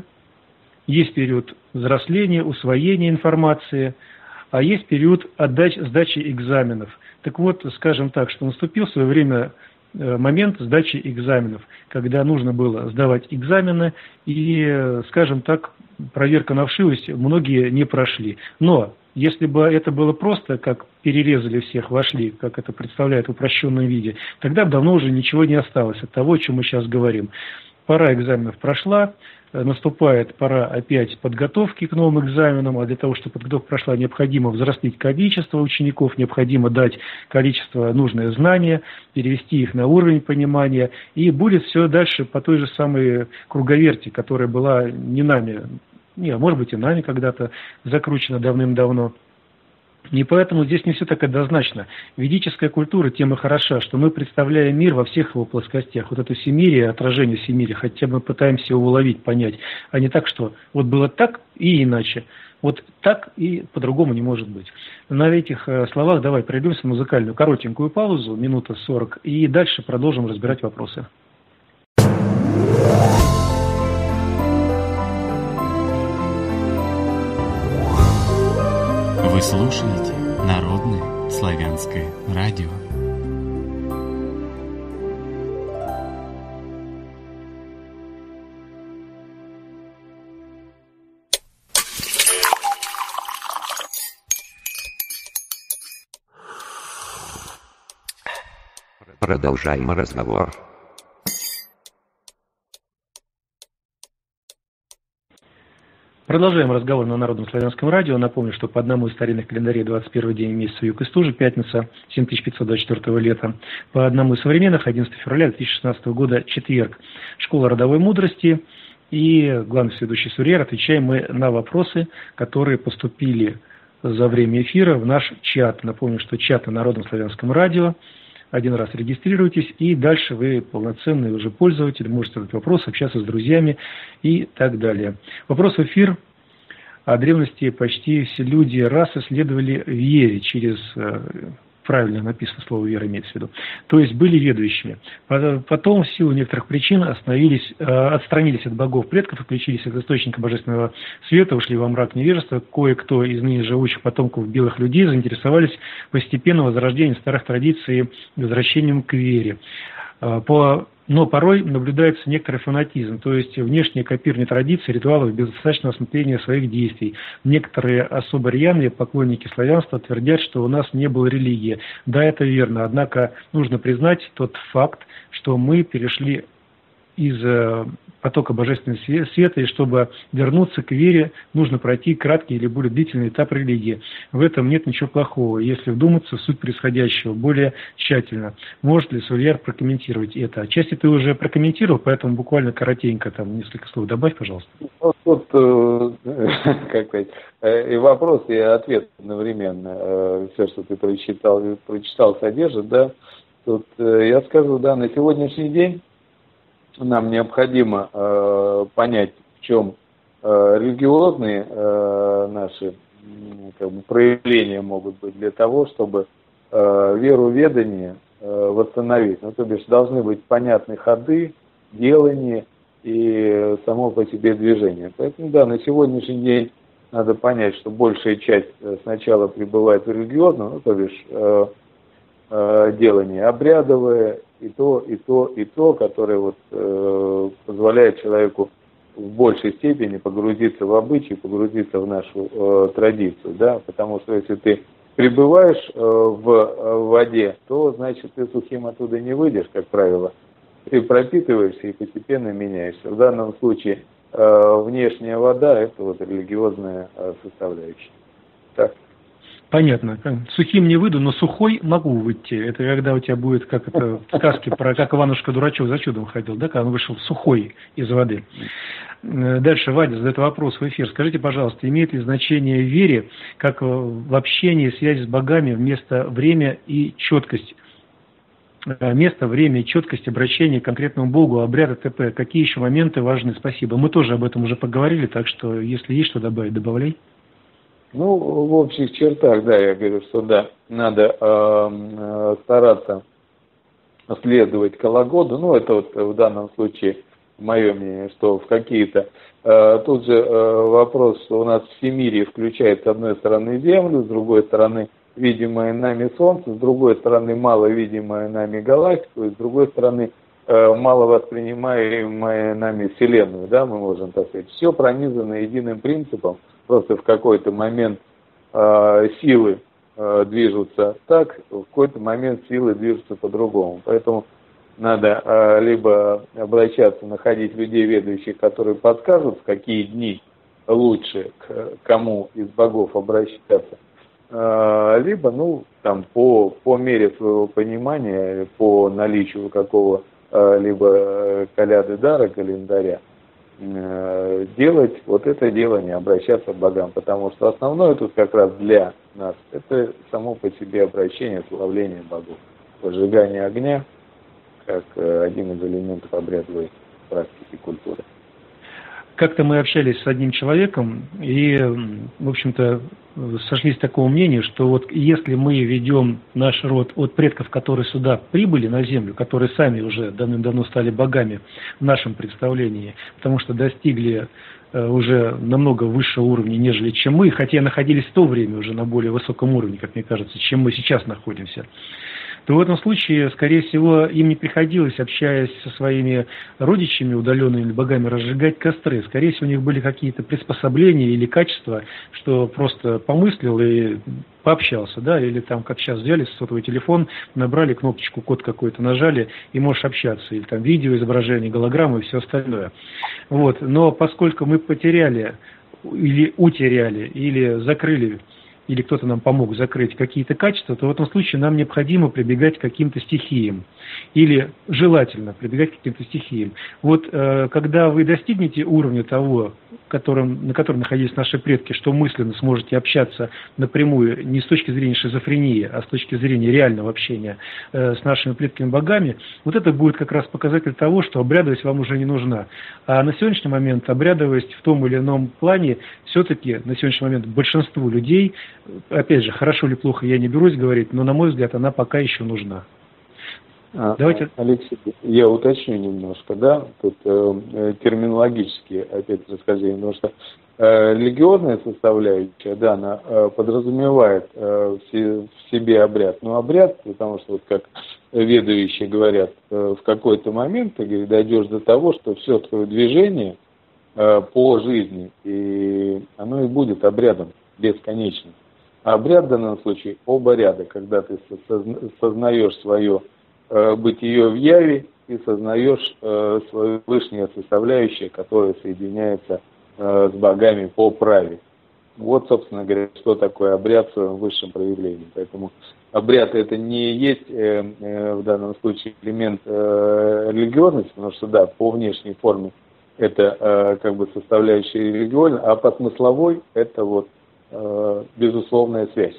есть период взросления, усвоения информации, а есть период сдачи экзаменов. Так вот, скажем так, что наступил в свое время момент сдачи экзаменов, когда нужно было сдавать экзамены, и, скажем так, проверка на вшивость многие не прошли. Но если бы это было просто, как перерезали всех, вошли, как это представляют в упрощенном виде, тогда бы давно уже ничего не осталось от того, о чем мы сейчас говорим. Пора экзаменов прошла, наступает пора опять подготовки к новым экзаменам, а для того, чтобы подготовка прошла, необходимо взрастить количество учеников, необходимо дать количество нужное знания, перевести их на уровень понимания, и будет все дальше по той же самой круговерти, которая была не нами, может быть и нами когда-то закручена давным-давно. И поэтому здесь не все так однозначно. Ведическая культура тем и хороша, что мы представляем мир во всех его плоскостях. Вот это всемирие, отражение всемирия, хотя мы пытаемся его уловить, понять, а не так, что вот было так и иначе. Вот так и по-другому не может быть. На этих словах давай пройдемся в музыкальную коротенькую паузу, минута 40, и дальше продолжим разбирать вопросы. Вы слушаете Народное славянское радио. Продолжаем разговор. Продолжаем разговор на Народном славянском радио. Напомню, что по одному из старинных календарей 21 день месяца Юг и Стужи, пятница, 7524 лета. По одному из современных 11 февраля 2016 года, четверг. Школа родовой мудрости и главный следующий Сурьер. Отвечаем мы на вопросы, которые поступили за время эфира в наш чат. Напомню, что чат на Народном славянском радио. Один раз регистрируйтесь, и дальше вы полноценный уже пользователь, можете задать вопросы, общаться с друзьями и так далее. Вопрос в эфир. О древности почти все люди расы следовали вере через... Правильно написано слово «вера» имеется в виду. То есть были ведущими. Потом в силу некоторых причин отстранились от богов предков, отключились от источника божественного света, ушли во мрак невежества. Кое-кто из ныне живущих потомков белых людей заинтересовались постепенным возрождением старых традиций и возвращением к вере. Но порой наблюдается некоторый фанатизм, то есть внешнее копирование традиций, ритуалов без достаточного осмысления своих действий. Некоторые особо рьяные поклонники славянства твердят, что у нас не было религии. Да, это верно, однако нужно признать тот факт, что мы перешли из потока божественного света, и чтобы вернуться к вере, нужно пройти краткий или более длительный этап религии. В этом нет ничего плохого, если вдуматься в суть происходящего более тщательно. Может ли Сурьер прокомментировать это? Отчасти ты уже прокомментировал, поэтому буквально коротенько там несколько слов добавь, пожалуйста. Вот как сказать, и вопрос, и ответ одновременно. Все, что ты прочитал, содержит, да. Тут я скажу, да, на сегодняшний день нам необходимо понять, в чем религиозные наши проявления могут быть для того, чтобы веру ведания восстановить. Ну, то бишь должны быть понятны ходы, делания и само по себе движение. Поэтому, да, на сегодняшний день надо понять, что большая часть сначала пребывает в религиозном, ну, то бишь делание обрядовое, и то, которое вот, позволяет человеку в большей степени погрузиться в обычаи, погрузиться в нашу традицию, да, потому что если ты пребываешь в воде, то, значит, ты сухим оттуда не выйдешь, как правило. Ты пропитываешься и постепенно меняешься. В данном случае внешняя вода – это вот религиозная составляющая. Так. Понятно. Сухим не выйду, но сухой могу выйти. Это когда у тебя будет, как это в сказке про как Иванушка-дурачок за чудом ходил, да, когда он вышел сухой из воды. Дальше Вадя задает вопрос в эфир. Скажите, пожалуйста, имеет ли значение в вере, как в общении, связи с богами, вместо время и четкость? Место, время и четкость обращения к конкретному Богу, обряда т.п. Какие еще моменты важны? Спасибо. Мы тоже об этом уже поговорили, так что если есть что добавить, добавляй. Ну, в общих чертах, да, я говорю, что да, надо стараться следовать Калагоду. Ну, это вот в данном случае мое мнение, что в какие-то... Тут же вопрос, что у нас всемирие включает с одной стороны Землю, с другой стороны видимое нами Солнце, с другой стороны маловидимое нами галактику, и с другой стороны мало воспринимаемая нами Вселенную, да, мы можем так сказать. Все пронизано единым принципом, просто в какой-то момент силы движутся так, в какой-то момент силы движутся по-другому. Поэтому надо либо обращаться, находить людей ведущих, которые подскажут, в какие дни лучше к кому из богов обращаться, либо, ну, там, по мере своего понимания, по наличию какого-либо коляды дара, календаря, делать вот это делание, обращаться к богам, потому что основное тут как раз для нас это само по себе обращение, славление богов, возжигание огня как один из элементов обрядовой практики культуры. Как-то мы общались с одним человеком и, в общем-то, сошлись к такому мнению, что вот если мы ведем наш род от предков, которые сюда прибыли на землю, которые сами уже давным-давно стали богами в нашем представлении, потому что достигли уже намного высшего уровня, нежели чем мы, хотя находились в то время уже на более высоком уровне, как мне кажется, чем мы сейчас находимся, то в этом случае, скорее всего, им не приходилось, общаясь со своими родичами, удаленными богами, разжигать костры. Скорее всего, у них были какие-то приспособления или качества, что просто помыслил и пообщался, да, или там, как сейчас взяли сотовый телефон, набрали кнопочку, код какой-то нажали, и можешь общаться, или там видео, изображение, голограммы и все остальное. Вот. Но поскольку мы потеряли, или утеряли, или закрыли, или кто-то нам помог закрыть какие-то качества, то в этом случае нам необходимо прибегать к каким-то стихиям. Или желательно прибегать к каким-то стихиям. Вот когда вы достигнете уровня того, на котором находились наши предки, что мысленно сможете общаться напрямую не с точки зрения шизофрении, а с точки зрения реального общения с нашими предками-богами, вот это будет как раз показатель того, что обрядовость вам уже не нужна. А на сегодняшний момент обрядовость в том или ином плане все-таки на сегодняшний момент большинству людей, опять же, хорошо или плохо я не берусь говорить, но на мой взгляд она пока еще нужна. Давайте. Алексей, я уточню немножко, да, тут терминологически опять расскажу, потому что религиозная составляющая, да, она подразумевает в себе обряд, но обряд, потому что, вот как ведающие говорят, в какой-то момент ты дойдешь до того, что все твое движение по жизни, и оно и будет обрядом бесконечным. А обряд в данном случае обряда, когда ты сознаешь свое бытие в яве и сознаешь свою высшую составляющую, которая соединяется с богами по праве. Вот, собственно говоря, что такое обряд в своем высшем проявлении. Поэтому обряд это не есть в данном случае элемент религиозности, потому что да, по внешней форме это как бы составляющая религиозная, а по смысловой это вот безусловная связь.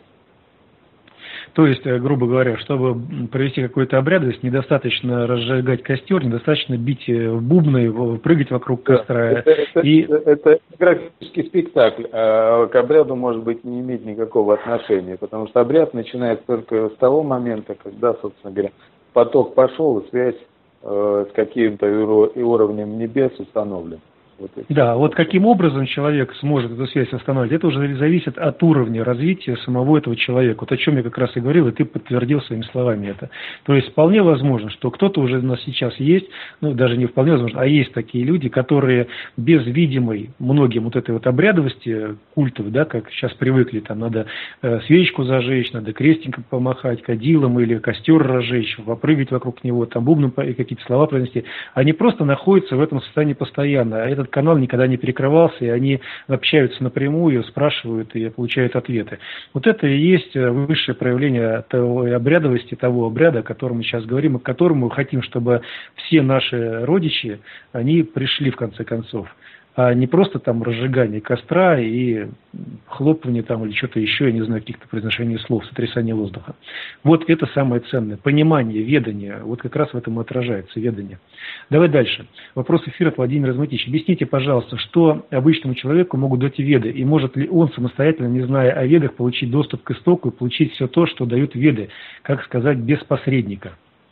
То есть, грубо говоря, чтобы провести какую-то обрядовость, недостаточно разжигать костер, недостаточно бить в бубны, прыгать вокруг костра. Это графический спектакль, а к обряду, может быть, не иметь никакого отношения, потому что обряд начинается только с того момента, когда, собственно говоря, поток пошел, и связь с каким-то уровнем небес установлен. Вот да, вот каким образом человек сможет эту связь восстановить, это уже зависит от уровня развития самого этого человека. Вот о чем я как раз и говорил, и ты подтвердил своими словами это. То есть вполне возможно, что кто-то уже у нас сейчас есть, ну даже не вполне возможно, а есть такие люди, которые без видимой многим вот этой вот обрядовости культов, да, как сейчас привыкли, там надо свечку зажечь, надо крестиком помахать, кадилом или костер разжечь, попрыгать вокруг него, там бубном какие-то слова произнести, они просто находятся в этом состоянии постоянно, а этот канал никогда не перекрывался, и они общаются напрямую, спрашивают и получают ответы. Вот это и есть высшее проявление той обрядовости, того обряда, о котором мы сейчас говорим, и к которому мы хотим, чтобы все наши родичи, они пришли в конце концов. А не просто там разжигание костра и хлопывание там или что-то еще, я не знаю, каких-то произношений слов, сотрясание воздуха. Вот это самое ценное. Понимание, ведание, вот как раз в этом и отражается, ведание. Давай дальше. Вопрос эфира от Владимира Изматича. Объясните, пожалуйста, что обычному человеку могут дать веды, и может ли он самостоятельно, не зная о ведах, получить доступ к истоку и получить все то, что дают веды, как сказать, без посредника?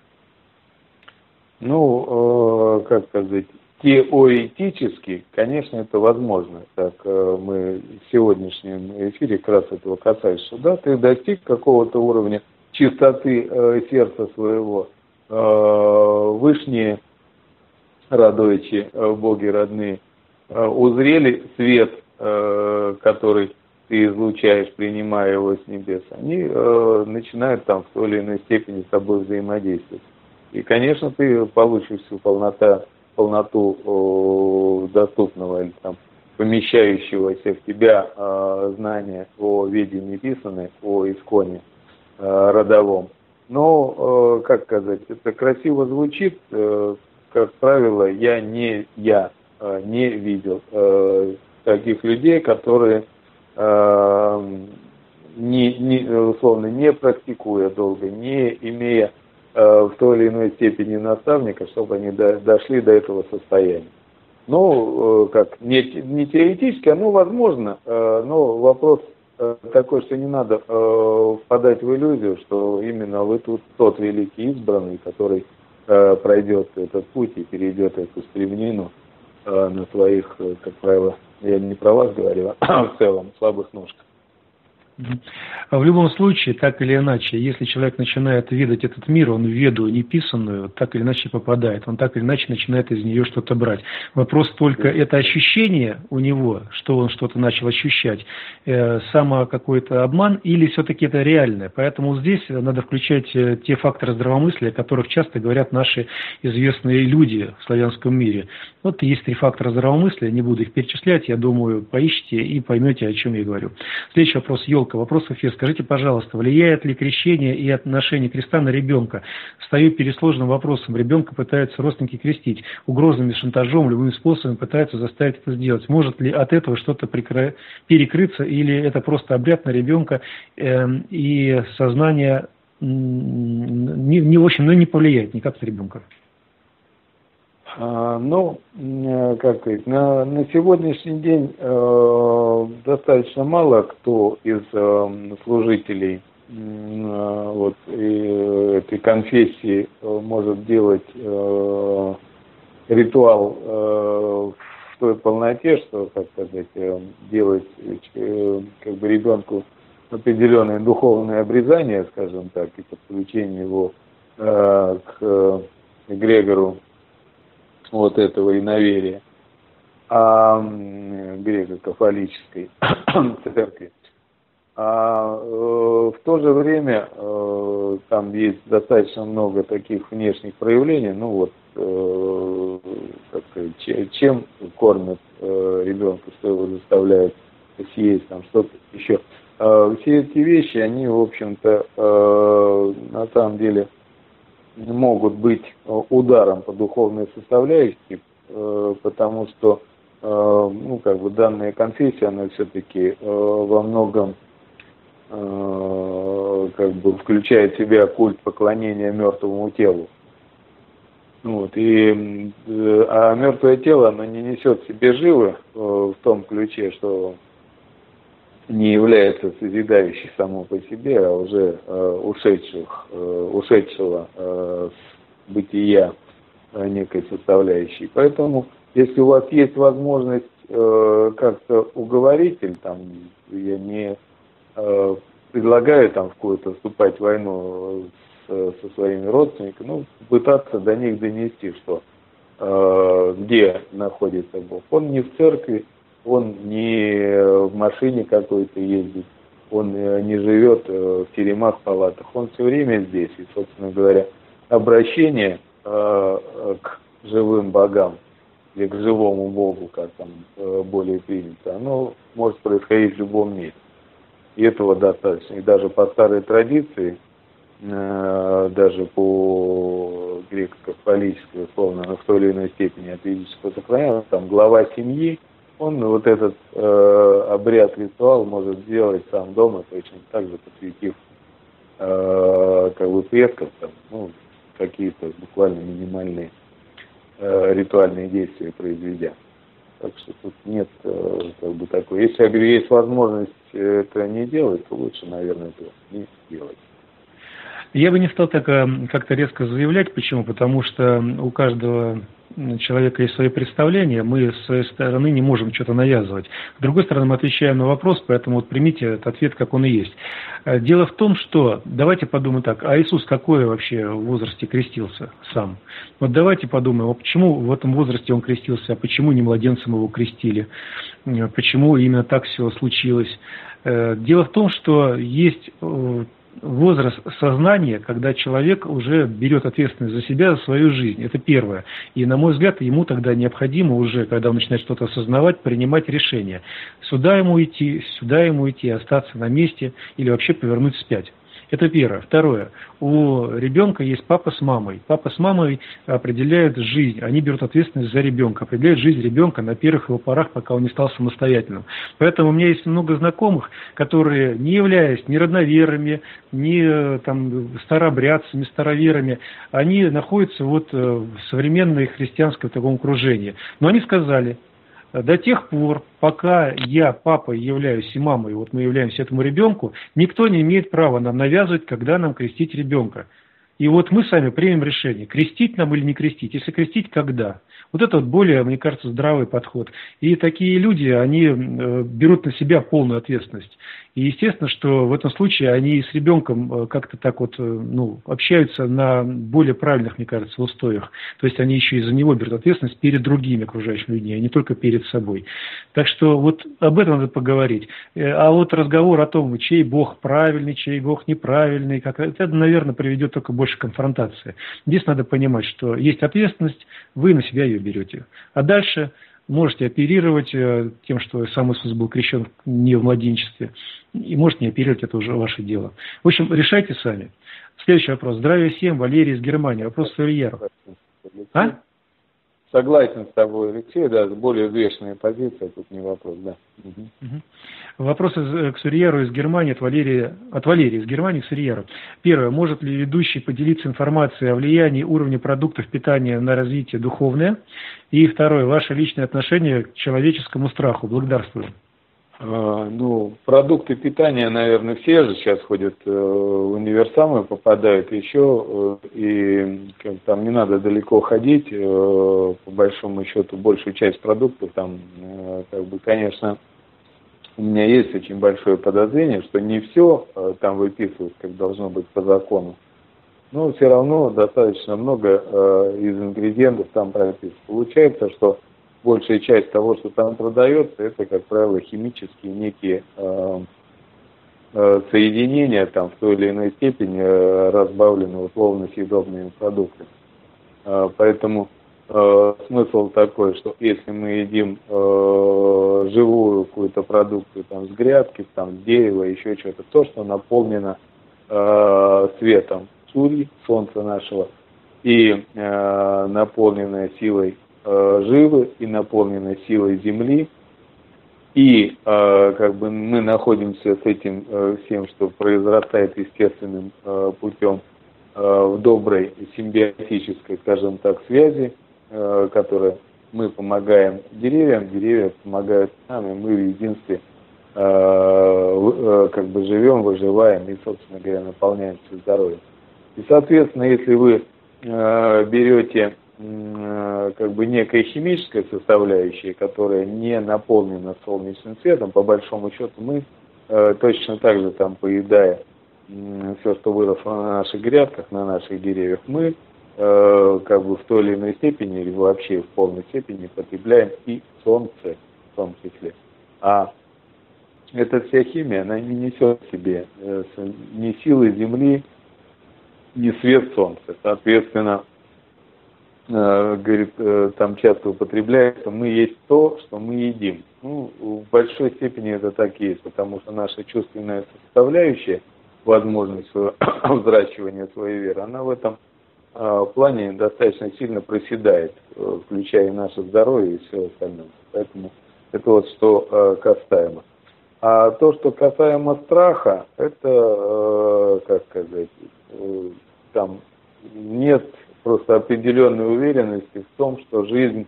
Ну, как сказать, теоретически, конечно, это возможно. Так мы в сегодняшнем эфире как раз этого касались, что да, ты достиг какого-то уровня чистоты сердца своего, вышние родовичи, боги родные, узрели свет, который ты излучаешь, принимая его с небес, они начинают там в той или иной степени с тобой взаимодействовать. И, конечно, ты получишь всю полноту доступного или там помещающегося в тебя знания о веде неписанной, о исконе родовом. Но, как сказать, это красиво звучит, как правило, я не видел таких людей, которые, условно, не практикуя долго, не имея в той или иной степени наставника, чтобы они дошли до этого состояния. Ну, как, не теоретически, оно возможно, но вопрос такой, что не надо впадать в иллюзию, что именно вы тут тот великий избранный, который пройдет этот путь и перейдет эту стремнину на своих, как правило, я не про вас говорю, а в целом слабых ножках. В любом случае, так или иначе, если человек начинает видеть этот мир, он в веду неписанную, так или иначе попадает, он так или иначе начинает из нее что-то брать. Вопрос только, это ощущение у него, что он что-то начал ощущать, само какой-то обман или все-таки это реальное. Поэтому здесь надо включать те факторы здравомыслия, о которых часто говорят наши известные люди в славянском мире. Вот есть 3 фактора здравомыслия, не буду их перечислять, я думаю, поищите и поймете, о чем я говорю. Следующий вопрос, Елка. Вопрос эфир. Скажите, пожалуйста, влияет ли крещение и отношение креста на ребенка? Стою перед сложным вопросом. Ребенка пытаются родственники крестить. Угрозами, шантажом, любыми способами пытаются заставить это сделать. Может ли от этого что-то перекрыться или это просто обряд на ребенка и сознание в общем, не повлияет никак на ребенка? Ну, как сказать, на сегодняшний день достаточно мало кто из служителей вот, этой конфессии может делать ритуал в той полноте, что, как сказать, делать как бы ребенку определенное духовное обрезание, скажем так, и подключение его к эгрегору вот этого иноверия, греко-кафолической церкви. А в то же время там есть достаточно много таких внешних проявлений. Ну вот, как сказать, чем кормят ребенка, что его заставляют съесть, там что-то еще. Все эти вещи, они, в общем-то, на самом деле могут быть ударом по духовной составляющей, потому что, ну, как бы данная конфессия, она все-таки во многом как бы включает в себя культ поклонения мертвому телу. Вот, а мертвое тело, оно не несет в себе живы в том ключе, что не является созидающей само по себе, а уже ушедшего с бытия некой составляющей. Поэтому, если у вас есть возможность как-то уговорить, или там, я не предлагаю там в какую-то вступать в войну со своими родственниками, ну, пытаться до них донести, что где находится Бог. Он не в церкви, он не в машине какой-то ездит, он не живет в теремах, палатах, он все время здесь. И, собственно говоря, обращение к живым богам или к живому Богу, как там более принято, оно может происходить в любом месте. И этого достаточно. И даже по старой традиции, даже по греко-католической, условно, в той или иной степени атеистического сохранения, там глава семьи, он вот этот обряд, ритуал может сделать сам дома, точно так же посвятив как бы предков, там, ну, какие-то буквально минимальные ритуальные действия произведя. Так что тут нет как бы такой. Если, я говорю, есть возможность это не делать, то лучше, наверное, это не делать. Я бы не стал так как-то резко заявлять. Почему? Потому что у каждого человека есть свои представления, мы с своей стороны не можем что-то навязывать. С другой стороны, мы отвечаем на вопрос, поэтому вот примите этот ответ, как он и есть. Дело в том, что, давайте подумаем так, а Иисус какой вообще в возрасте крестился сам? Вот давайте подумаем, а почему в этом возрасте он крестился, а почему не младенцем его крестили? Почему именно так все случилось? Дело в том, что есть возраст сознания, когда человек уже берет ответственность за себя, за свою жизнь. Это первое. И, на мой взгляд, ему тогда необходимо уже, когда он начинает что-то осознавать, принимать решение. Сюда ему идти, остаться на месте или вообще повернуть вспять. Это первое. Второе. У ребенка есть папа с мамой. Папа с мамой определяют жизнь. Они берут ответственность за ребенка. Определяют жизнь ребенка на первых его порах, пока он не стал самостоятельным. Поэтому у меня есть много знакомых, которые, не являясь ни родноверами, ни там, старообрядцами, староверами, они находятся вот в современной христианском таком окружении. Но они сказали: до тех пор, пока я папой являюсь и мамой, вот мы являемся этому ребенку, никто не имеет права нам навязывать, когда нам крестить ребенка. И вот мы сами примем решение, крестить нам или не крестить. Если крестить, когда? Вот это вот более, мне кажется, здравый подход. И такие люди, они берут на себя полную ответственность. И естественно, что в этом случае они с ребенком как-то так вот, ну, общаются на более правильных, мне кажется, устоях. То есть они еще и за него берут ответственность перед другими окружающими людьми, а не только перед собой. Так что вот об этом надо поговорить. А вот разговор о том, чей Бог правильный, чей Бог неправильный, это, наверное, приведет только больше конфронтации. Здесь надо понимать, что есть ответственность, вы на себя ее берете. А дальше можете оперировать тем, что сам Иисус был крещен не в младенчестве, и можете не оперировать, это уже ваше дело. В общем, решайте сами. Следующий вопрос. Здравия всем, Валерий из Германии. Вопрос Сурьеру. А? Согласен с тобой, Алексей, да, более взвешенная позиция, тут не вопрос, да. Угу. Вопрос к Сурьеру из Германии, от Валерии из Германии к Сурьеру. Первое. Может ли ведущий поделиться информацией о влиянии уровня продуктов питания на развитие духовное? И второе. Ваше личное отношение к человеческому страху. Благодарствую. Ну, продукты питания, наверное, все же сейчас ходят в универсамы, попадают еще, и там не надо далеко ходить, по большому счету, большую часть продуктов там, как бы, конечно, у меня есть очень большое подозрение, что не все там выписывают, как должно быть по закону, но все равно достаточно много из ингредиентов там прописано. Получается, что большая часть того, что там продается, это, как правило, химические некие соединения, там, в той или иной степени разбавлены условно съедобными продуктами. Поэтому смысл такой, что если мы едим живую какую-то продукцию там, с грядки, там, с дерева, еще что-то, то, что наполнено светом Сурьи, солнца нашего, и наполненное силой живы и наполнены силой земли, и как бы мы находимся с этим всем, что произрастает естественным путем в доброй симбиотической, скажем так, связи, которой мы помогаем деревьям, деревья помогают нам, и мы в единстве как бы живем, выживаем и, собственно говоря, наполняемся здоровьем. И, соответственно, если вы берете как бы некая химическая составляющая, которая не наполнена солнечным светом, по большому счету мы точно так же там, поедая все, что выросло на наших грядках, на наших деревьях, мы как бы в той или иной степени или вообще в полной степени потребляем и солнце в том числе. А эта вся химия, она не несет в себе ни силы земли, ни свет солнца. Соответственно, говорит, там часто употребляется, мы есть то, что мы едим. Ну, в большой степени это так и есть, потому что наша чувственная составляющая, возможность взращивания своей веры, она в этом плане достаточно сильно проседает, включая и наше здоровье и все остальное. Поэтому это вот что касаемо. А то, что касаемо страха, это, как сказать, там нет просто определенной уверенности в том, что жизнь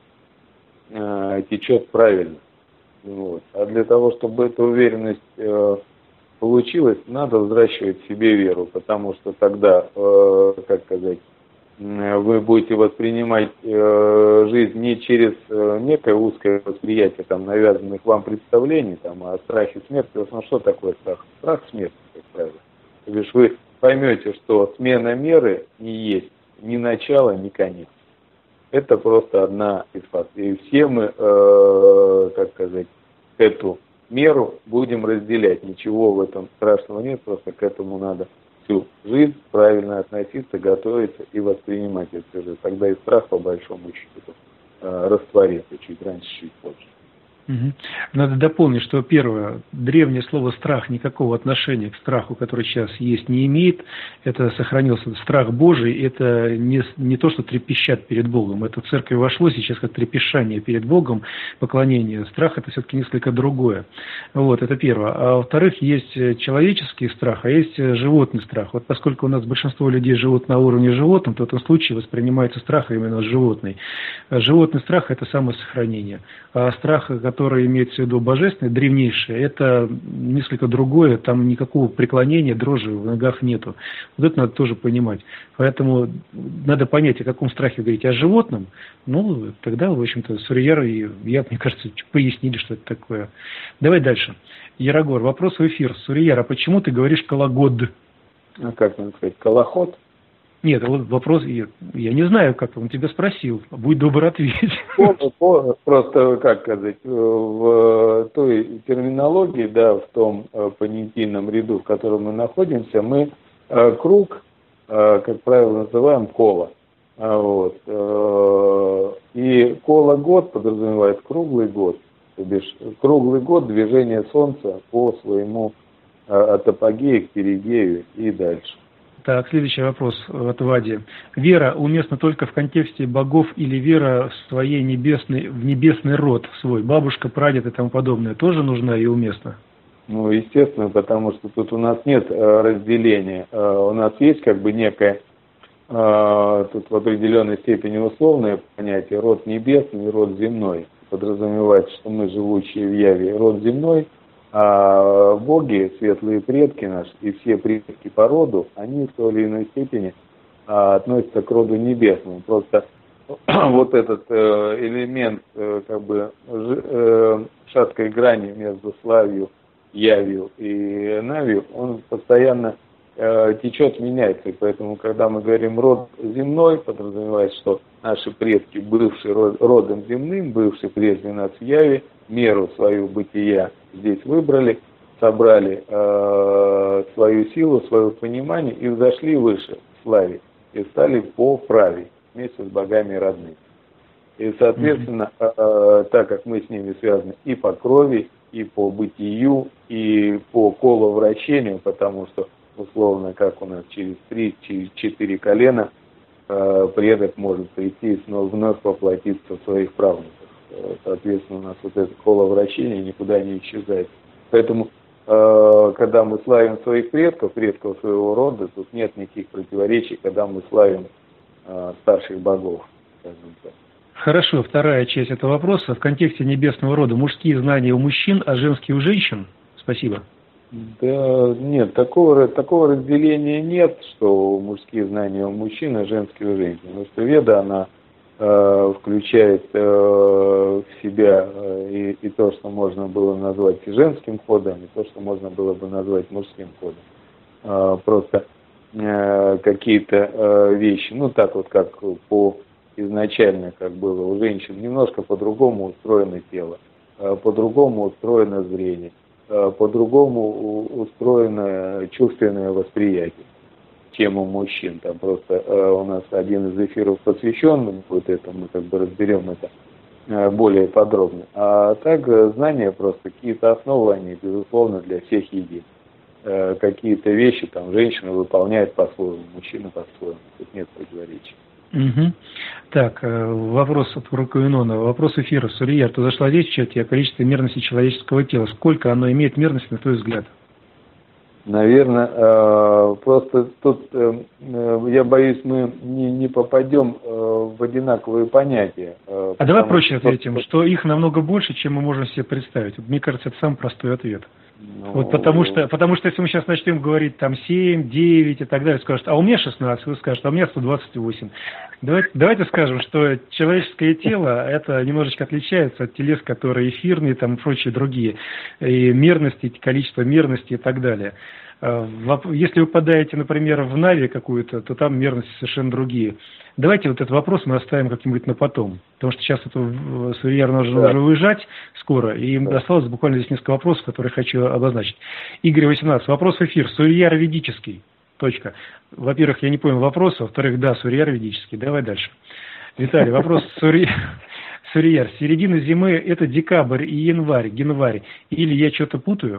течет правильно. Вот. А для того, чтобы эта уверенность получилась, надо взращивать в себе веру, потому что тогда, как сказать, вы будете воспринимать жизнь не через некое узкое восприятие там, навязанных вам представлений там, о страхе смерти. Ну, что такое страх? Страх смерти, как правило. То бишь вы поймете, что смена меры не есть ни начало, ни конец. Это просто одна из фактов. И все мы, как сказать, эту меру будем разделять. Ничего в этом страшного нет, просто к этому надо всю жизнь правильно относиться, готовиться и воспринимать эту жизнь. Тогда и страх, по большому счету, растворится чуть раньше, чуть позже. Надо дополнить, что первое, древнее слово «страх» никакого отношения к страху, который сейчас есть, не имеет. Это сохранился страх Божий, это не то, что трепещат перед Богом. Это в церковь вошло сейчас как трепещание перед Богом, поклонение. Страх – это все-таки несколько другое. Вот, это первое. А во-вторых, есть человеческий страх, а есть животный страх. Вот поскольку у нас большинство людей живут на уровне животных, то в этом случае воспринимается страх именно животный. Животный страх – это самосохранение. А страх, который имеется в виду божественный, древнейший, это несколько другое, там никакого преклонения, дрожи в ногах нету. Вот это надо тоже понимать. Поэтому надо понять, о каком страхе говорить. О животном, ну, тогда, в общем-то, Сурьяр и я, мне кажется, пояснили, что это такое. Давай дальше. Ярогор, вопрос в эфир. Сурьяр, а почему ты говоришь «кологодд»? А как надо сказать? «Колоход»? Нет, вопрос, я не знаю, как он тебя спросил. Будь добр, ответь. Просто, как сказать, в той терминологии, да, в том понятийном ряду, в котором мы находимся, мы круг, как правило, называем коло. Вот. И коло-год подразумевает круглый год. То бишь, круглый год движения Солнца по своему от апогея к перигею и дальше. Так, следующий вопрос от Вади. Вера уместна только в контексте богов или вера в в небесный род свой? Бабушка, прадед и тому подобное тоже нужна и уместна? Ну, естественно, потому что тут у нас нет разделения. У нас есть как бы некое, тут в определенной степени условное понятие род небесный и род земной. Подразумевает, что мы, живущие в Яве, род земной, а боги, светлые предки наши и все предки по роду, они в той или иной степени относятся к роду небесному. Просто вот этот элемент как бы шаткой грани между славью, явью и навью, он постоянно течет, меняется. И поэтому, когда мы говорим род земной, подразумевает, что наши предки, бывшие родом земным, бывшие прежде нас в яве, меру свою бытия здесь выбрали, собрали свою силу, свое понимание и взошли выше в славе и стали по праве вместе с богами родными. И, соответственно, так как мы с ними связаны и по крови, и по бытию, и по коловращению, потому что, условно, как у нас через 3-4 колена предок может прийти и вновь воплотиться в своих правнуках. Соответственно, у нас вот это коловращение никуда не исчезает. Поэтому, когда мы славим своих предков своего рода, тут нет никаких противоречий, когда мы славим старших богов, скажем так. Хорошо, вторая часть этого вопроса. В контексте небесного рода мужские знания у мужчин, а женские у женщин? Спасибо. Да, нет, такого разделения нет, что мужские знания у мужчин, а женские у женщин. Потому что веда, она включает в себя и то, что можно было назвать и женским кодом, и то, что можно было бы назвать мужским кодом. Просто какие-то вещи, ну так вот, как по изначально, как было у женщин, немножко по-другому устроено тело, по-другому устроено зрение, по-другому устроено чувственное восприятие, чем у мужчин. Там просто у нас один из эфиров посвящен вот этому, мы как бы разберем это более подробно. А так знания просто, какие-то основы, они, безусловно, для всех едины. Какие-то вещи там женщина выполняет по-своему, мужчина по-своему. Тут нет противоречий. Угу. Так, вопрос от Рукоинона. Вопрос эфира. Сурьяр, тут зашла речь в чате о количестве мерности человеческого тела. Сколько оно имеет мерности, на твой взгляд? Наверное, просто тут, я боюсь, мы не попадем в одинаковые понятия. А давай проще ответим, что их намного больше, чем мы можем себе представить. Мне кажется, это самый простой ответ. Ну, вот потому что если мы сейчас начнем говорить там 7, 9 и так далее, скажут, а у меня 16, вы скажете, а у меня 128. Давайте скажем, что человеческое тело это немножечко отличается от телес, которые эфирные там и прочие другие, и мерности, количество мерности и так далее. Если вы попадаете, например, в Нави какую-то, то там мерности совершенно другие. Давайте вот этот вопрос мы оставим как-нибудь на потом, потому что сейчас Сурьяр нужно уже уезжать скоро, и им осталось буквально здесь несколько вопросов, которые я хочу обозначить. Игорь 18. Вопрос в эфир. Сурьяр ведический. Точка. Во-первых, я не понял вопроса, во-вторых, да, Сурьяр ведический. Давай дальше. Виталий, вопрос Сурьяр. Середина зимы это декабрь и январь, или я что-то путаю?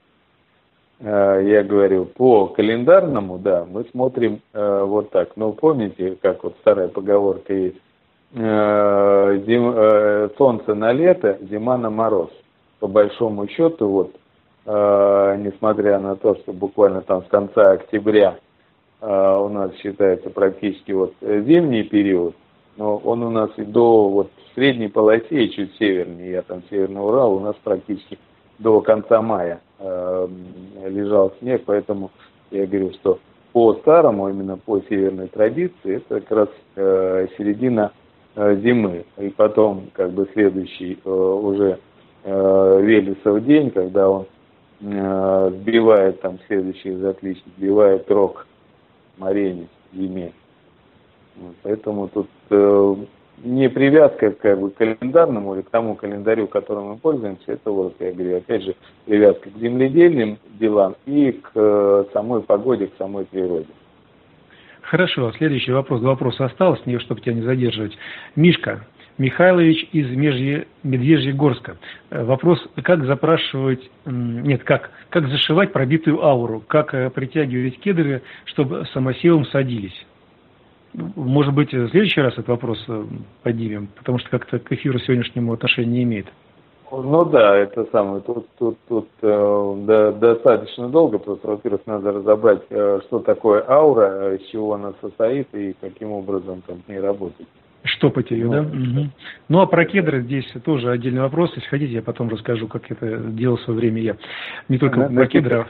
Я говорю, по календарному, да, мы смотрим вот так. Но помните, как вот старая поговорка есть, солнце на лето, зима на мороз. По большому счету, вот, несмотря на то, что буквально там с конца октября у нас считается практически вот зимний период, но он у нас и до вот средней полосе, и чуть севернее, я там Северный Урал, у нас практически до конца мая лежал снег, поэтому я говорю, что по старому, именно по северной традиции, это как раз середина зимы. И потом, как бы следующий уже Велесов день, когда он сбивает, там следующий из отличий, сбивает рог Марени в зиме. Вот, поэтому тут не привязка как бы, к календарному или к тому календарю, которым мы пользуемся, это вот, я говорю, опять же, привязка к земледельным делам и к самой погоде, к самой природе. Хорошо, следующий вопрос. Два вопроса осталось, чтобы тебя не задерживать. Мишка Михайлович из Медвежьегорска. Вопрос, как зашивать пробитую ауру, как притягивать кедры, чтобы самосевом садились. Может быть, в следующий раз этот вопрос поднимем, потому что как-то к эфиру сегодняшнему отношения не имеет. Ну да, это самое. Тут достаточно долго, просто, во-первых, надо разобрать, что такое аура, из чего она состоит и каким образом там с ней работать. Штопать ее, да? Угу. Ну, а про кедры здесь тоже отдельный вопрос. Если хотите, я потом расскажу, как это делал в свое время я. Не только про кедры.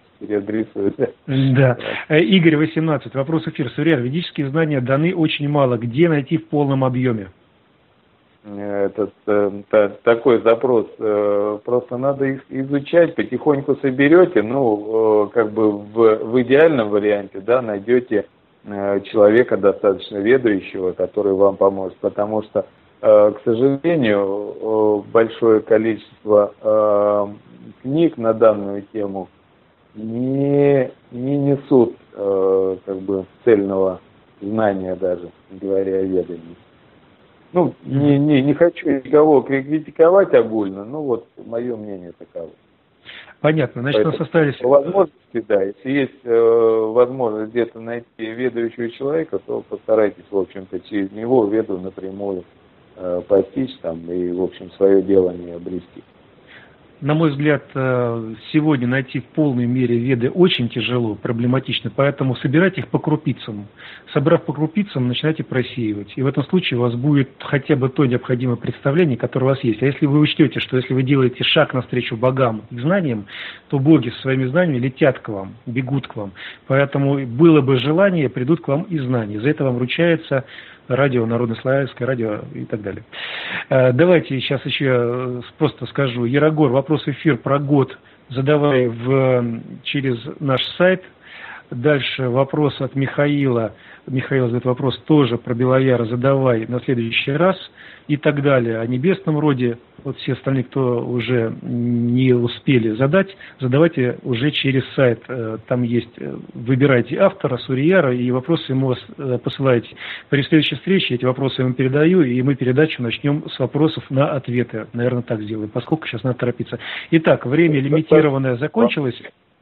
Да. Игорь 18. Вопрос эфир. Сурьяр, ведические знания даны очень мало. Где найти в полном объеме? Это такой запрос. Просто надо их изучать, потихоньку соберете. Ну, как бы в идеальном варианте, да, найдете человека достаточно ведающего, который вам поможет, потому что, к сожалению, большое количество книг на данную тему не несут как бы цельного знания даже, говоря о ведании. Ну, не хочу никого критиковать огульно, но вот мое мнение таково. Понятно, значит, у нас остались... По возможности, да, если есть возможность где-то найти ведающего человека, то постарайтесь, в общем-то, через него веду напрямую постичь там и, в общем, свое дело не обрести. На мой взгляд, сегодня найти в полной мере веды очень тяжело, проблематично, поэтому собирайте их по крупицам. Собрав по крупицам, начинайте просеивать. И в этом случае у вас будет хотя бы то необходимое представление, которое у вас есть. А если вы учтете, что если вы делаете шаг навстречу богам и знаниям, то боги со своими знаниями летят к вам, бегут к вам. Поэтому было бы желание, придут к вам и знания. За это вам вручается радио, народнославянское радио и так далее. Давайте сейчас еще просто скажу. Ярогор, вопрос в эфир про год задавай через наш сайт. Дальше вопрос от Михаила. Михаил задает вопрос тоже про Белояра, задавай на следующий раз и так далее. О небесном роде, вот все остальные, кто уже не успели задать, задавайте уже через сайт. Там есть, выбирайте автора, Сурияра, и вопросы ему посылаете. При следующей встрече эти вопросы я ему передаю, и мы передачу начнем с вопросов на ответы. Наверное, так сделаем, поскольку сейчас надо торопиться. Итак, время лимитированное закончилось.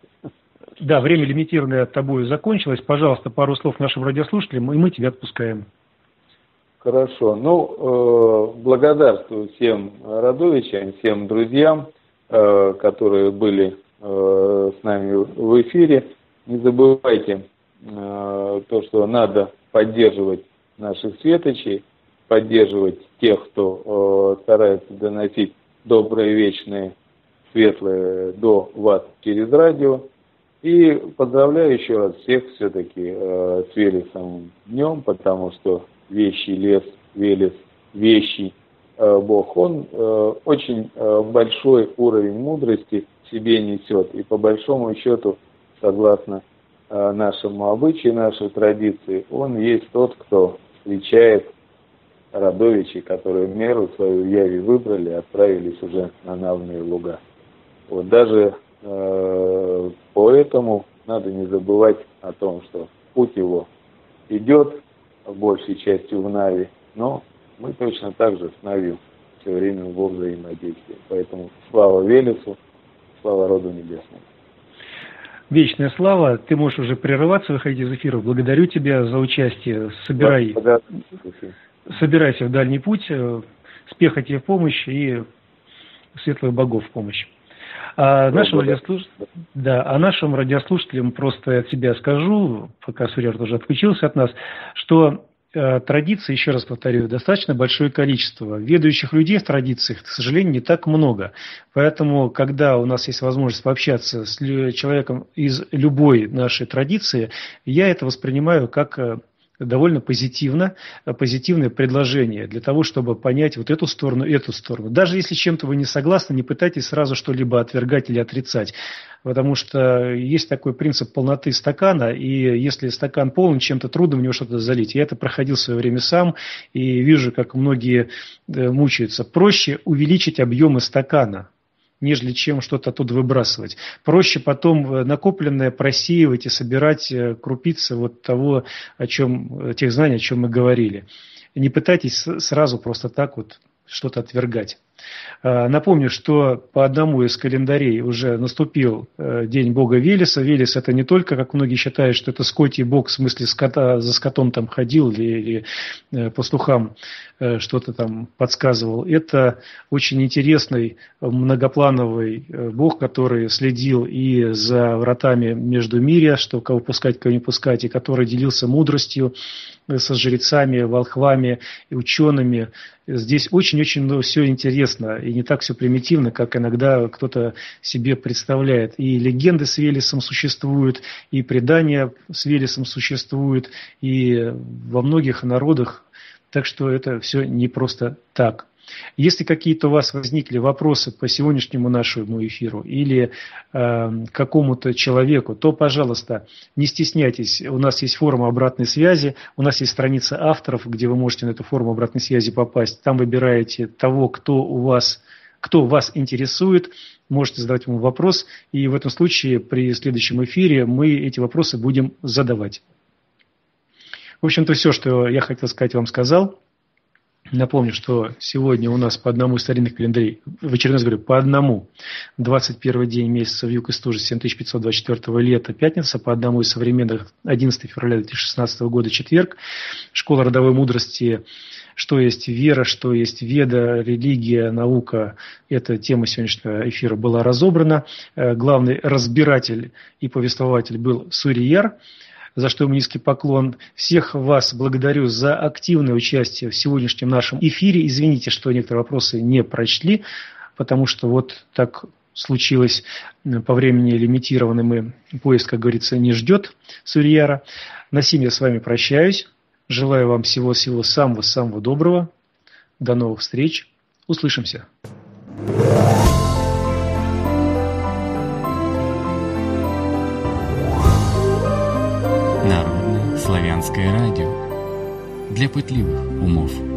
Да, время лимитированное тобой закончилось. Пожалуйста, пару слов нашим радиослушателям, и мы тебя отпускаем. Хорошо. Благодарствую всем родовичам, всем друзьям, которые были с нами в эфире. Не забывайте то, что надо поддерживать наших светочей, поддерживать тех, кто старается доносить доброе, вечное, светлое до вас через радио. И поздравляю еще раз всех все-таки с Велесовым днем, потому что вещий лес, Велес, вещий Бог, он очень большой уровень мудрости в себе несет. И по большому счету, согласно нашему обычаю, нашей традиции, он есть тот, кто встречает родовичей, которые меру свою яви выбрали, отправились уже на Навные луга. Вот даже поэтому надо не забывать о том, что путь его идет большей частью в Нави, но мы точно так же с Навью все время во взаимодействии. Поэтому слава Велесу, слава роду небесному. Вечная слава, ты можешь уже прерываться, выходить из эфира. Благодарю тебя за участие. Собирайся в дальний путь, успеха тебе в помощь и светлых богов в помощь. Нашим радиослушателям просто от себя скажу, пока Сурьяр тоже отключился от нас, что традиций, еще раз повторю, достаточно большое количество. Ведущих людей в традициях, к сожалению, не так много. Поэтому, когда у нас есть возможность пообщаться с человеком из любой нашей традиции, я это воспринимаю как довольно позитивное предложение для того, чтобы понять вот эту сторону, эту сторону. Даже если чем-то вы не согласны, не пытайтесь сразу что-либо отвергать или отрицать, потому что есть такой принцип полноты стакана, и если стакан полон, чем-то трудно в него что-то залить. Я это проходил в свое время сам, и вижу, как многие мучаются. Проще увеличить объемы стакана, нежели чем что-то оттуда выбрасывать. Проще потом накопленное просеивать и собирать крупицы вот того, тех знаний, о чем мы говорили. Не пытайтесь сразу просто так вот что-то отвергать. Напомню, что по одному из календарей уже наступил день бога Велеса. Велес — это не только, как многие считают, что это скотий бог, в смысле скота, за скотом там ходил или пастухам что-то там подсказывал. Это очень интересный многоплановый бог, который следил и за вратами Междумирья, что кого пускать, кого не пускать, и который делился мудростью со жрецами, волхвами и учеными. Здесь очень-очень все интересно и не так все примитивно, как иногда кто-то себе представляет. И легенды с Велесом существуют, и предания с Велесом существуют, и во многих народах. Так что это все не просто так. Если какие-то у вас возникли вопросы по сегодняшнему нашему эфиру или какому-то человеку, то, пожалуйста, не стесняйтесь. У нас есть форма обратной связи, у нас есть страница авторов, где вы можете на эту форму обратной связи попасть. Там выбираете того, кто вас интересует, можете задавать ему вопрос, и в этом случае при следующем эфире мы эти вопросы будем задавать. В общем-то, все, что я хотел сказать, вам сказал. Напомню, что сегодня у нас по одному из старинных календарей, в очередной раз говорю, по одному, 21 день месяца в юг Истужи 7524 лета, пятница, по одному из современных 11 февраля 2016 года, четверг. Школа родовой мудрости что есть вера, что есть веда, религия, наука. Эта тема сегодняшнего эфира была разобрана. Главный разбиратель и повествователь был Сурьяр, за что ему низкий поклон. Всех вас благодарю за активное участие в сегодняшнем нашем эфире. Извините, что некоторые вопросы не прочли, потому что вот так случилось, по времени лимитированным, и поезд, как говорится, не ждет Сурьяра. На сим я с вами прощаюсь. Желаю вам всего-всего самого-самого доброго. До новых встреч. Услышимся. Народное славянское радио для пытливых умов.